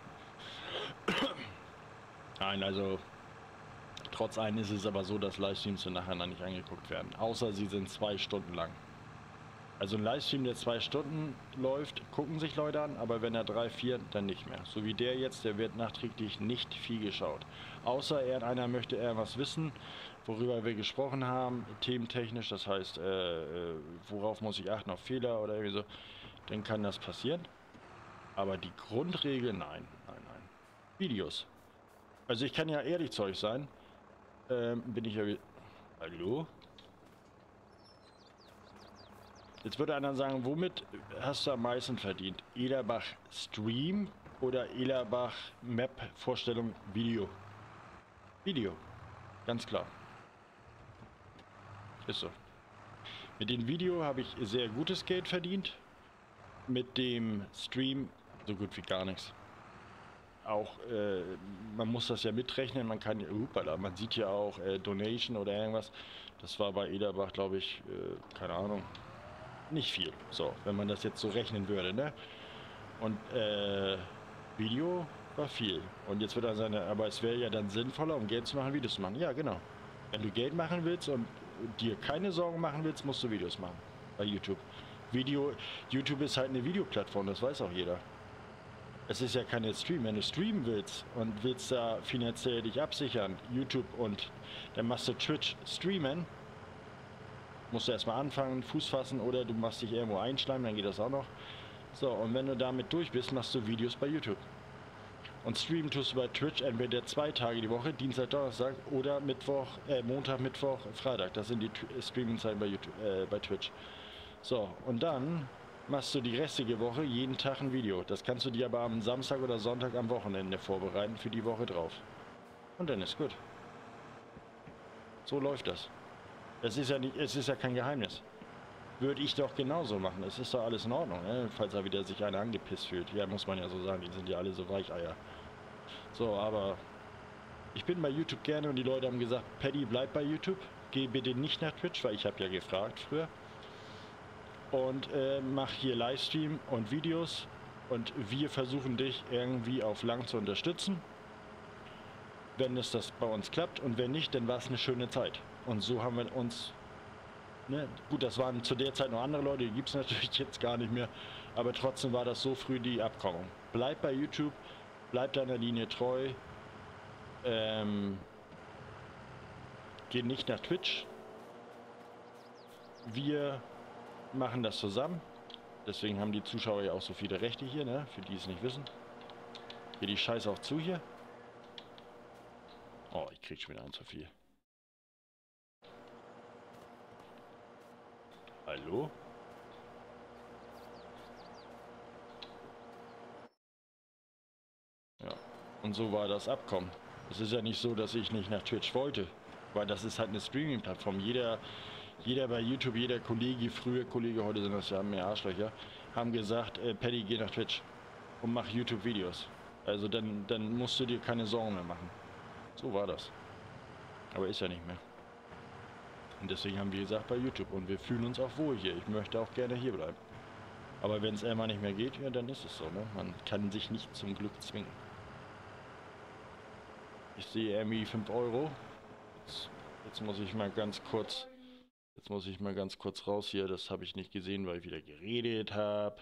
Nein, also trotz allem ist es aber so, dass Livestreams nachher nicht angeguckt werden. Außer sie sind zwei Stunden lang. Also ein Livestream, der zwei Stunden läuft, gucken sich Leute an, aber wenn er drei, vier, dann nicht mehr. So wie der jetzt, der wird nachträglich nicht viel geschaut. Außer er, einer möchte irgendwas wissen, worüber wir gesprochen haben, thementechnisch, das heißt, äh, worauf muss ich achten, auf Fehler oder irgendwie so, dann kann das passieren. Aber die Grundregel, nein, nein, nein. Videos. Also ich kann ja ehrlich zu euch sein, ähm, bin ich ja... Hallo? Jetzt würde einer sagen, womit hast du am meisten verdient? Elerbach Stream oder Elerbach Map Vorstellung Video? Video, ganz klar. Ist so. Mit dem Video habe ich sehr gutes Geld verdient. Mit dem Stream so gut wie gar nichts. Auch, äh, man muss das ja mitrechnen, man kann, upala, man sieht ja auch äh, Donation oder irgendwas. Das war bei Elerbach, glaube ich, äh, keine Ahnung, nicht viel. So, wenn man das jetzt so rechnen würde, ne? Und äh, Video war viel. Und jetzt wird er sagen, aber es wäre ja dann sinnvoller, um Geld zu machen, Videos zu machen. Ja, genau. Wenn du Geld machen willst und dir keine Sorgen machen willst, musst du Videos machen bei YouTube. Video, YouTube ist halt eine Videoplattform, das weiß auch jeder. Es ist ja keine Stream. Wenn du streamen willst und willst da finanziell dich absichern, YouTube und dann machst du Twitch streamen, musst du erstmal anfangen, Fuß fassen oder du machst dich irgendwo einschleimen, dann geht das auch noch. So, und wenn du damit durch bist, machst du Videos bei YouTube. Und streamen tust du bei Twitch entweder zwei Tage die Woche, Dienstag, Donnerstag oder Mittwoch, äh, Montag, Mittwoch, Freitag. Das sind die Streaming-Zeiten bei, YouTube, äh, bei Twitch. So, und dann machst du die restliche Woche jeden Tag ein Video. Das kannst du dir aber am Samstag oder Sonntag am Wochenende vorbereiten für die Woche drauf. Und dann ist gut. So läuft das. Es ist ja nicht, es ist ja kein Geheimnis. Würde ich doch genauso machen. Es ist doch alles in Ordnung, ne? Falls da wieder sich einer angepisst fühlt. Ja, muss man ja so sagen, die sind ja alle so Weicheier. So, aber ich bin bei YouTube gerne und die Leute haben gesagt, Paddy, bleib bei YouTube. Geh bitte nicht nach Twitch, weil ich habe ja gefragt früher. Und äh, mach hier Livestream und Videos und wir versuchen dich irgendwie auf lang zu unterstützen, wenn es das bei uns klappt, und wenn nicht, dann war es eine schöne Zeit. Und so haben wir uns, ne, gut, das waren zu der Zeit noch andere Leute, die gibt es natürlich jetzt gar nicht mehr, aber trotzdem war das so früh die Abkommung. Bleib bei YouTube, bleib deiner Linie treu, ähm, geh nicht nach Twitch, wir machen das zusammen Deswegen haben die Zuschauer ja auch so viele Rechte hier, ne? Für die es nicht wissen. Hier die Scheiße auch zu hier. Oh, ich krieg schon wieder ein zu viel. Hallo? Ja. Und so war das Abkommen. Es ist ja nicht so, dass ich nicht nach Twitch wollte. Weil das ist halt eine Streaming-Plattform. Jeder, jeder bei YouTube, jeder Kollege, früher Kollege, heute sind das ja mehr Arschlöcher, haben gesagt, äh, Paddy, geh nach Twitch und mach YouTube-Videos. Also dann, dann musst du dir keine Sorgen mehr machen. So war das. Aber ist ja nicht mehr. Und deswegen haben wir gesagt, bei YouTube. Und wir fühlen uns auch wohl hier. Ich möchte auch gerne hier bleiben. Aber wenn es einmal nicht mehr geht, ja, dann ist es so, ne? Man kann sich nicht zum Glück zwingen. Ich sehe irgendwie fünf Euro. Jetzt, jetzt muss ich mal ganz kurz... Jetzt muss ich mal ganz kurz raus hier. Das habe ich nicht gesehen, weil ich wieder geredet habe.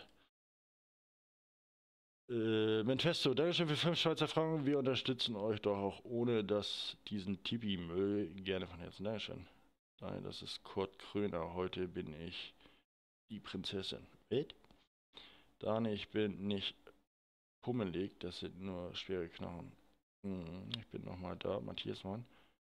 Äh, Manifesto, Dankeschön für fünf Schweizer Franken. Wir unterstützen euch doch auch ohne dass diesen Tipi-Müll. Gerne von Herzen. Dankeschön. Nein, das ist Kurt Kröner. Heute bin ich die Prinzessin. Wait. Dani, ich bin nicht pummelig. Das sind nur schwere Knochen. Hm, ich bin nochmal da. Matthias Mann.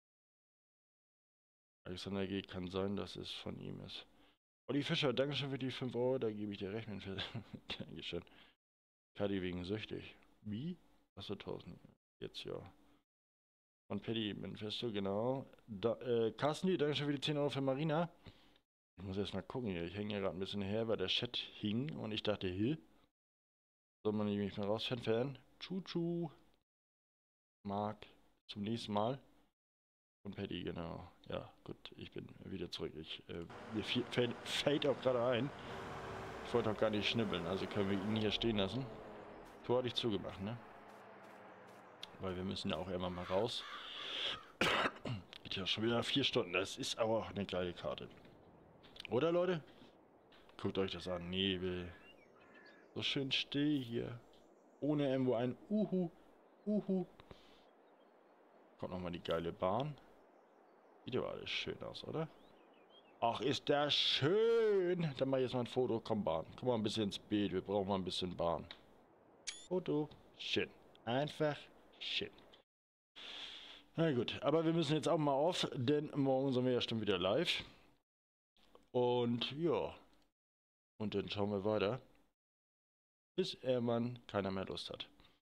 Alexander G. kann sein, dass es von ihm ist. Olli Fischer, Dankeschön für die fünf Euro. Da gebe ich dir recht. Dankeschön. Kadi wegen süchtig. Wie? Achso, tausend. Jetzt ja. Von Paddy Manifesto, genau. Da, äh, Carsten, Dankeschön für die zehn Euro für Marina. Ich muss erst mal gucken hier. Ich hänge ja gerade ein bisschen her, weil der Chat hing und ich dachte, hier. Soll man mich mal raus entfernen? Tschu-tschu. Marc. Zum nächsten Mal. Von Paddy, genau. Ja, gut. Ich bin wieder zurück. Ich, äh, mir fällt, fällt auch gerade ein. Ich wollte auch gar nicht schnibbeln, also können wir ihn hier stehen lassen. Tor hatte ich zugemacht, ne? Weil wir müssen ja auch immer mal raus. Geht ja schon wieder vier Stunden. Das ist aber auch eine geile Karte. Oder, Leute? Guckt euch das an. Nebel. So schön still hier. Ohne irgendwo ein Uhu. Uhu. Kommt nochmal die geile Bahn. Sieht aber alles schön aus, oder? Ach, ist das schön. Dann mach ich jetzt mal ein Foto. Komm, Bahn. Komm mal ein bisschen ins Bild. Wir brauchen mal ein bisschen Bahn. Foto. Schön. Einfach schön. Na gut, aber wir müssen jetzt auch mal auf, denn morgen sind wir ja schon wieder live. Und ja. Und dann schauen wir weiter. Bis irgendwann keiner mehr Lust hat.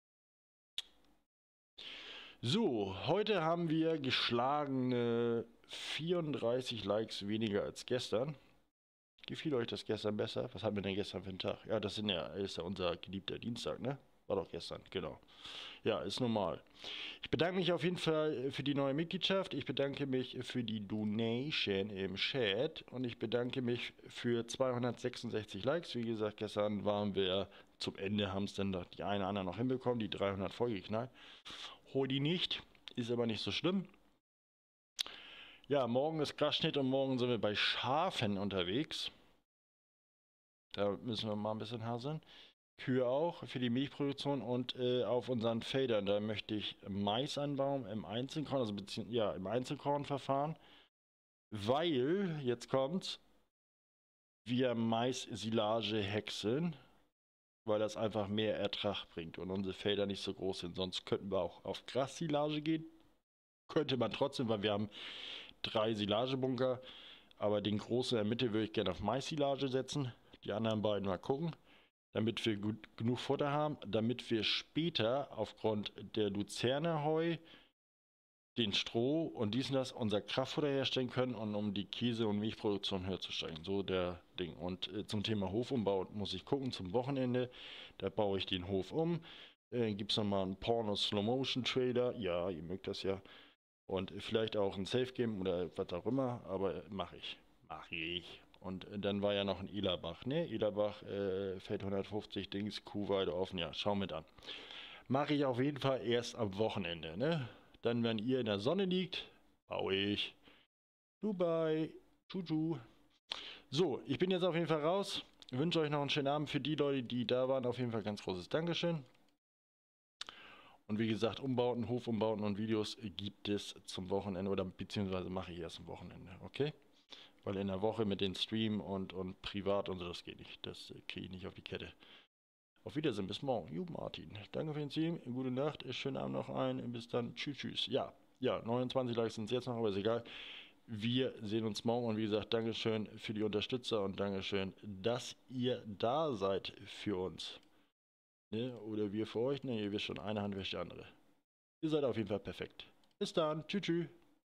So, heute haben wir geschlagene vierunddreißig Likes weniger als gestern. Gefiel euch das gestern besser? Was hatten wir denn gestern für einen Tag? Ja, das sind ja, ist ja unser geliebter Dienstag, ne? War doch gestern, genau. Ja, ist normal. Ich bedanke mich auf jeden Fall für die neue Mitgliedschaft. Ich bedanke mich für die Donation im Chat. Und ich bedanke mich für zweihundertsechsundsechzig Likes. Wie gesagt, gestern waren wir zum Ende, haben es dann doch die eine oder andere noch hinbekommen, die dreihundert vollgeknallt. Heute nicht, ist aber nicht so schlimm. Ja, morgen ist Grasschnitt und morgen sind wir bei Schafen unterwegs. Da müssen wir mal ein bisschen haseln. Kühe auch für die Milchproduktion und äh, auf unseren Feldern, da möchte ich Mais anbauen im Einzelkorn, also beziehungsweise ja, im Einzelkornverfahren, weil, jetzt kommt's, wir Mais-Silage häckseln, weil das einfach mehr Ertrag bringt und unsere Felder nicht so groß sind. Sonst könnten wir auch auf Gras-Silage gehen. Könnte man trotzdem, weil wir haben drei Silagebunker, aber den großen in der Mitte würde ich gerne auf Mais-Silage setzen. Die anderen beiden mal gucken, damit wir gut, genug Futter haben, damit wir später aufgrund der Luzerne-Heu, den Stroh und dies und das unser Kraftfutter herstellen können und um die Käse- und Milchproduktion höher zu steigen. So der Ding. Und äh, zum Thema Hofumbau muss ich gucken zum Wochenende. Da baue ich den Hof um. Äh, Gibt es nochmal einen Porno-Slow-Motion-Trailer? Ja, ihr mögt das ja. Und vielleicht auch ein Safe-Game oder was auch immer, aber mache ich. Mache ich. Und dann war ja noch ein Elerbach, ne? Elerbach, äh, Feld hundertfünfzig, Dings, Kuhweide offen, ja, schau mit an. Mache ich auf jeden Fall erst am Wochenende, ne? Dann, wenn ihr in der Sonne liegt, baue ich. Dubai, tschu. So, ich bin jetzt auf jeden Fall raus. Ich wünsche euch noch einen schönen Abend. Für die Leute, die da waren, auf jeden Fall ganz großes Dankeschön. Und wie gesagt, Umbauten, Hofumbauten und Videos gibt es zum Wochenende oder beziehungsweise mache ich erst am Wochenende, okay? Weil in der Woche mit den Stream und, und privat und so, das geht nicht. Das äh, kriege ich nicht auf die Kette. Auf Wiedersehen, bis morgen. Ju, Martin. Danke für den Stream. Gute Nacht, schönen Abend noch ein. Bis dann. Tschüss, tschüss. Ja, ja, neunundzwanzig Likes sind es jetzt noch, aber ist egal. Wir sehen uns morgen und wie gesagt, Dankeschön für die Unterstützer und Dankeschön, dass ihr da seid für uns. Ne? Oder wir für euch. Ne, ihr wisst schon, eine Hand wäscht die andere. Ihr seid auf jeden Fall perfekt. Bis dann. Tschüss, tschüss.